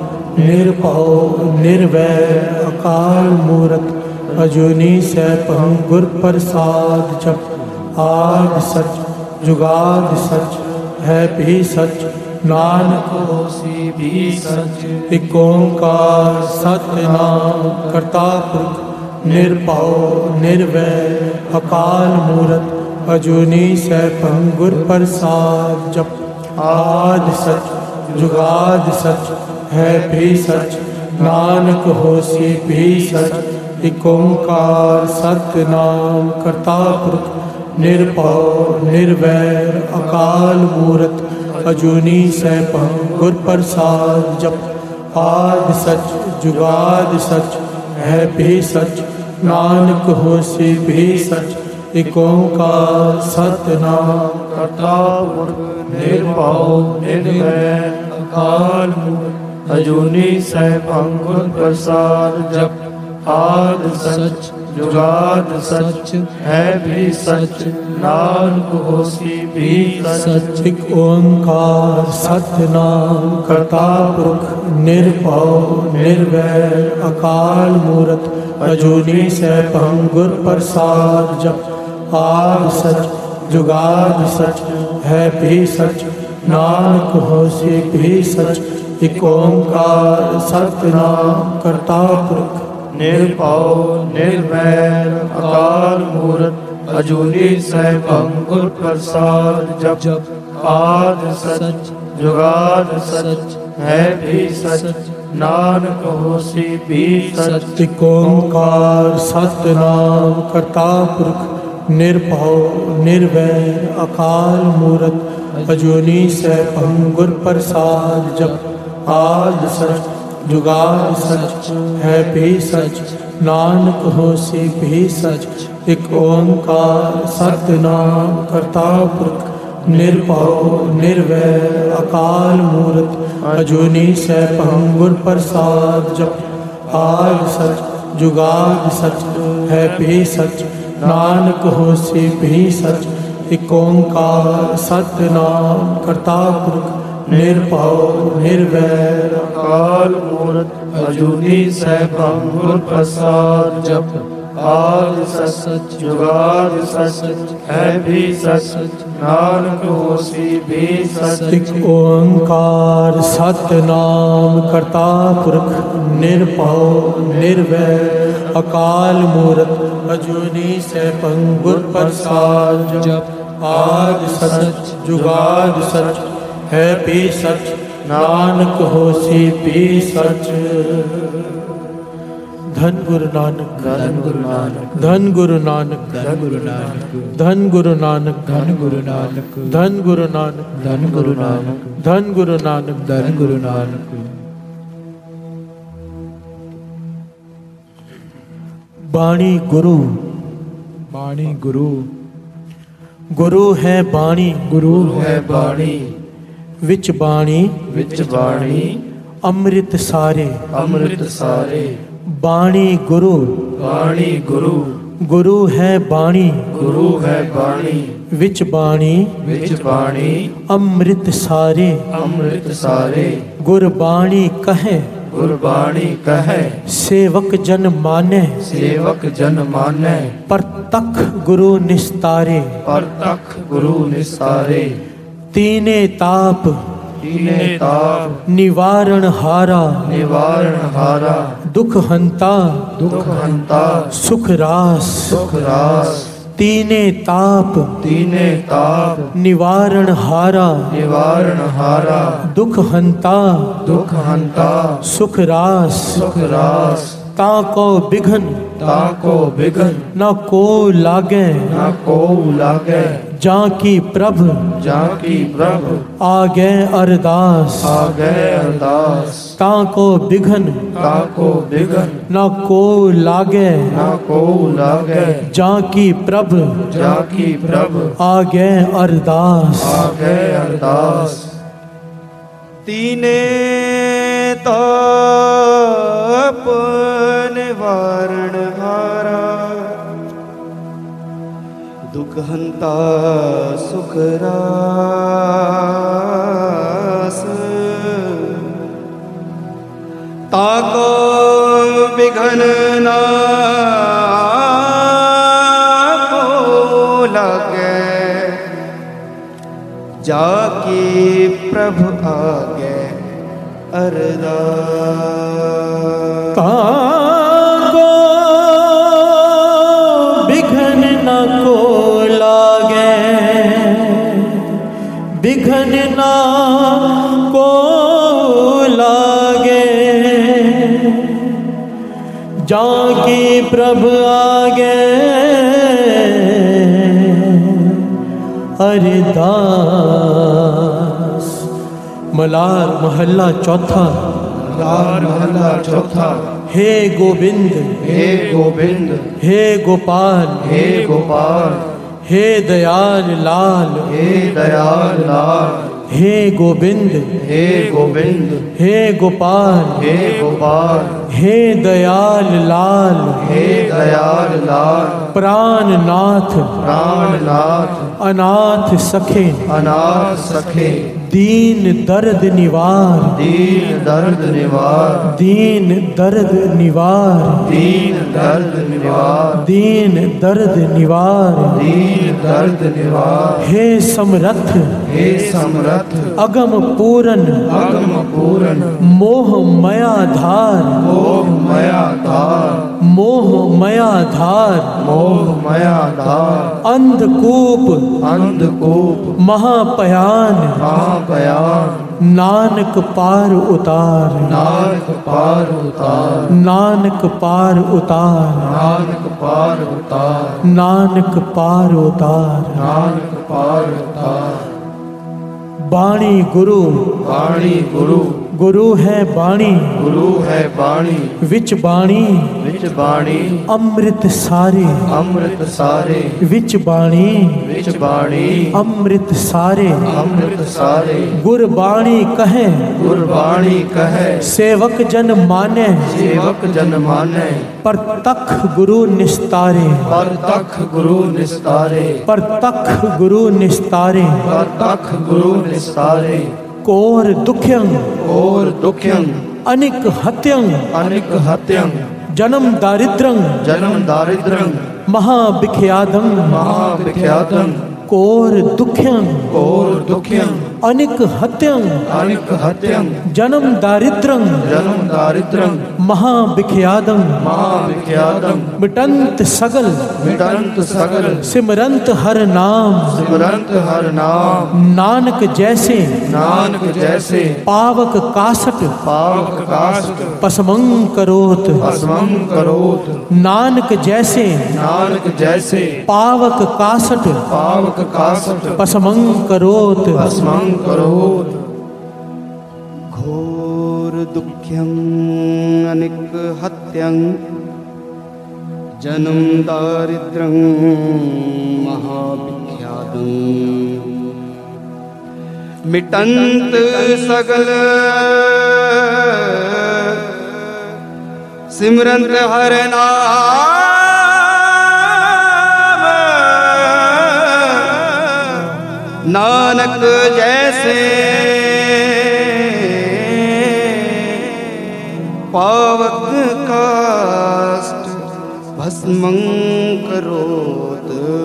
निरभव निर्वैर अकाल मूरत अजूनी सैभं गुर प्रसाद जप। आदि सच जुगाद सच है भी सच नानक होसी भी सच। इक ओंकार सतनाम करता पुरख निरभव निर्वैर अकाल मूरत अजूनी सैभं गुर प्रसाद जप। आदि सच जुगाद सच है भी सच नानक होसी भी सच। इक ओंकार सतनाम करता पुरख निरभव निर्वैर अकाल मूरत अजूनी सैभं गुर प्रसाद जप। आदि सच जुगाद सच है भी सच नानक होसी भी सच। इक ओंकार सतनाम करता पुरख निरभव निर्वैर अकाल मूरत अजूनी सैभं गुर प्रसाद जप। आदि सच जुगाद सच है भी सच नानक होसी भी सच। इक ओंकार सतनाम करता पुरख निरभव निर्वैर अकाल मूरत अजूनी सैभं गुर प्रसाद जप। आदि सच जुगाद सच है भी सच नानक होसी भी सच। इक ओंकार सतनाम करता पुरख निरभव निर्वैर अकाल मूरत अजूनी सैभं गुर प्रसाद जप। आदि सच जुगाद सच है भी सच नानक होसी भी सच। इक ओंकार सतनाम करता पुरख निरभव निर्वैर अकाल मूरत अजूनी सैभं गुर प्रसाद जप। आदि सच जुगाद सच है भी सच नानक होसी भी सच। इक ओंकार सतनाम करता पुरख निरभव निर्वैर अकाल मूरत अजूनी सैभं गुर प्रसाद जप। आदि सच जुगाद सच है भी सच नानक होसी भी सच। इक ओंकार सतनाम करता पुरख निरभव निर्वैर अकाल मूरत अजूनी सैभं गुर प्रसाद जप। आदि सच जुगाद सच है भी सच नानक होसी भी सच। इक ओंकार सतनाम करता पुरख निरभव निर्वैर अकाल मूरत अजूनी सैभं गुर प्रसाद जप। आदि सच जुगाद सच है भी सच नानक होसी भी सच। धन गुरु नानक धन गुरु नानक धन गुरु नानक धन गुरु नानक धन गुरु नानक धन गुरु नानक धन गुरु नानक धन गुरु नानक धन गुरु नानक धन गुरु नानक। बाणी गुरु बाणी गुरु गुरु है बाणी गुरु है बाणी विच बाणी विच बाणी अमृत सारे अमृत सारे। बाणी गुरु बाणी गुरु गुरु है बाणी गुरु है बाणी विच बाणी विच बाणी अमृत सारे। अमृत सारे गुरबाणी कहे गुरबाणी कहे सेवक जन माने सेवक जन माने। परतख गुरु निस्तारे परतख गुरु निस्तारे। तीने ताप तीने ताप निवारण हारा निवारण हारा। दुख हंता दुख हंता सुख रास सुख रास। तीने ताप तीने ताप निवारण हारा निवारण हारा। दुख हंता दुख हंता सुख रास सुख रास। ताको बिघन ताको बिघन न को लागे न को लागे। जाकी प्रभ जाकी प्रभ आगे अरदास आगे अरदास। ताको बिघन ताको बिघन न को लागे न को लागे। जाकी प्रभ जाकी प्रभ आगे अरदास आगे अरदास। तीने ताप निवारण हारा। दुख दुख हंता सुख रास, ताको बिघन ना को लगे, जाके प्रभु आगे अरदास। ताको बिघन न को लागे, बिघन न को लागे, जाके प्रभु आगे अरदास। मलार महल्ला चौथा। मलार महल्ला चौथा। हे गोविंद, हे गोविंद, हे गोपाल, हे गोपाल, हे दयाल लाल, हे दयाल लाल, हे गोविंद, हे गोविंद, हे गोपाल, हे गोपाल, हे दयाल लाल, हे दयाल लाल, प्राणनाथ, प्राणनाथ, अनाथ सखे, अनाथ सखे, दीन दर्द निवार, दीन दर्द निवार, दीन दर्द निवार, दीन दर्द निवार, दीन दर्द निवार, दीन दर्द निवार। हे समरथ, हे समरथ, अगम पूरन, अगम पूरन, मोह मया धार, मोह मया धार, मोह मया धार, मोह मया धार, अंधकूप, अंधकूप, महापयान, महापयान, नानक पार उतार, नानक पार उतार, नानक पार उतार, नानक पार उतार, नानक पार उतार। नानक पार उतार। बाणी गुरु, वाणी गुरु, गुरु है बाणी, गुरु है वाणी, विच बाणी, विच वाणी, अमृत सारे, अमृत सारे, विच बाणी, विच वाणी, अमृत सारे, अमृत सारे, गुरबाणी कहे, गुरबाणी कहे, सेवक जन माने, सेवक जन माने, परतख गुरु निस्तारे, परतख गुरु निस्तारे, परतख गुरु निस्तारे, परतख गुरु निस्तारे, कोर दुख्यं, और दुख्यं, अनिक हत्यं, अनिक हत्यं, जन्म दारिद्रं, जन्म दारिद्रं, महाविख्यातं, महाविख्यातं, कोर दुख्यं, और दुख्यं, अनिक हत्यं, अनिक हत्यं, जन्म दारिद्रं, जन्म दारिद्रं, महाविख्यातं, महाविख्यातं, मिटंत सगल, मिटंत सगल, सिमरंत हर नाम, सिमरंत हर नाम, नानक जैसे, नानक जैसे, पावक कासट, पावक काष्ठ, पसमं करोत, भस्मं करोत, नानक जैसे, नानक जैसे, पावक कासट, पावक काष्ठ, पसमं करोत, भस्मं करोत। घोर दुख्यं अनिक हत्यं, जन्म दारिद्रं महाविख्यातं, मिटंत सगल सिमरंत हर नाम, नानक जैसे पावक काष्ठ भस्मं करोत।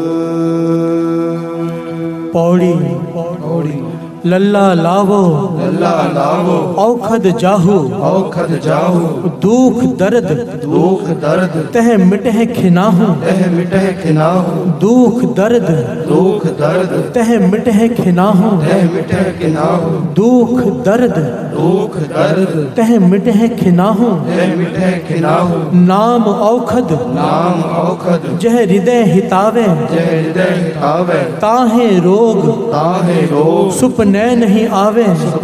पौड़ी, पौड़ी, लल्ला लावो, लल्ला लावो, औखद जाहू, औखद जाहू, दुख दर्द, दुख दर्द, तह मिटह खिनाहू, तह मिटह खिनाहू, दुख दर्द, दुख दर्द, तह मिटह खिनाहू, तह मिटह खिनाहू, दुख दर्द, दुख दर्द, तह मिटह खिनाहू, तह मिटह खिनाहू, नाम औखद, नाम औखद, जह हृदय हितावे, जय हृदय हितावे, ताहे रोग, ताहे रोग, सुपने नहीं आवे, सुपने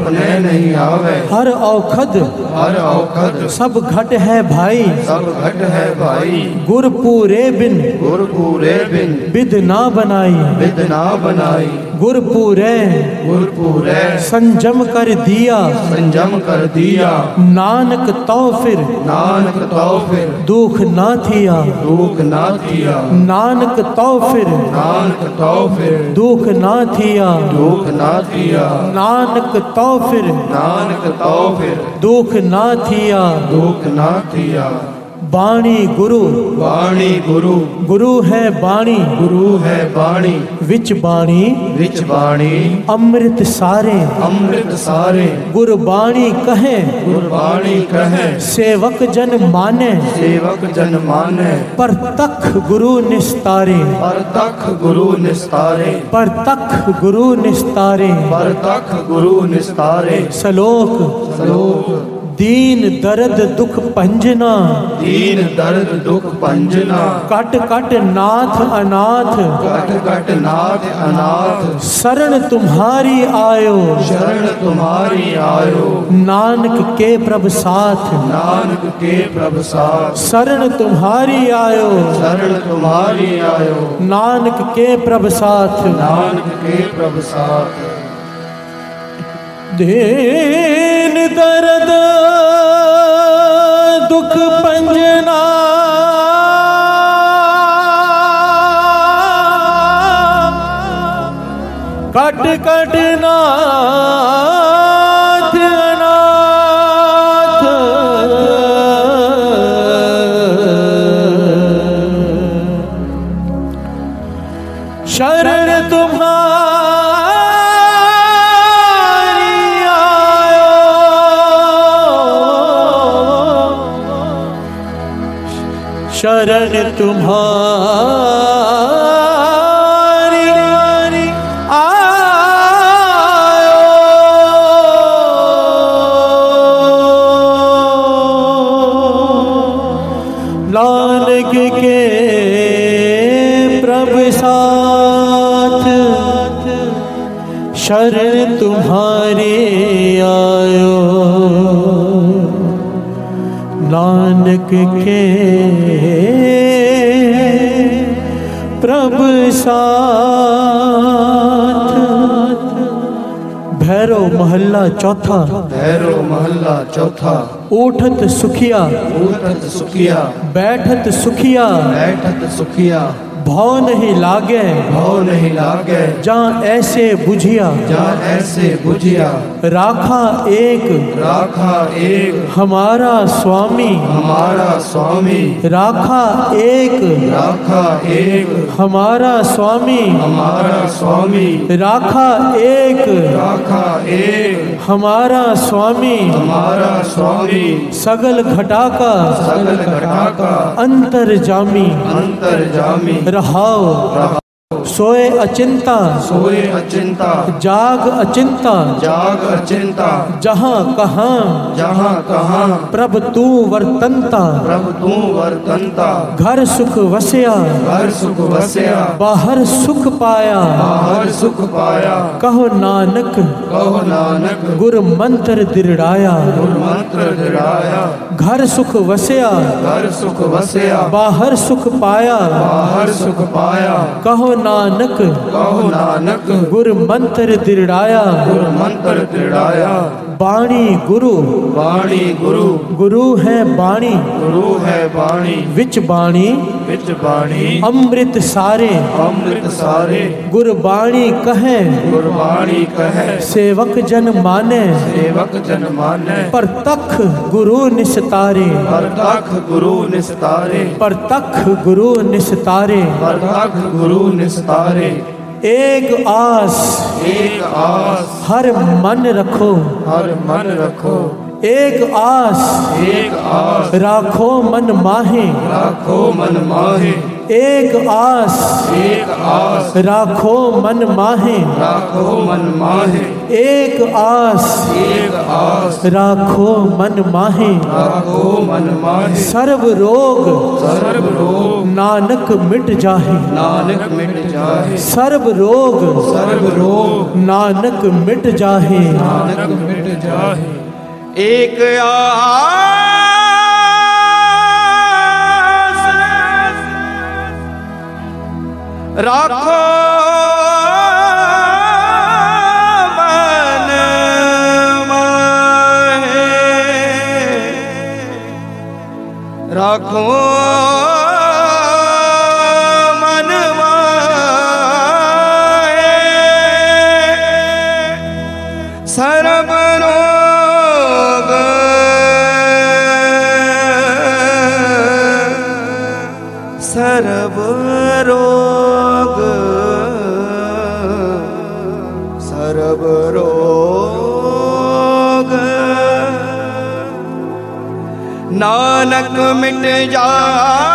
अपने नहीं आवे। हर औखद हर औखद सब घट है भाई, सब घट है भाई। गुर पूरे बिन गुर पूरे बिन बिद ना बनाई, बिद ना बनाई। गुर पूरे गुर पूरे संजम कर दिया, संजम कर दिया। नानक तो फिर नानक तो फिर दुख ना थिया, दुख ना थिया। नानक तो फिर नानक तो फिर दुख ना थिया, दुख ना थिया। नानक तो फिर नानक तो फिर दुख ना थिया, दुख ना थिया। बाणी गुरु बाणी गुरु गुरु है बाणी, गुरु है बाणी। विच बाणी विच बाणी अमृत सारे, अमृत सारे। गुरबाणी कहे गुरबाणी कहे सेवक जन माने, सेवक जन माने। पर तख गुरु निस्तारे, पर तख गुरु निस्तारे। पर तख गुरु निस्तारे। पर तख गुरु निस्तारे। सलोक सलोक दीन दर्द दुख पंजना, दीन दर्द दुख पंजना। कट कट नाथ अनाथ, कट कट नाथ अनाथ। शरण तुम्हारी आयो, शरण तुम्हारी आयो। नानक के प्रभ साथ, नानक के प्रभ साथ। शरण तुम्हारी आयो, शरण तुम्हारी आयो। नानक के प्रभ साथ, नानक के प्रभ साथ। दीन दर्द दुख पंजना, कट कट नाथ अनाथ। शरण तुम्हारी आयो, शरण तुम्हारी आयो। नानक के प्रभ साथ, शरण तुम्हारे आयो। नानक के प्रभ साथ। भैरव महल्ला चौथा, भैरव महल्ला चौथा। उठत सुखिया, उठत सुखिया। बैठत सुखिया, बैठत सुखिया। भौ नहीं लागे, भौ नहीं लागे। जहाँ ऐसे बुझिया, जहाँ ऐसे बुझिया। राखा एक, राखा एक। हमारा स्वामी, हमारा स्वामी। राखा एक, राखा एक। हमारा स्वामी, हमारा स्वामी। राखा एक, राखा एक। हमारा स्वामी, हमारा स्वामी। सगल घटा का, सगल घटा का। अंतर जामी, अंतर जामी। रहाओ सोए अचिंता, सोए अचिंता। जाग अचिंता, जाग अचिंता। जहाँ कहाँ, जहाँ कहाँ। प्रभ तू वर्तनता, प्रभ तू वर्तनता। घर सुख वसया, घर सुख वसया। बाहर सुख पाया, बाहर सुख पाया। कहो नानक, कहो नानक। गुर मंत्र दृढ़ाया, गुर मंत्र दृढ़ाया। घर सुख वसया, घर सुख वसया। बाहर सुख पाया, बाहर सुख पाया। कहो नानक, कहो नानक। गुर मंत्र दृढ़ाया, गुर मंत्र दृढ़ाया। बाणी गुरु, बाणी गुरु। गुरु है बाणी, गुरु है बाणी। विच बाणी, विच बाणी। अमृत सारे, अमृत सारे। गुरबाणी कहे, गुरबाणी कहे। सेवक जन माने, सेवक जन माने। पर तख गुरु निस्तारे, पर तख गुरु निस्तारे। पर तख गुरु निस्तारे। पर तख गुरु निस्तारे। एक आस, एक आस। हर मन रखो, हर मन रखो। एक आस, एक आस। राखो मन माहे, राखो मन माहे। एक आस एक आस राखो मन माहे, राखो मन माहे, एक आस एक आस राखो मन माहे, राखो मन माहे। सर्व रोग सर्व रोग नानक मिट जाहे, नानक मिट जाहे, सर्व रोग सर्व रोग नानक मिट जाहे, नानक मिट जाहे। एक आस राखो मन माहे, राखो मन माहे, सर्व रोग सर्व रोग सर्व रोग नानक मिट जाए।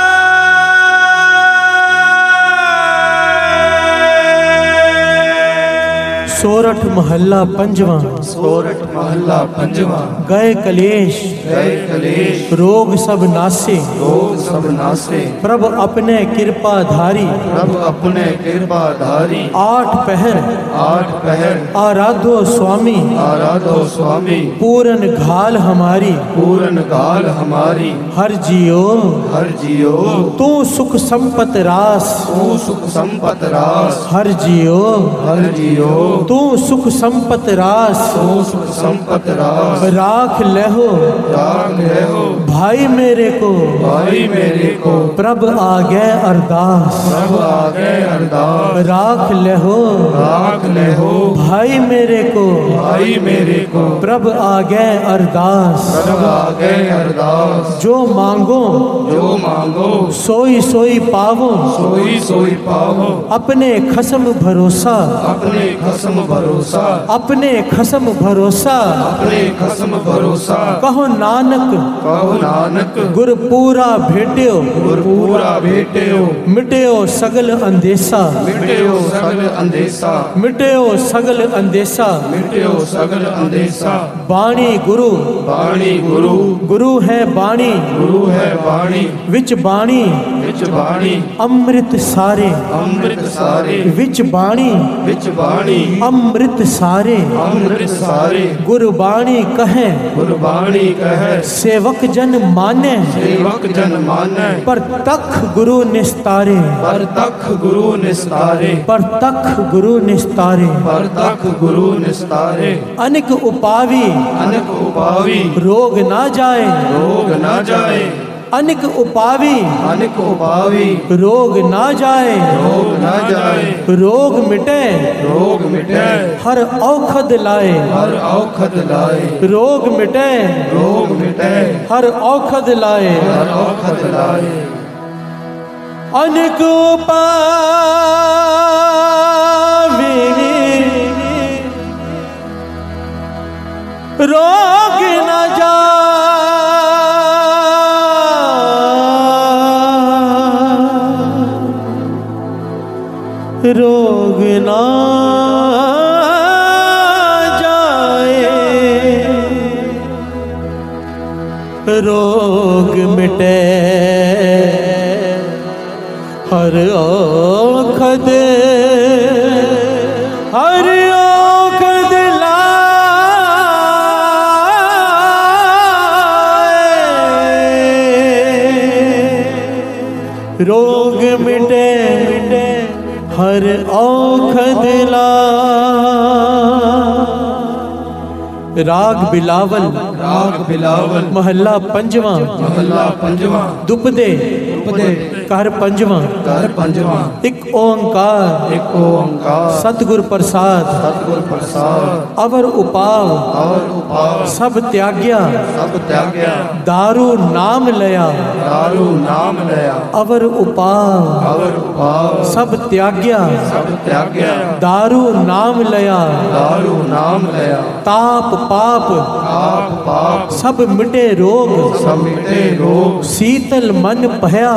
सोरठ महल्ला पंजवा, सोरठ महल्ला पंजवा। गए कलेश गए कलेश रोग सब नासे, रोग सब नासे, प्रभ अपने कृपा धारी, प्रभ अपने कृपा धारी। आठ पहर आठ पहर आराधो स्वामी, आराधो स्वामी, पूरन घाल हमारी, पूरन गाल हमारी। हर जियो हर जियो तू सुख संपत रास, तू सुख संपत रास। हर जियो हर जियो तू सुख संपत रास, तू सुख संपत रास। राख लेहो राख लेहो भाई मेरे को, भाई मेरे को, प्रभ आगे अरदास, प्रभ आगे अरदास। राख लेहो राख लेहो भाई मेरे को, भाई मेरे को, प्रभ आगे अरदास। प्रभ आगे अरदास। जो मांगो जो मांगो सोई सोई पावो, सोई सोई पावो। अपने खसम भरोसा, अपने खसम भरोसा, अपने खसम भरोसा, अपने खसम भरोसा। कहो नानक कहो नानक गुर पूरा भेट्यो, गुर पूरा भेट्यो, मिट्यो सगल अंदेशा, मिट्यो सगल अंदेशा, मिट्यो सगल अंदेशा। मिट्यो सगल अंदेशा। बाणी गुरु बाणी गुरु, गुरु है बाणी, गुरु है बाणी, विच बाणी विच बाणी, अमृत सारे, अमृत सारे। विच बाणी विच बाणी, अमृत सारे, अमृत सारे। गुरबाणी कहे गुरबाणी कहे, सेवक जन माने, सेवक जन माने। पर तख गुरु निस्तारे, पर तख गुरु निस्तारे, पर तख गुरु निस्तारे। पर तख गुरु निस्तारे। अनिक उपावी अनक उपावी, रोग ना जाए, रोग न जाए। अनिक उपावी अनिक उपावी, रोग ना जाए, रोग न जाए। रोग मिटे रोग मिटे, हर औखद लाए, हर औखद लाए। रोग मिटे रोग मिटे, हर औखद लाए। हर औखद लाए। अनिक उपावी रोग न जाए, रोग ना जाए, रोग मिटे हर औखद, हर औखद लाए। रोग मिटे हर औखद लाए। राग बिलावल, राग बिलावल। महल्ला पंजवा, महल्ला पंजवा। दुपदे उपदे, कर पंजवा। कर पंजवा। एक ओंकार, एक ओंकार, सतगुर प्रसाद, सतगुर प्रसाद। अवर उपाव, और उपाव, सब त्याग्या, सब त्याग्या। दारू नाम लया, दारू नाम लया। अवर उपाव, और उपाव, सब त्याग्या, सब त्याग्या। दारू नाम लया। दारू नाम लया। ताप पाप, आप पाप, सब मिटे रोग, सब मिटे रोग। शीतल मन भया,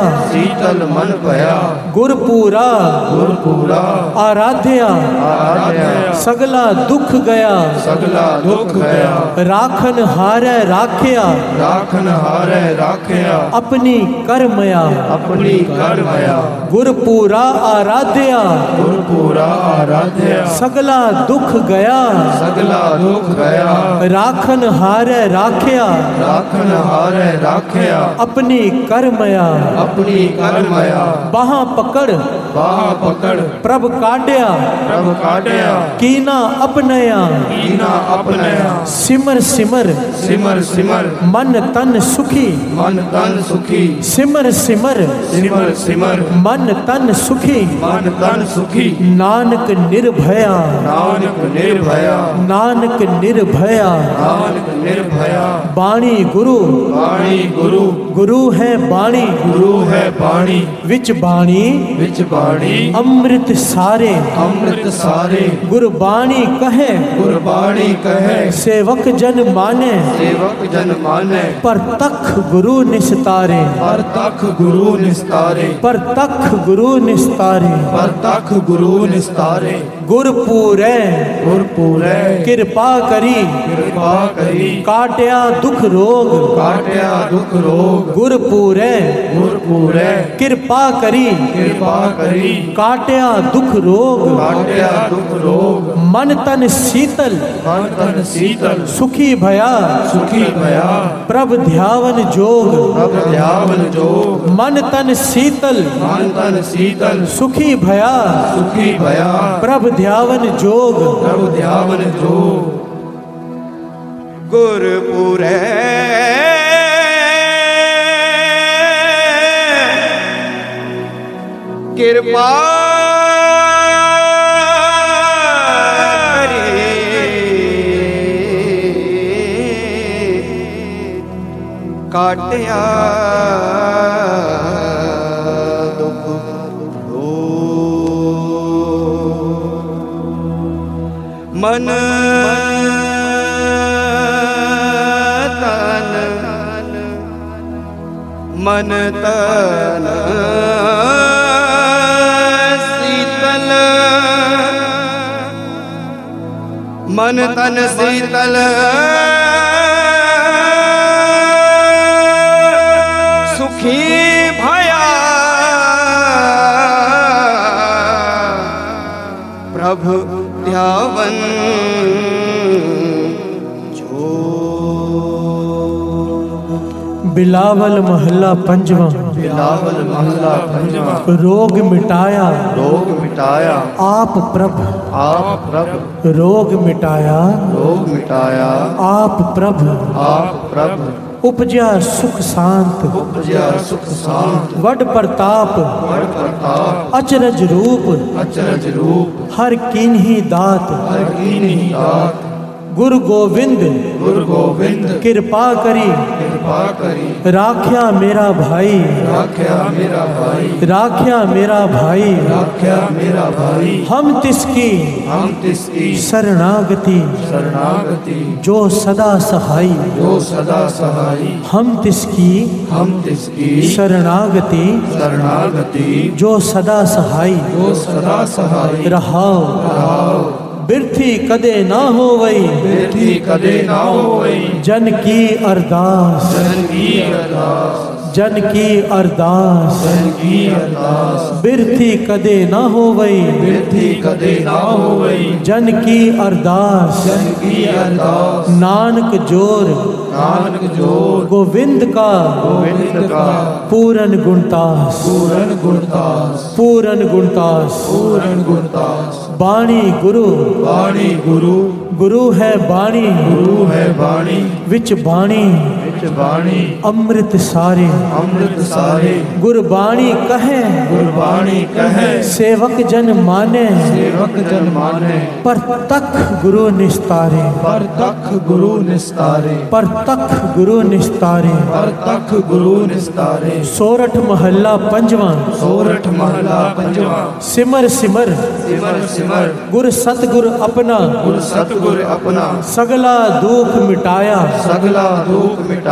शीतल मन भया गुरपूरा गुरपूरा आराध्या आराध्या सगला दुख गया सगला दुख गया राखन हारै राखिया राखन हारै राखिया अपनी करमया अपनी करमया गुरपूरा आराध्या गुरपूरा आराध्या सगला दुख गया सगला दुख गया राखन हारै राखिया राखन हारै राखिया अपनी करमया अपनी करमया बाह पकड़ बाह पकड़ प्रभ काढ़या प्रभ काढ़या कीना अपनया कीना अपनया सिमर सिमर सिमर सिमर मन तन सुखी मन तन सुखी सिमर सिमर सिमर सिमर मन तन सुखी मन तन सुखी नानक निर्भया नानक निर्भया नानक निर्भया नानक निर्भया बाणी गुरु बाणी गुरु गुरु है बाणी गुरु है बाणी विच बाणी विच बाणी अमृत सारे अमृत सारे गुरबाणी कहे गुरबाणी कहे सेवक जन माने सेवक जन माने पर तख गुरु निस्तारे पर तख गुरु निस्तारे पर तख गुरु निस्तारे पर तख गुरु निस्तारे गुरपूरे गुरपूरे कृपा करी कृपा करी काट्या दुख रोग काट्या दुख रोग गुरपूरे गुरपूरे कृपा करी कृपा करी काट्या दुख रोग काट्या दुख रोग मन तन शीतल मन तन शीतल सुखी भया सुखी भया प्रभ ध्यावन जोग प्रभ ध्यावन जोग मन तन शीतल मन तन शीतल सुखी भया सुखी भया प्रभ ध्यावन जोग प्रभ ध्यावन जोग गुरपुरे कृपा काट्या दुख मन तन मन तन शीतल मन तन शीतल सुखी भया प्रभु ध्यावन बिलावल महला पंजवा बिलावल महला पंजवा रोग मिटाया रोग मिटाया आप प्रभ आप प्रभ रोग मिटाया रोग मिटाया आप प्रभ आप प्रभ उपजा सुख शांत उपजा सुख शांत वड प्रताप वड प्रताप अचरज रूप अचरज रूप हर कीन्ही दात हर कीन्ही दात गुरु गोविंद गुरु गोविंद कृपा करी कृपा करी राख्या मेरा भाई राख्या मेरा भाई राख्या मेरा भाई राख्या मेरा भाई हम तिसकी हम तिसकी शरणागति शरणागति जो सदा सहाई जो सदा सहाई हम तिसकी हम तिसकी शरणागति शरणागति जो सदा सहाई जो सदा सहाई रहाओ रहाओ बिरथी कदे ना हो वही बिरथी कदे ना हो वही जन की अरदास जन की अरदास जन की अरदास जन की अरदास बिरथी कदे ना हो वही बिरथी कदे ना हो वही जन की अरदास जन की अरदास नानक जोर नानक जोर गोविंद का गोविंद का पूरन गुणतास पूरन गुणतास पूरन गुणतास पूरन गुणतास बाणी गुरु बाणी गुरु गुरु है बाणी गुरु है बाणी विच बाणी विच बाणी अमृत सारे अमृत सारे गुरबाणी कहे गुरबाणी कहे सेवक जन माने सेवक जन माने पर तख गुरु निस्तारे पर तख गुरु निस्तारे पर तख गुरु निस्तारे पर तख गुरु निस्तारे सोरठ महला पंजवा सोरठ महला पंजवा सिमर सिमर सिमर सिमर गुर सतगुर अपना गुर सतगुर अपना सगला दुख मिटाया सगला दुख मिटाया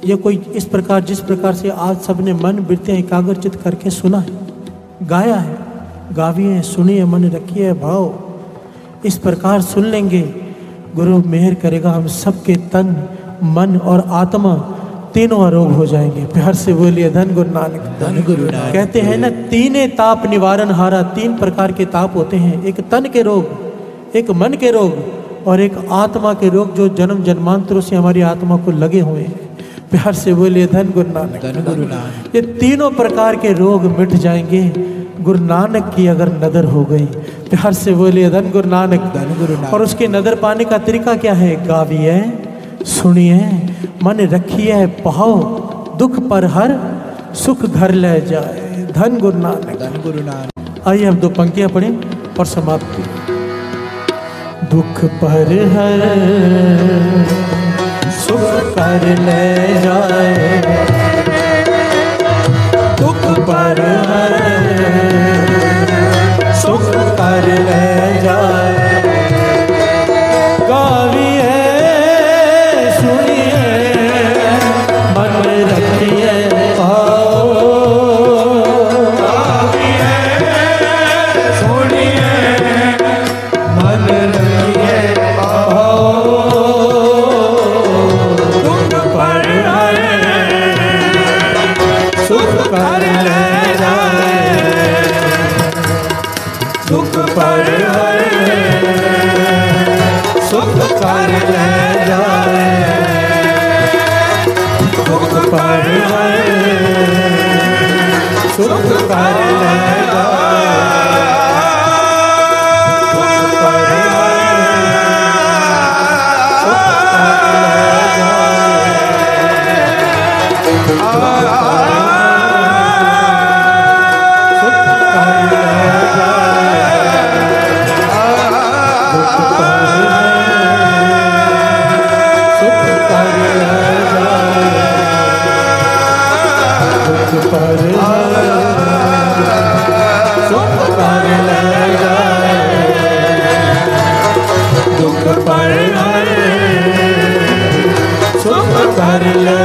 ये कोई इस प्रकार जिस प्रकार से आज सबने मन वृत्तियां एकाग्रचित करके सुना है, गाया है, गाविए सुनिए मन रखिए भाव, इस प्रकार सुन लेंगे, गुरु मेहर करेगा हम सबके तन मन और आत्मा तीनों आरोग्य हो जाएंगे। प्यार से बोलिए धन गुरु नानक। धन गुरु नानक। कहते हैं ना तीने ताप निवारण हारा, तीन प्रकार के ताप होते हैं, एक तन के रोग, एक मन के रोग और एक आत्मा के रोग जो जन्म जन्मांतरों से हमारी आत्मा को लगे हुए हैं। प्यार से बोलिए धन गुरु नानक। धन गुरु नानक। ये तीनों प्रकार के रोग मिट जाएंगे गुरु नानक की अगर नदर हो गई। प्यार से बोलिए धन गुरु नानक। धन गुरु नानक। और उसके नदर पाने का तरीका क्या है? गाविए सुनिए मन रखिए पाओ, दुख पर हर सुख घर ले जाए। धन गुरु नानक। धन गुरु नानक। आइए अब दो पंक्तियां पढ़ें और समाप्ति। दुख पर हर सुख कर ले जाए, दुख पर हर सुख कर ले जाए। गाविए सुनिए मन रखिए पाओ, गाविए सुनिए मन रखिए पाओ। दुख पर सुख कर ले जाए, दुख पर सुख कर ले जाए, दुख पर सुख कर ले जाए, दुख पर सुख कर ले